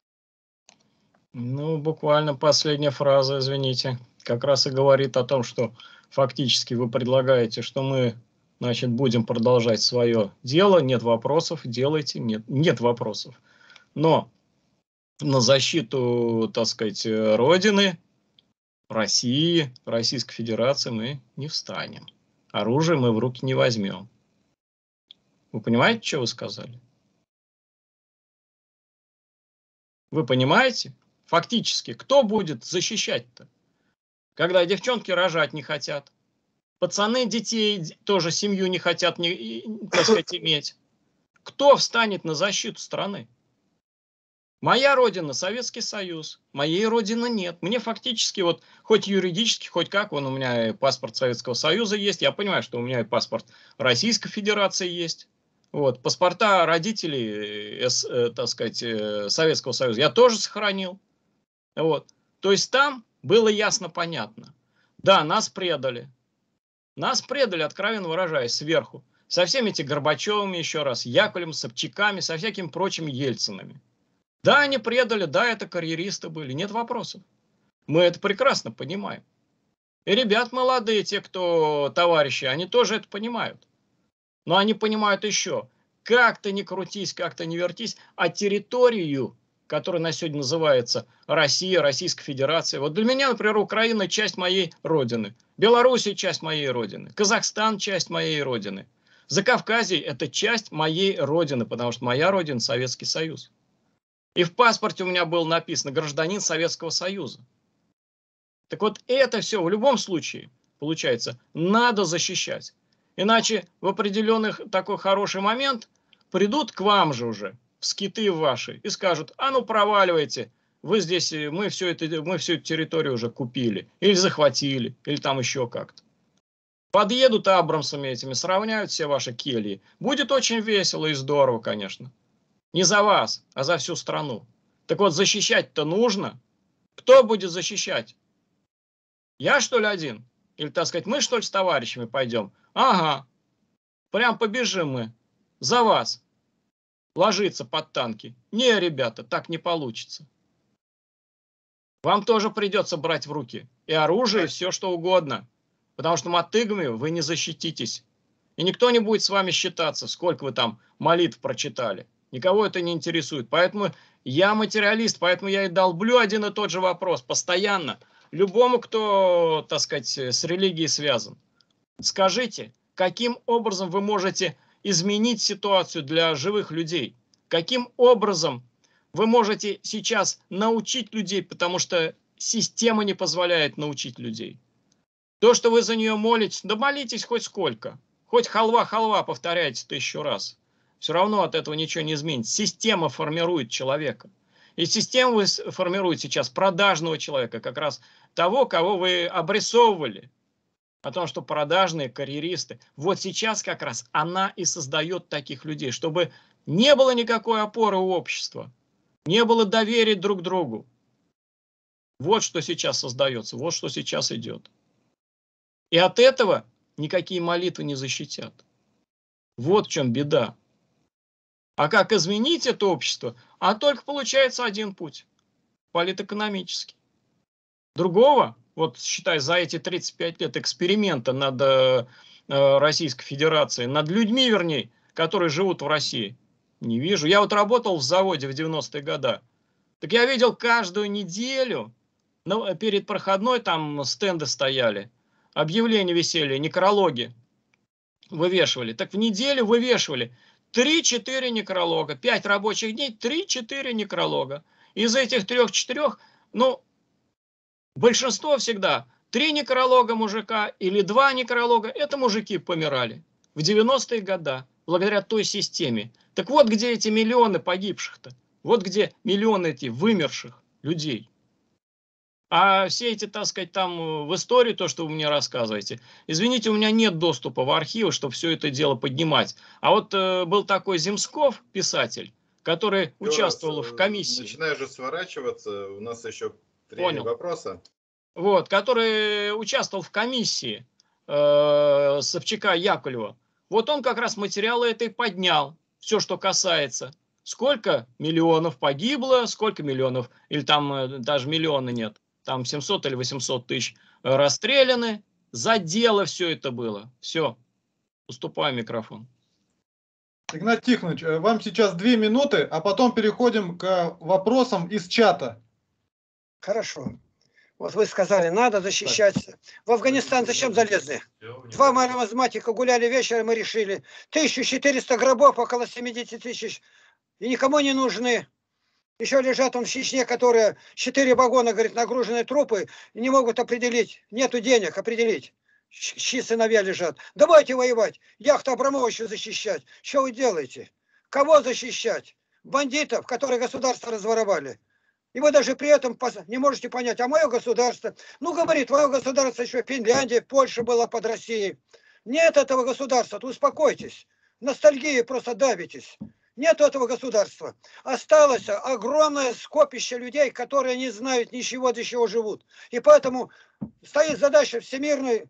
Ну, буквально последняя фраза, извините, как раз и говорит о том, что фактически вы предлагаете, что мы, значит, будем продолжать свое дело. Нет вопросов, делайте, нет, нет вопросов. Но на защиту, так сказать, Родины, России, Российской Федерации мы не встанем. Оружие мы в руки не возьмем. Вы понимаете, что вы сказали? Вы понимаете? Фактически, кто будет защищать-то? Когда девчонки рожать не хотят. Пацаны детей, тоже семью не хотят, не, так сказать, иметь. Кто встанет на защиту страны? Моя родина, Советский Союз. Моей родины нет. Мне фактически, вот, хоть юридически, хоть как, вон у меня и паспорт Советского Союза есть. Я понимаю, что у меня и паспорт Российской Федерации есть. Вот, паспорта родителей, э, так сказать, э, Советского Союза я тоже сохранил. Вот. То есть там было ясно понятно. Да, нас предали. Нас предали, откровенно выражаясь, сверху. Со всеми этими Горбачевыми, еще раз, Яковлевым, Собчаками, со всякими прочими Ельцинами. Да, они предали, да, это карьеристы были, нет вопросов. Мы это прекрасно понимаем. И ребят молодые, те, кто товарищи, они тоже это понимают. Но они понимают еще, как ты не крутись, как ты не вертись, а территорию, которая на сегодня называется Россия, Российская Федерация. Вот для меня, например, Украина часть моей родины, Белоруссия часть моей родины, Казахстан часть моей родины, Закавказье это часть моей родины, потому что моя родина Советский Союз. И в паспорте у меня было написано гражданин Советского Союза. Так вот это все в любом случае, получается, надо защищать. Иначе в определенный такой хороший момент придут к вам же уже, в скиты ваши, и скажут, а ну проваливайте, вы здесь, мы, все это, мы всю эту территорию уже купили, или захватили, или там еще как-то. Подъедут Абрамсами этими, сравняют все ваши кельи. Будет очень весело и здорово, конечно. Не за вас, а за всю страну. Так вот, защищать-то нужно. Кто будет защищать? Я, что ли, один? Или, так сказать, мы, что ли, с товарищами пойдем? Ага, прям побежим мы. За вас. Ложиться под танки. Не, ребята, так не получится. Вам тоже придется брать в руки и оружие, и все, что угодно. Потому что мотыгами вы не защититесь. И никто не будет с вами считаться, сколько вы там молитв прочитали. Никого это не интересует. Поэтому я материалист, поэтому я и долблю один и тот же вопрос постоянно. Любому, кто, так сказать, с религией связан. Скажите, каким образом вы можете изменить ситуацию для живых людей? Каким образом вы можете сейчас научить людей, потому что система не позволяет научить людей? То, что вы за нее молитесь, да молитесь хоть сколько. Хоть халва-халва повторяйте тысячу раз. Все равно от этого ничего не изменится. Система формирует человека. И систему формирует сейчас продажного человека, как раз того, кого вы обрисовывали. О том, что продажные карьеристы. Вот сейчас как раз она и создает таких людей, чтобы не было никакой опоры у общества. Не было доверия друг к другу. Вот что сейчас создается, вот что сейчас идет. И от этого никакие молитвы не защитят. Вот в чем беда. А как изменить это общество? А только получается один путь. Политэкономический. Другого, вот считай, за эти тридцать пять лет эксперимента над э, Российской Федерацией, над людьми, вернее, которые живут в России, не вижу. Я вот работал в заводе в девяностые годы. Так я видел каждую неделю, ну, перед проходной там стенды стояли, объявления висели, некрологи вывешивали. Так в неделю вывешивали три-четыре некролога, пять рабочих дней, три-четыре некролога. Из этих трех-четырех, ну, большинство всегда, три некролога мужика или два некролога, это мужики помирали в девяностые годы, благодаря той системе. Так вот, где эти миллионы погибших-то? Вот где миллионы этих вымерших людей. А все эти, так сказать, там в истории, то, что вы мне рассказываете, извините, у меня нет доступа в архивы, чтобы все это дело поднимать. А вот э, был такой Земсков, писатель, который Юра, участвовал в комиссии. Начинаешь же сворачиваться, у нас еще три Понял. вопроса. Вот, который участвовал в комиссии э, Собчака Яковлева. Вот он как раз материалы этой поднял, все, что касается. Сколько миллионов погибло, сколько миллионов, или там э, даже миллиона нет, там семьсот или восемьсот тысяч расстреляны. За дело все это было. Все. Уступаю микрофон. Игнат Тихонович, вам сейчас две минуты, а потом переходим к вопросам из чата. Хорошо. Вот вы сказали, надо защищаться. В Афганистан зачем залезли? Два маразматика гуляли вечером и решили. тысяча четыреста гробов, около семидесяти тысяч. И никому не нужны. Еще лежат он в Чечне, которые четыре вагона, говорит, нагруженные трупы, и не могут определить. Нету денег определить. Чьи сыновья лежат. Давайте воевать. Яхту Абрамовича защищать. Что вы делаете? Кого защищать? Бандитов, которые государство разворовали. И вы даже при этом не можете понять, а мое государство, ну, говорит, твое государство еще Финляндия, Польша была под Россией. Нет этого государства, то успокойтесь. Ностальгии просто давитесь. Нет этого государства. Осталось огромное скопище людей, которые не знают ничего, для чего живут. И поэтому стоит задача всемирной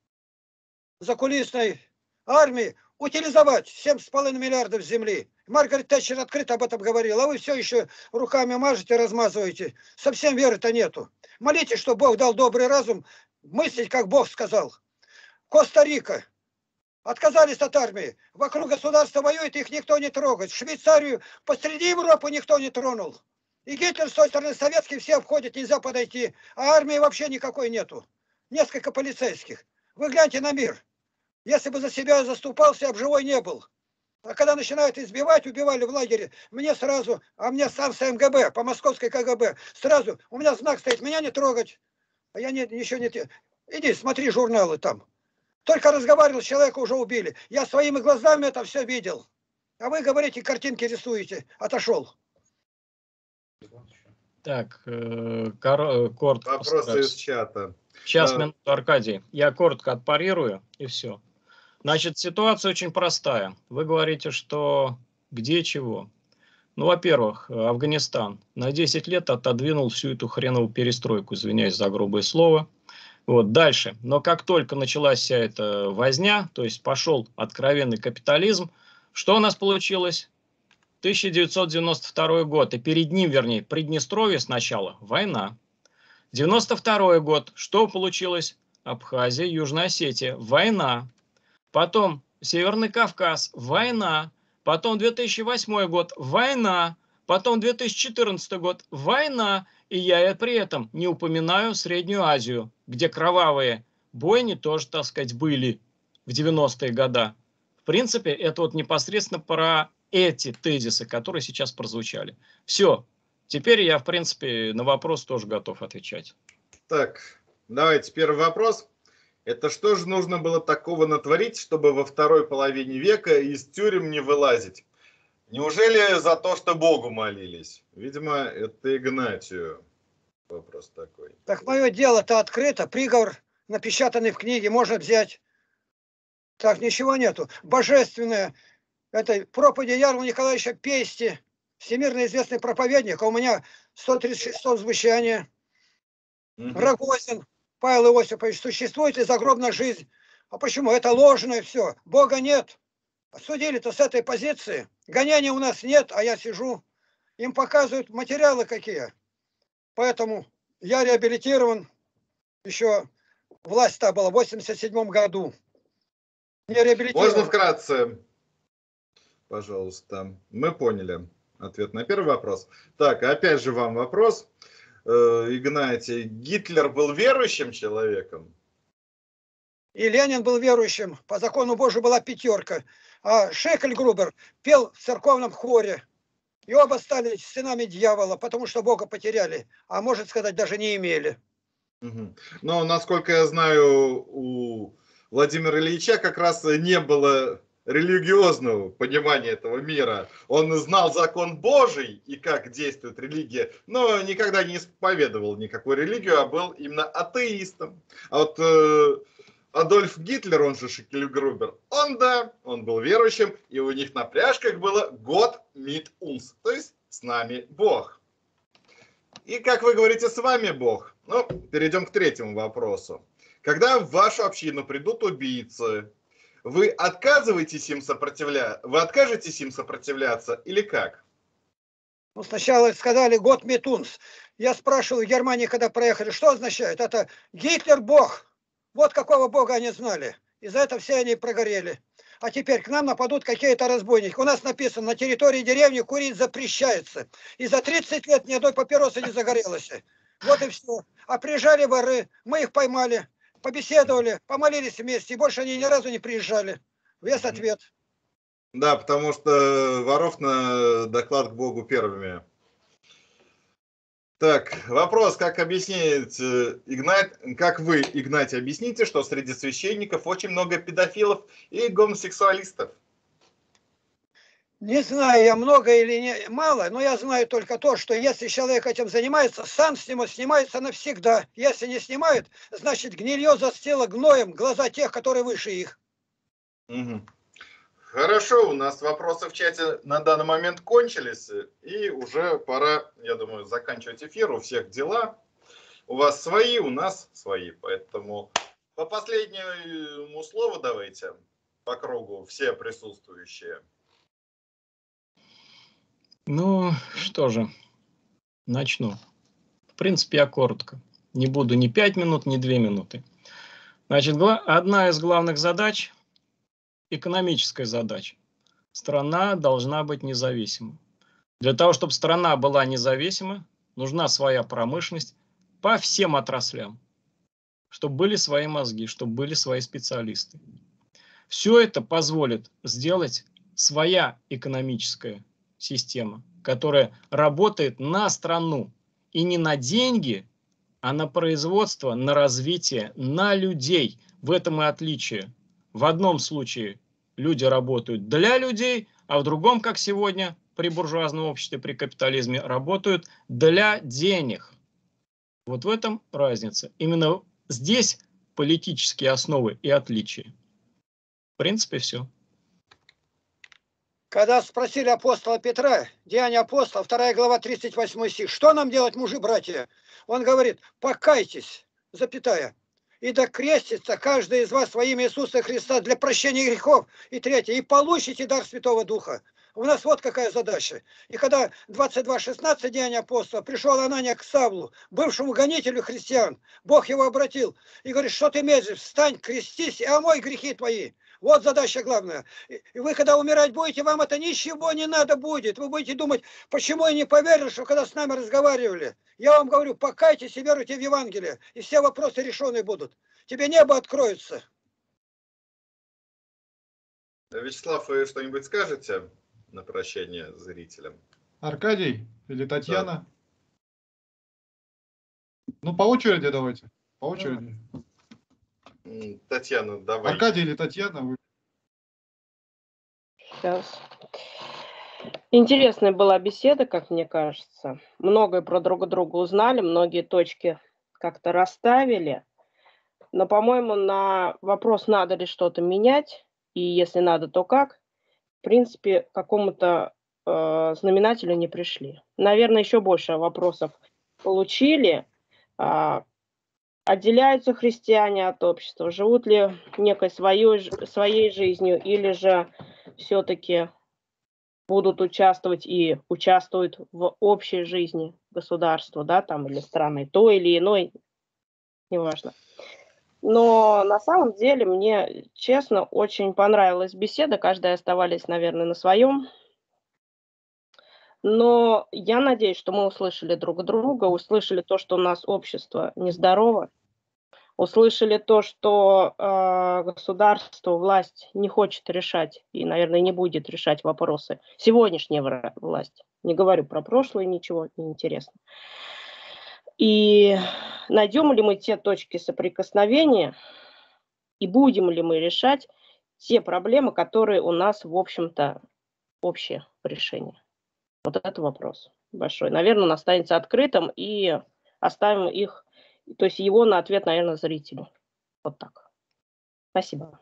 закулисной армии утилизовать семь с половиной миллиардов земли. Маргарет Тэтчер открыто об этом говорила, а вы все еще руками мажете, размазываете. Совсем веры-то нету. Молитесь, что Бог дал добрый разум, мыслить, как Бог сказал. Коста-Рика. Отказались от армии. Вокруг государства воюет, их никто не трогает. Швейцарию посреди Европы никто не тронул. И Гитлер с той стороны советский все обходят, нельзя подойти. А армии вообще никакой нету. Несколько полицейских. Вы гляньте на мир. Если бы за себя заступался, я бы живой не был. А когда начинают избивать, убивали в лагере, мне сразу, а мне сам с МГБ, по московской КГБ, сразу, у меня знак стоит, меня не трогать. А я не, еще не... Иди, смотри журналы там. Только разговаривал, человека уже убили. Я своими глазами это все видел. А вы говорите, картинки рисуете. Отошел. Так, э, кор, коротко. Вопросы постараюсь. из чата. Сейчас, Да. минуту, Аркадий. Я коротко отпарирую, и все. Значит, ситуация очень простая. Вы говорите, что где чего. Ну, во-первых, Афганистан на десять лет отодвинул всю эту хреновую перестройку, извиняюсь за грубое слово. Вот, дальше. Но как только началась вся эта возня, то есть пошел откровенный капитализм, что у нас получилось? тысяча девятьсот девяносто второй год, и перед ним, вернее, Приднестровье сначала, война. девяносто второй год, что получилось? Абхазия, Южная Осетия, война. Потом Северный Кавказ, война. Потом две тысячи восьмой год, война. Потом две тысячи четырнадцатый год, война. И я при этом не упоминаю Среднюю Азию, где кровавые бойни тоже, так сказать, были в девяностые годы. В принципе, это вот непосредственно про эти тезисы, которые сейчас прозвучали. Все. Теперь я, в принципе, на вопрос тоже готов отвечать. Так, давайте первый вопрос. Это что же нужно было такого натворить, чтобы во второй половине века из тюрем не вылазить? Неужели за то, что Богу молились? Видимо, это Игнатию вопрос такой. Так мое дело-то открыто, приговор напечатанный в книге можно взять. Так, ничего нету. Божественное. Это проповеди Ярмила Николаевича Пести, всемирно известный проповедник, а у меня сто тридцать шестое звучание. Угу. Рогозин Павел Иосифович, существует ли загробная жизнь? А почему? Это ложное все. Бога нет. Судили-то с этой позиции. Гонений у нас нет, а я сижу. Им показывают материалы какие. Поэтому я реабилитирован. Еще власть-то была в восемьдесят седьмом году. Не реабилитирован. Можно вкратце? Пожалуйста. Мы поняли ответ на первый вопрос. Так, опять же вам вопрос. Игнатий, Гитлер был верующим человеком? И Ленин был верующим. По закону Божию была пятерка. А Шекельгрубер пел в церковном хоре. И оба стали сынами дьявола, потому что Бога потеряли. А может сказать, даже не имели. Угу. Но, насколько я знаю, у Владимира Ильича как раз не было религиозного понимания этого мира. Он знал закон Божий и как действует религия, но никогда не исповедовал никакую религию, а был именно атеистом. А вот э, Адольф Гитлер, он же Шекельгрубер, он, да, он был верующим, и у них на пряжках было «Gott mit uns», то есть «с нами Бог». И как вы говорите, с вами Бог. Ну, перейдем к третьему вопросу. Когда в вашу общину придут убийцы, вы отказываетесь им сопротивляться? Вы откажетесь им сопротивляться или как? Ну, сначала сказали «Год Метунс». Я спрашивал в Германии, когда проехали, что означает? Это Гитлер Бог. Вот какого Бога они знали. И за это все они прогорели. А теперь к нам нападут какие-то разбойники. У нас написано, на территории деревни курить запрещается. И за тридцать лет ни одной папиросы не загорелось. Вот и все. А приезжали воры, мы их поймали, побеседовали, помолились вместе, и больше они ни разу не приезжали. Весь ответ. Да, потому что воров на доклад к Богу первыми. Так, вопрос, как объяснить, Игнат, как вы, Игнатий, объясните, что среди священников очень много педофилов и гомосексуалистов? Не знаю я много или не, мало, но я знаю только то, что если человек этим занимается, сам с него снимается навсегда. Если не снимают, значит гнилье застило гноем глаза тех, которые выше их. Угу. Хорошо, у нас вопросы в чате на данный момент кончились, и уже пора, я думаю, заканчивать эфир. У всех дела. У вас свои, у нас свои. Поэтому по последнему слову давайте по кругу все присутствующие. Ну, что же, начну. В принципе, я коротко. Не буду ни пять минут, ни две минуты. Значит, одна из главных задач, экономическая задача. Страна должна быть независима. Для того, чтобы страна была независима, нужна своя промышленность по всем отраслям. Чтобы были свои мозги, чтобы были свои специалисты. Все это позволит сделать своя экономическая система, которая работает на страну. И не на деньги, а на производство, на развитие, на людей. В этом и отличие. В одном случае люди работают для людей, а в другом, как сегодня, при буржуазном обществе, при капитализме, работают для денег. Вот в этом разница. Именно здесь политические основы и отличия. В принципе, все. Когда спросили апостола Петра, Деяния апостола, вторая глава, тридцать восьмой стих, что нам делать, мужи-братья? Он говорит, покайтесь, запятая, и да крестится каждый из вас во имя Иисуса Христа для прощения грехов. И третье, и получите дар Святого Духа. У нас вот какая задача. И когда двадцать два шестнадцать Деяния апостола пришел Анания к Савлу, бывшему гонителю христиан, Бог его обратил и говорит, что ты медлишь, встань, крестись и омой грехи твои. Вот задача главная. И вы, когда умирать будете, вам это ничего не надо будет. Вы будете думать, почему я не поверил, что когда с нами разговаривали. Я вам говорю, покайтесь и веруйте в Евангелие, и все вопросы решены будут. Тебе небо откроется. Вячеслав, вы что-нибудь скажете на прощание зрителям? Аркадий или Татьяна? Да. Ну, по очереди давайте. По очереди. Татьяна, давай. Аркадий или Татьяна? Вы... Сейчас. Интересная была беседа, как мне кажется. Многое про друг друга узнали, многие точки как-то расставили. Но, по-моему, на вопрос, надо ли что-то менять, и если надо, то как, в принципе, к какому-то э, знаменателю не пришли. Наверное, еще больше вопросов получили. Э, Отделяются христиане от общества, живут ли некой своей, своей жизнью, или же все-таки будут участвовать и участвуют в общей жизни государства, да, там, или страны, той или иной, неважно. Но на самом деле мне, честно, очень понравилась беседа, каждая оставались, наверное, на своем. Но я надеюсь, что мы услышали друг друга, услышали то, что у нас общество нездорово, услышали то, что э, государство, власть не хочет решать и, наверное, не будет решать вопросы. Сегодняшняя вра- власть. Не говорю про прошлое, ничего не интересно. И найдем ли мы те точки соприкосновения и будем ли мы решать те проблемы, которые у нас, в общем-то, общее решение. Вот это вопрос большой. Наверное, он останется открытым и оставим их, то есть его на ответ, наверное, зрителю. Вот так. Спасибо.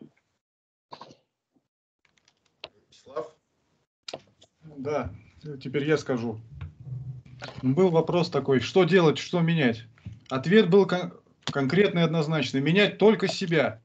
Вячеслав? Да, теперь я скажу. Был вопрос такой, что делать, что менять? Ответ был кон- конкретный и однозначный. Менять только себя.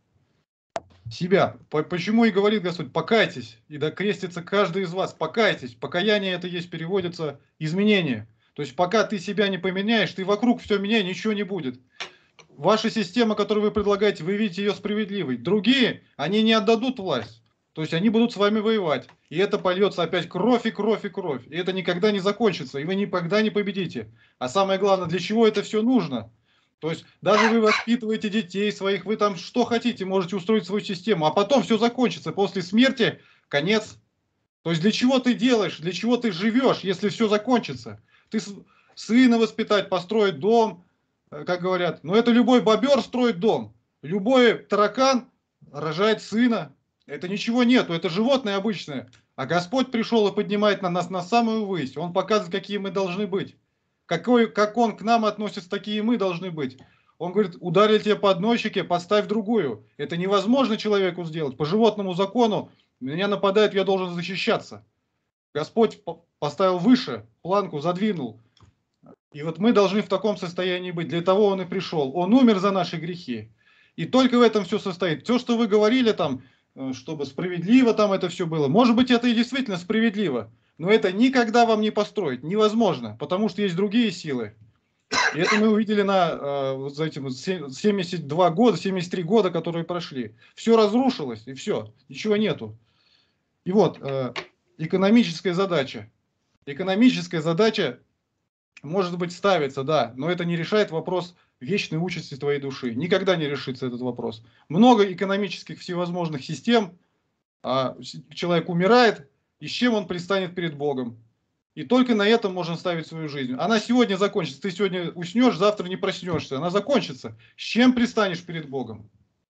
Себя. По- Почему и говорит Господь, покайтесь, и да крестится каждый из вас, покайтесь. Покаяние это есть, переводится изменение. То есть пока ты себя не поменяешь, ты вокруг все меняй, ничего не будет. Ваша система, которую вы предлагаете, вы видите ее справедливой. Другие, они не отдадут власть. То есть они будут с вами воевать. И это польется опять кровь и кровь и кровь. И это никогда не закончится. И вы никогда не победите. А самое главное, для чего это все нужно? То есть даже вы воспитываете детей своих, вы там что хотите, можете устроить свою систему. А потом все закончится. После смерти конец. То есть для чего ты делаешь, для чего ты живешь, если все закончится? Ты сына воспитать, построить дом, как говорят. Но это любой бобер строит дом. Любой таракан рожает сына. Это ничего нету, это животное обычное. А Господь пришел и поднимает на нас на самую высь. Он показывает, какие мы должны быть. Какой, как Он к нам относится, такие мы должны быть. Он говорит, ударил тебя по одной щеке, подставь другую. Это невозможно человеку сделать. По животному закону меня нападают, я должен защищаться. Господь поставил выше, планку задвинул. И вот мы должны в таком состоянии быть. Для того Он и пришел. Он умер за наши грехи. И только в этом все состоит. Все, что вы говорили там, чтобы справедливо там это все было. Может быть, это и действительно справедливо. Но это никогда вам не построить. Невозможно. Потому что есть другие силы. И это мы увидели на вот за этим семьдесят два года, семьдесят три года, которые прошли. Все разрушилось, и все. Ничего нету. И вот, экономическая задача. Экономическая задача может быть ставится, да, но это не решает вопрос вечной участи твоей души. Никогда не решится этот вопрос. Много экономических всевозможных систем, а человек умирает, и с чем он предстанет перед Богом. И только на этом можно ставить свою жизнь. Она сегодня закончится. Ты сегодня уснешь, завтра не проснешься. Она закончится. С чем предстанешь перед Богом?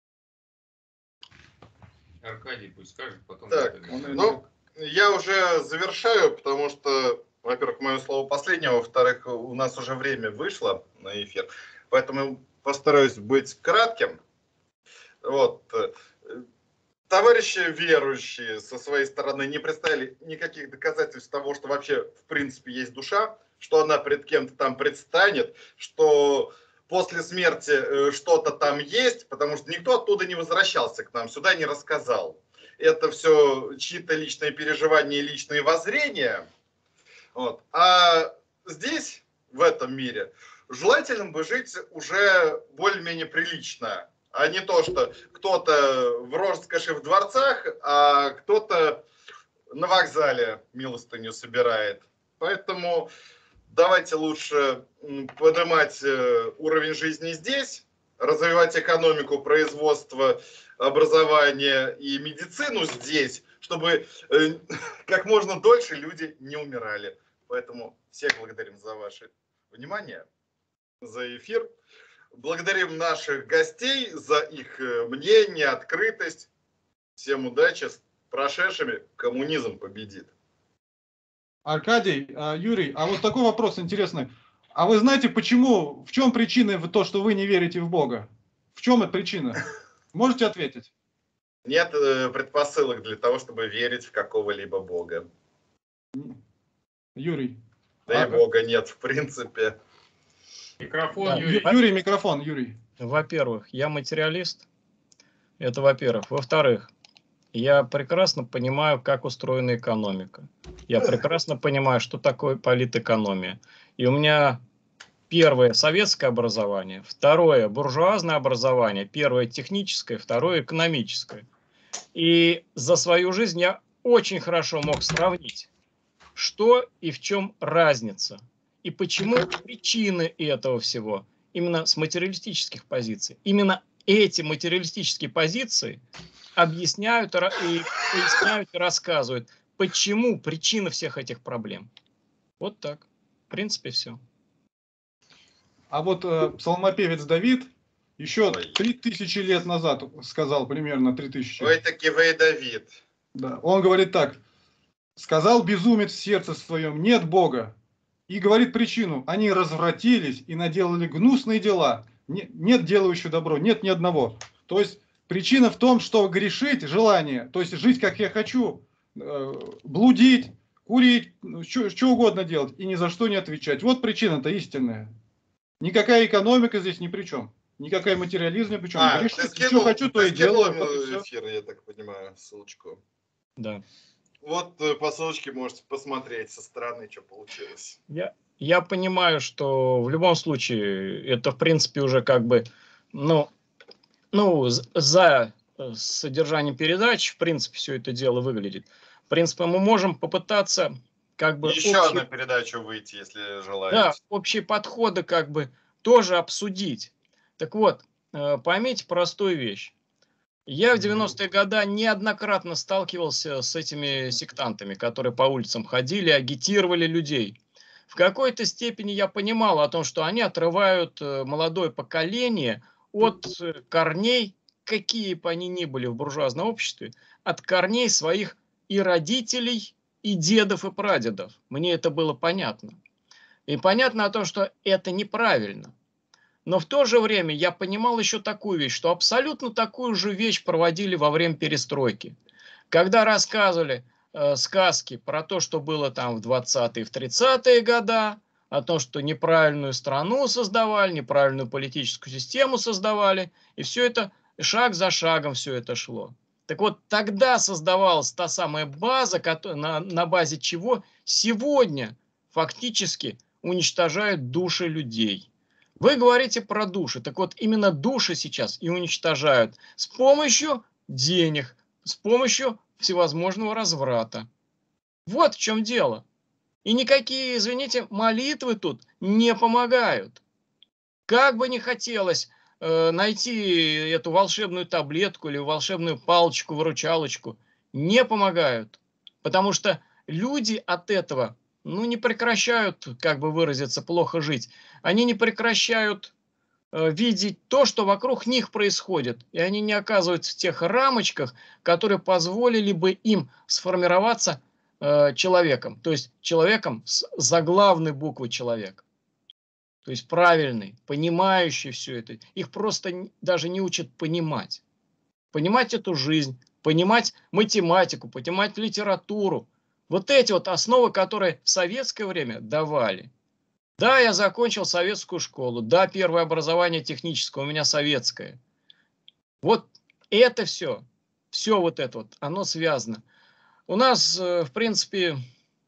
Аркадий пусть скажет, потом... Так, ну, я уже завершаю, потому что, во-первых, мое слово последнее, во-вторых, у нас уже время вышло на эфир, поэтому постараюсь быть кратким. Вот. Товарищи верующие со своей стороны не представили никаких доказательств того, что вообще в принципе есть душа, что она пред кем-то там предстанет, что после смерти что-то там есть, потому что никто оттуда не возвращался к нам, сюда не рассказал. Это все чьи-то личные переживания, личные воззрения. Вот. А здесь, в этом мире, желательно бы жить уже более-менее прилично, а не то, что кто-то в роскоши в дворцах, а кто-то на вокзале милостыню собирает. Поэтому давайте лучше поднимать уровень жизни здесь, развивать экономику, производство, образование и медицину здесь, чтобы как можно дольше люди не умирали. Поэтому всех благодарим за ваше внимание, за эфир. Благодарим наших гостей за их мнение, открытость. Всем удачи с прошедшими. Коммунизм победит. Аркадий, Юрий, а вот такой вопрос интересный. А вы знаете, почему, в чем причина то, что вы не верите в Бога? В чем эта причина? Можете ответить? Нет предпосылок для того, чтобы верить в какого-либо Бога. Юрий. Да а... и Бога нет, в принципе. Микрофон, да, Юрий. Юрий, микрофон, Юрий. Во-первых, я материалист. Это во-первых. Во-вторых, Я прекрасно понимаю, как устроена экономика. Я прекрасно понимаю, что такое политэкономия. И у меня первое советское образование, второе буржуазное образование, первое техническое, второе экономическое. И за свою жизнь я очень хорошо мог сравнить, что и в чем разница, и почему причины этого всего именно с материалистических позиций. Именно эти материалистические позиции объясняют и поясняют и рассказывают, почему причина всех этих проблем. Вот так. В принципе, все. А вот э, псалмопевец Давид еще три тысячи лет назад сказал, примерно три тысячи. Ой, таки вы, Давид. Да, он говорит так. Сказал безумец в сердце своем, нет Бога. И говорит причину. Они развратились и наделали гнусные дела. Не, нет делающего добро, нет ни одного. То есть причина в том, что грешить, желание, то есть жить как я хочу, э, блудить, курить, что, что угодно делать и ни за что не отвечать. Вот причина-то истинная. Никакая экономика здесь ни при чем. Никакая материализм ни при чем. А, Грешить, ты скинул, что хочу, то ты и делаю. скинул Вот и ему всё. эфир, я так понимаю, ссылочку. Да. Вот э, по ссылочке можете посмотреть со стороны, что получилось. Я, я понимаю, что в любом случае это, в принципе, уже как бы, ну, ну, за содержанием передач, в принципе, все это дело выглядит. В принципе, мы можем попытаться как бы... Еще общие, на передачу выйти, если желаете. да, общие подходы как бы тоже обсудить. Так вот, поймите простую вещь. Я в девяностые годы неоднократно сталкивался с этими сектантами, которые по улицам ходили, агитировали людей. В какой-то степени я понимал о том, что они отрывают молодое поколение от корней, какие бы они ни были в буржуазном обществе, от корней своих и родителей, и дедов, и прадедов. Мне это было понятно. И понятно о том, что это неправильно. Но в то же время я понимал еще такую вещь, что абсолютно такую же вещь проводили во время перестройки. Когда рассказывали э, сказки про то, что было там в двадцатые, в тридцатые годы, о том, что неправильную страну создавали, неправильную политическую систему создавали, и все это шаг за шагом все это шло. Так вот, тогда создавалась та самая база, на, на базе чего сегодня фактически уничтожают души людей. Вы говорите про души. Так вот, именно души сейчас и уничтожают с помощью денег, с помощью всевозможного разврата. Вот в чем дело. И никакие, извините, молитвы тут не помогают. Как бы ни хотелось э, найти эту волшебную таблетку или волшебную палочку-выручалочку, не помогают. Потому что люди от этого... ну, не прекращают, как бы выразиться, плохо жить. Они не прекращают э, видеть то, что вокруг них происходит. И они не оказываются в тех рамочках, которые позволили бы им сформироваться э, человеком. То есть человеком с заглавной буквы человек. То есть правильный, понимающий все это. Их просто даже не учат понимать. Понимать эту жизнь, понимать математику, понимать литературу. Вот эти вот основы, которые в советское время давали. Да, я закончил советскую школу. Да, первое образование техническое у меня советское. Вот это все, все вот это вот, оно связано. У нас, в принципе,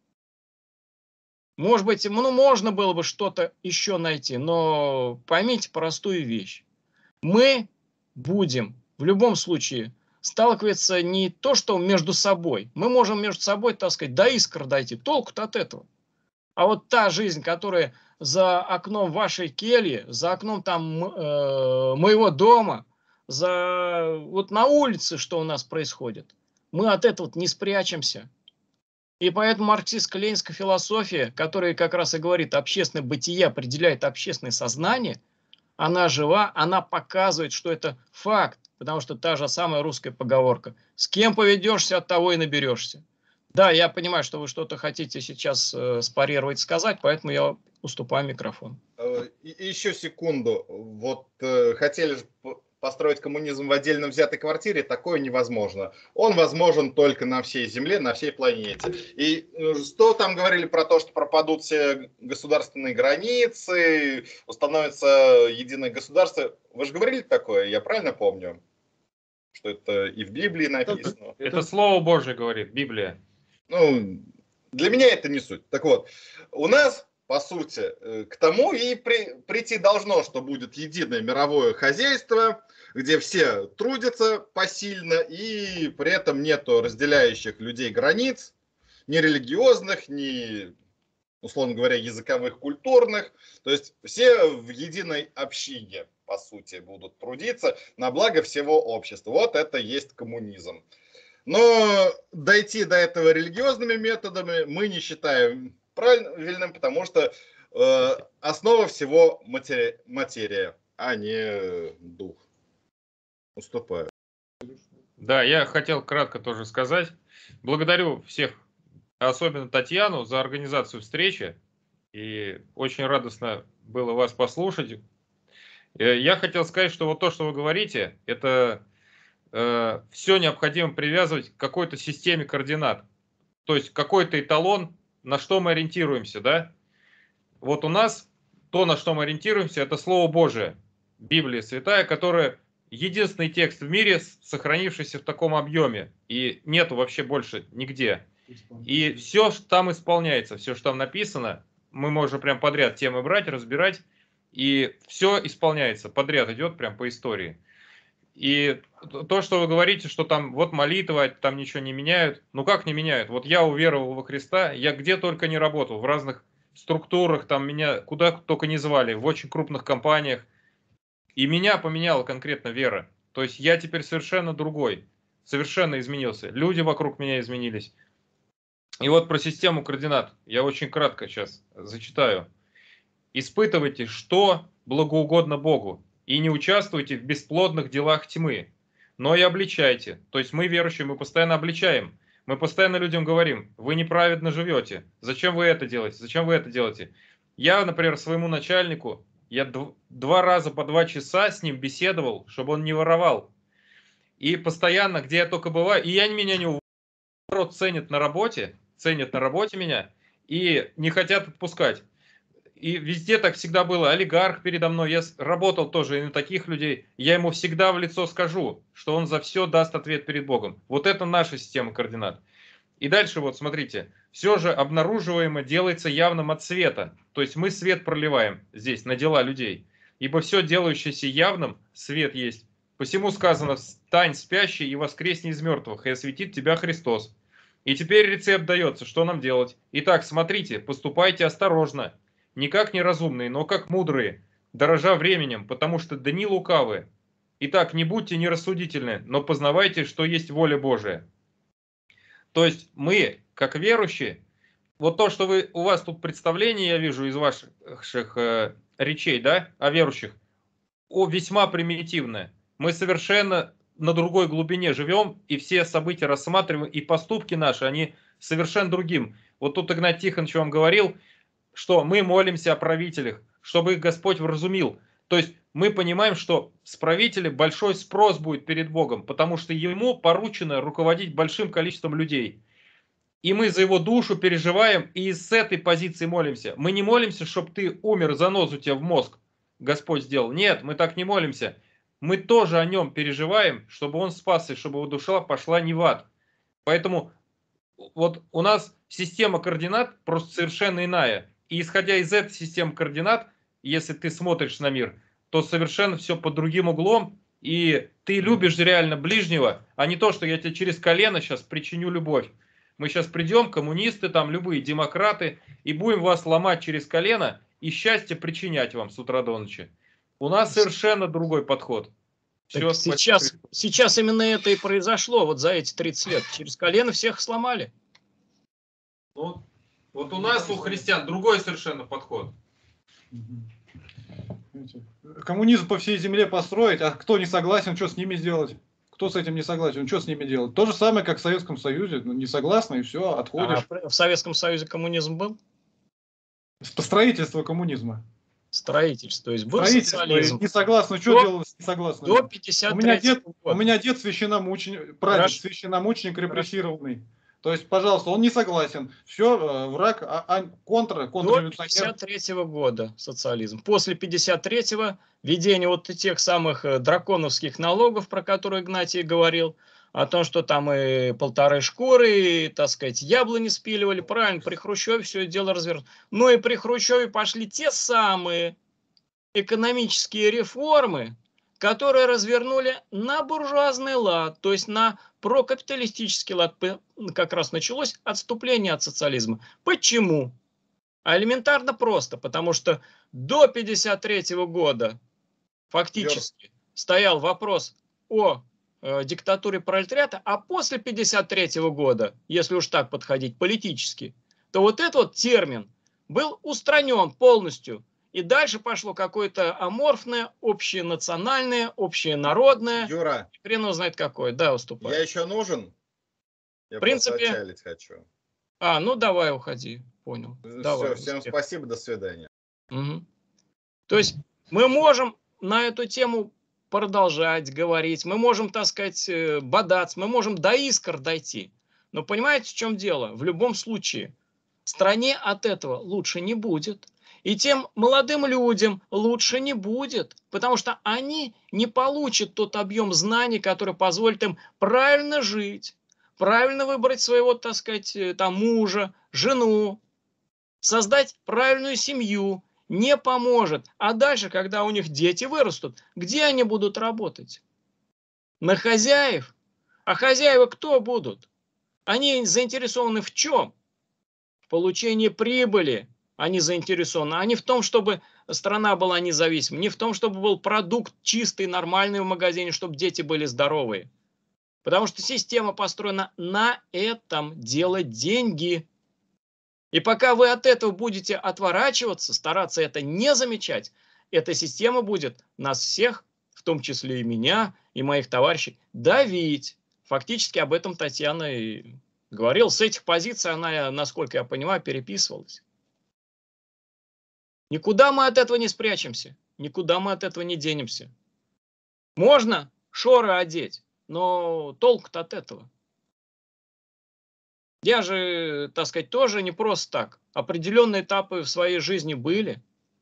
может быть, ну, можно было бы что-то еще найти, но поймите простую вещь. Мы будем в любом случае сталкиваться не то, что между собой. Мы можем между собой, так сказать, до искр дойти. Толку-то от этого. А вот та жизнь, которая за окном вашей кельи, за окном там э, моего дома, за вот на улице, что у нас происходит, мы от этого не спрячемся. И поэтому марксистско-ленинская философия, которая как раз и говорит, общественное бытие определяет общественное сознание, она жива, она показывает, что это факт. Потому что та же самая русская поговорка. С кем поведешься, от того и наберешься. Да, я понимаю, что вы что-то хотите сейчас э, спарировать, сказать, поэтому я уступаю микрофон. И, еще секунду. Вот э, хотели построить коммунизм в отдельно взятой квартире, такое невозможно. Он возможен только на всей Земле, на всей планете. И что там говорили про то, что пропадут все государственные границы, установится единое государство? Вы же говорили такое, я правильно помню? что это и в Библии написано. Это Слово Божие говорит, Библия. Ну, для меня это не суть. Так вот, у нас, по сути, к тому и при, прийти должно, что будет единое мировое хозяйство, где все трудятся посильно, и при этом нету разделяющих людей границ, ни религиозных, ни, условно говоря, языковых, культурных. То есть все в единой общине, по сути, будут трудиться на благо всего общества. Вот это есть коммунизм. Но дойти до этого религиозными методами мы не считаем правильным, потому что э, основа всего матери- материя, а не дух. Уступаю. Да, я хотел кратко тоже сказать. Благодарю всех, особенно Татьяну, за организацию встречи. И очень радостно было вас послушать. Я хотел сказать, что вот то, что вы говорите, это э, все необходимо привязывать к какой-то системе координат. То есть какой-то эталон, на что мы ориентируемся, да? Вот у нас то, на что мы ориентируемся, это Слово Божие, Библия Святая, которая единственный текст в мире, сохранившийся в таком объеме, и нету вообще больше нигде. И все, что там исполняется, все, что там написано, мы можем прям подряд темы брать, разбирать, и все исполняется, подряд идет прям по истории. И то, что вы говорите, что там вот молитва, там ничего не меняют, ну как не меняют? Вот я уверовал во Христа, я где только не работал, в разных структурах, там меня куда только не звали, в очень крупных компаниях, и меня поменяла конкретно вера. То есть я теперь совершенно другой, совершенно изменился, люди вокруг меня изменились. И вот про систему координат я очень кратко сейчас зачитаю. Испытывайте, что благоугодно Богу, и не участвуйте в бесплодных делах тьмы, но и обличайте. То есть мы, верующие, мы постоянно обличаем. Мы постоянно людям говорим: вы неправедно живете. Зачем вы это делаете? Зачем вы это делаете? Я, например, своему начальнику, я дв- два раза по два часа с ним беседовал, чтобы он не воровал. И постоянно, где я только бываю, и я меня не уволю, народ ценит на работе, ценят на работе меня и не хотят отпускать. И везде так всегда было. Олигарх передо мной, я работал тоже и на таких людей. Я ему всегда в лицо скажу, что он за все даст ответ перед Богом. Вот это наша система координат. И дальше вот смотрите. Все же обнаруживаемое делается явным от света. То есть мы свет проливаем здесь на дела людей. Ибо все делающееся явным, свет есть. Посему сказано: встань, спящий, и воскресни из мертвых, и осветит тебя Христос. И теперь рецепт дается, что нам делать. Итак, смотрите, поступайте осторожно. Не как неразумные, но как мудрые, дорожа временем, потому что дни лукавые. Итак, не будьте нерассудительны, но познавайте, что есть воля Божия. То есть мы, как верующие, вот то, что вы, у вас тут представление, я вижу из ваших э, речей, да, о верующих, о, весьма примитивное. Мы совершенно на другой глубине живем, и все события рассматриваем, и поступки наши, они совершенно другим. Вот тут Игнат Тихонович вам говорил, что мы молимся о правителях, чтобы их Господь вразумил. То есть мы понимаем, что с правителя большой спрос будет перед Богом, потому что ему поручено руководить большим количеством людей. И мы за его душу переживаем, и с этой позиции молимся. Мы не молимся, чтобы ты умер, занозу тебе в мозг Господь сделал. Нет, мы так не молимся. Мы тоже о нем переживаем, чтобы он спасся, чтобы его душа пошла не в ад. Поэтому вот у нас система координат просто совершенно иная. И исходя из этой системы координат, если ты смотришь на мир, то совершенно все под другим углом, и ты любишь реально ближнего, а не то, что я тебе через колено сейчас причиню любовь. Мы сейчас придем, коммунисты, там любые демократы, и будем вас ломать через колено и счастье причинять вам с утра до ночи. У нас совершенно другой подход. Все, сейчас, сейчас именно это и произошло, вот за эти тридцать лет. Через колено всех сломали. Вот, вот у нас, у христиан, другой совершенно подход. Коммунизм по всей земле построить, а кто не согласен, что с ними сделать? Кто с этим не согласен, что с ними делать? То же самое, как в Советском Союзе, ну, не согласны, и все, отходишь. А в Советском Союзе коммунизм был? Строительство коммунизма. Строительство, то есть был социализм. Не согласны, что до, делалось не согласны? До пятьдесят третьего у меня дед, года. У меня дед священномученик, прадед, священномученик репрессированный. То есть, пожалуйста, он не согласен. Все, враг, а, а, контра, До контрреволюционер. пятьдесят третьего года социализм. После пятьдесят третьего введение вот тех самых драконовских налогов, про которые Игнатий говорил, о том, что там и полторы шкуры, и, так сказать, яблони спиливали. Правильно, при Хрущеве все это дело развернулось. Но и при Хрущеве пошли те самые экономические реформы, которые развернули на буржуазный лад, то есть на прокапиталистический лад. Как раз началось отступление от социализма. Почему? А элементарно просто, потому что до пятьдесят третьего года фактически стоял вопрос о э, диктатуре пролетариата, а после пятьдесят третьего года, если уж так подходить политически, то вот этот вот термин был устранен полностью. И дальше пошло какое-то аморфное, общенациональное, общенародное. Юра, Хрен его знает какое. Да, уступай. я еще нужен? Я В принципе... просто отчалить хочу. А, ну давай, уходи. Понял. Все, Давай, всем успех. спасибо, до свидания. Угу. То есть мы можем на эту тему продолжать говорить, мы можем, так сказать, бодаться, мы можем до искр дойти. Но понимаете, в чем дело? В любом случае, стране от этого лучше не будет. И тем молодым людям лучше не будет, потому что они не получат тот объем знаний, который позволит им правильно жить, правильно выбрать своего, так сказать, там, мужа, жену, создать правильную семью, не поможет. А дальше, когда у них дети вырастут, где они будут работать? На хозяев? А хозяева кто будут? Они заинтересованы в чем? В получении прибыли. Они заинтересованы, а не в том, чтобы страна была независима, не в том, чтобы был продукт чистый, нормальный в магазине, чтобы дети были здоровые. Потому что система построена на этом, делать деньги. И пока вы от этого будете отворачиваться, стараться это не замечать, эта система будет нас всех, в том числе и меня, и моих товарищей, давить. Фактически об этом Татьяна и говорила. С этих позиций она, насколько я понимаю, переписывалась. Никуда мы от этого не спрячемся, никуда мы от этого не денемся. Можно шоры одеть, но толку-то от этого. Я же, так сказать, тоже не просто так. Определенные этапы в своей жизни были.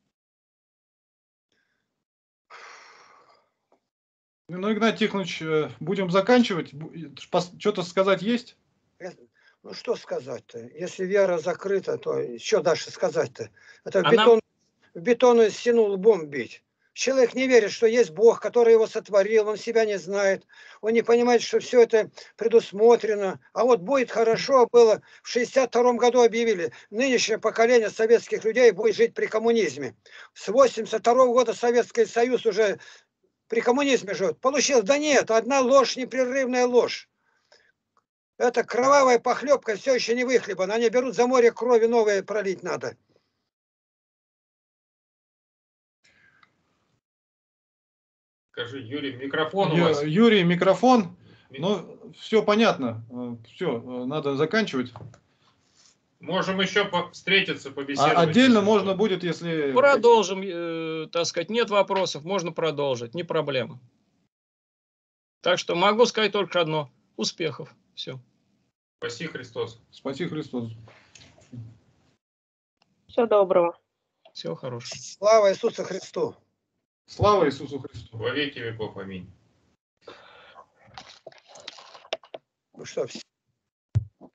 Ну, Игнатий Тихонович, будем заканчивать. Что-то сказать есть? Ну, что сказать-то? Если вера закрыта, то что дальше сказать-то? Это в, Она... бетон, в бетонную стену лбом бить. Человек не верит, что есть Бог, который его сотворил, он себя не знает, он не понимает, что все это предусмотрено. А вот будет хорошо, было в шестьдесят втором году объявили, нынешнее поколение советских людей будет жить при коммунизме. С восемьдесят второго года Советский Союз уже при коммунизме живет. Получилось, да нет, одна ложь, непрерывная ложь. Это кровавая похлебка все еще не выхлебана. Они берут за море крови, новое пролить надо. Скажи, Юрий, микрофон у Ю, вас. Юрий, микрофон. Ну, все понятно. Все, надо заканчивать. Можем еще по встретиться, побеседовать. А отдельно можно будет, если... Продолжим, э, так сказать, нет вопросов, можно продолжить, не проблема. Так что могу сказать только одно. Успехов. Все. Спаси Христос. Спаси Христос. Всего доброго. Всего хорошего. Слава Иисусу Христу. Слава Иисусу Христу. Во веки веков. Аминь. Ну что, все.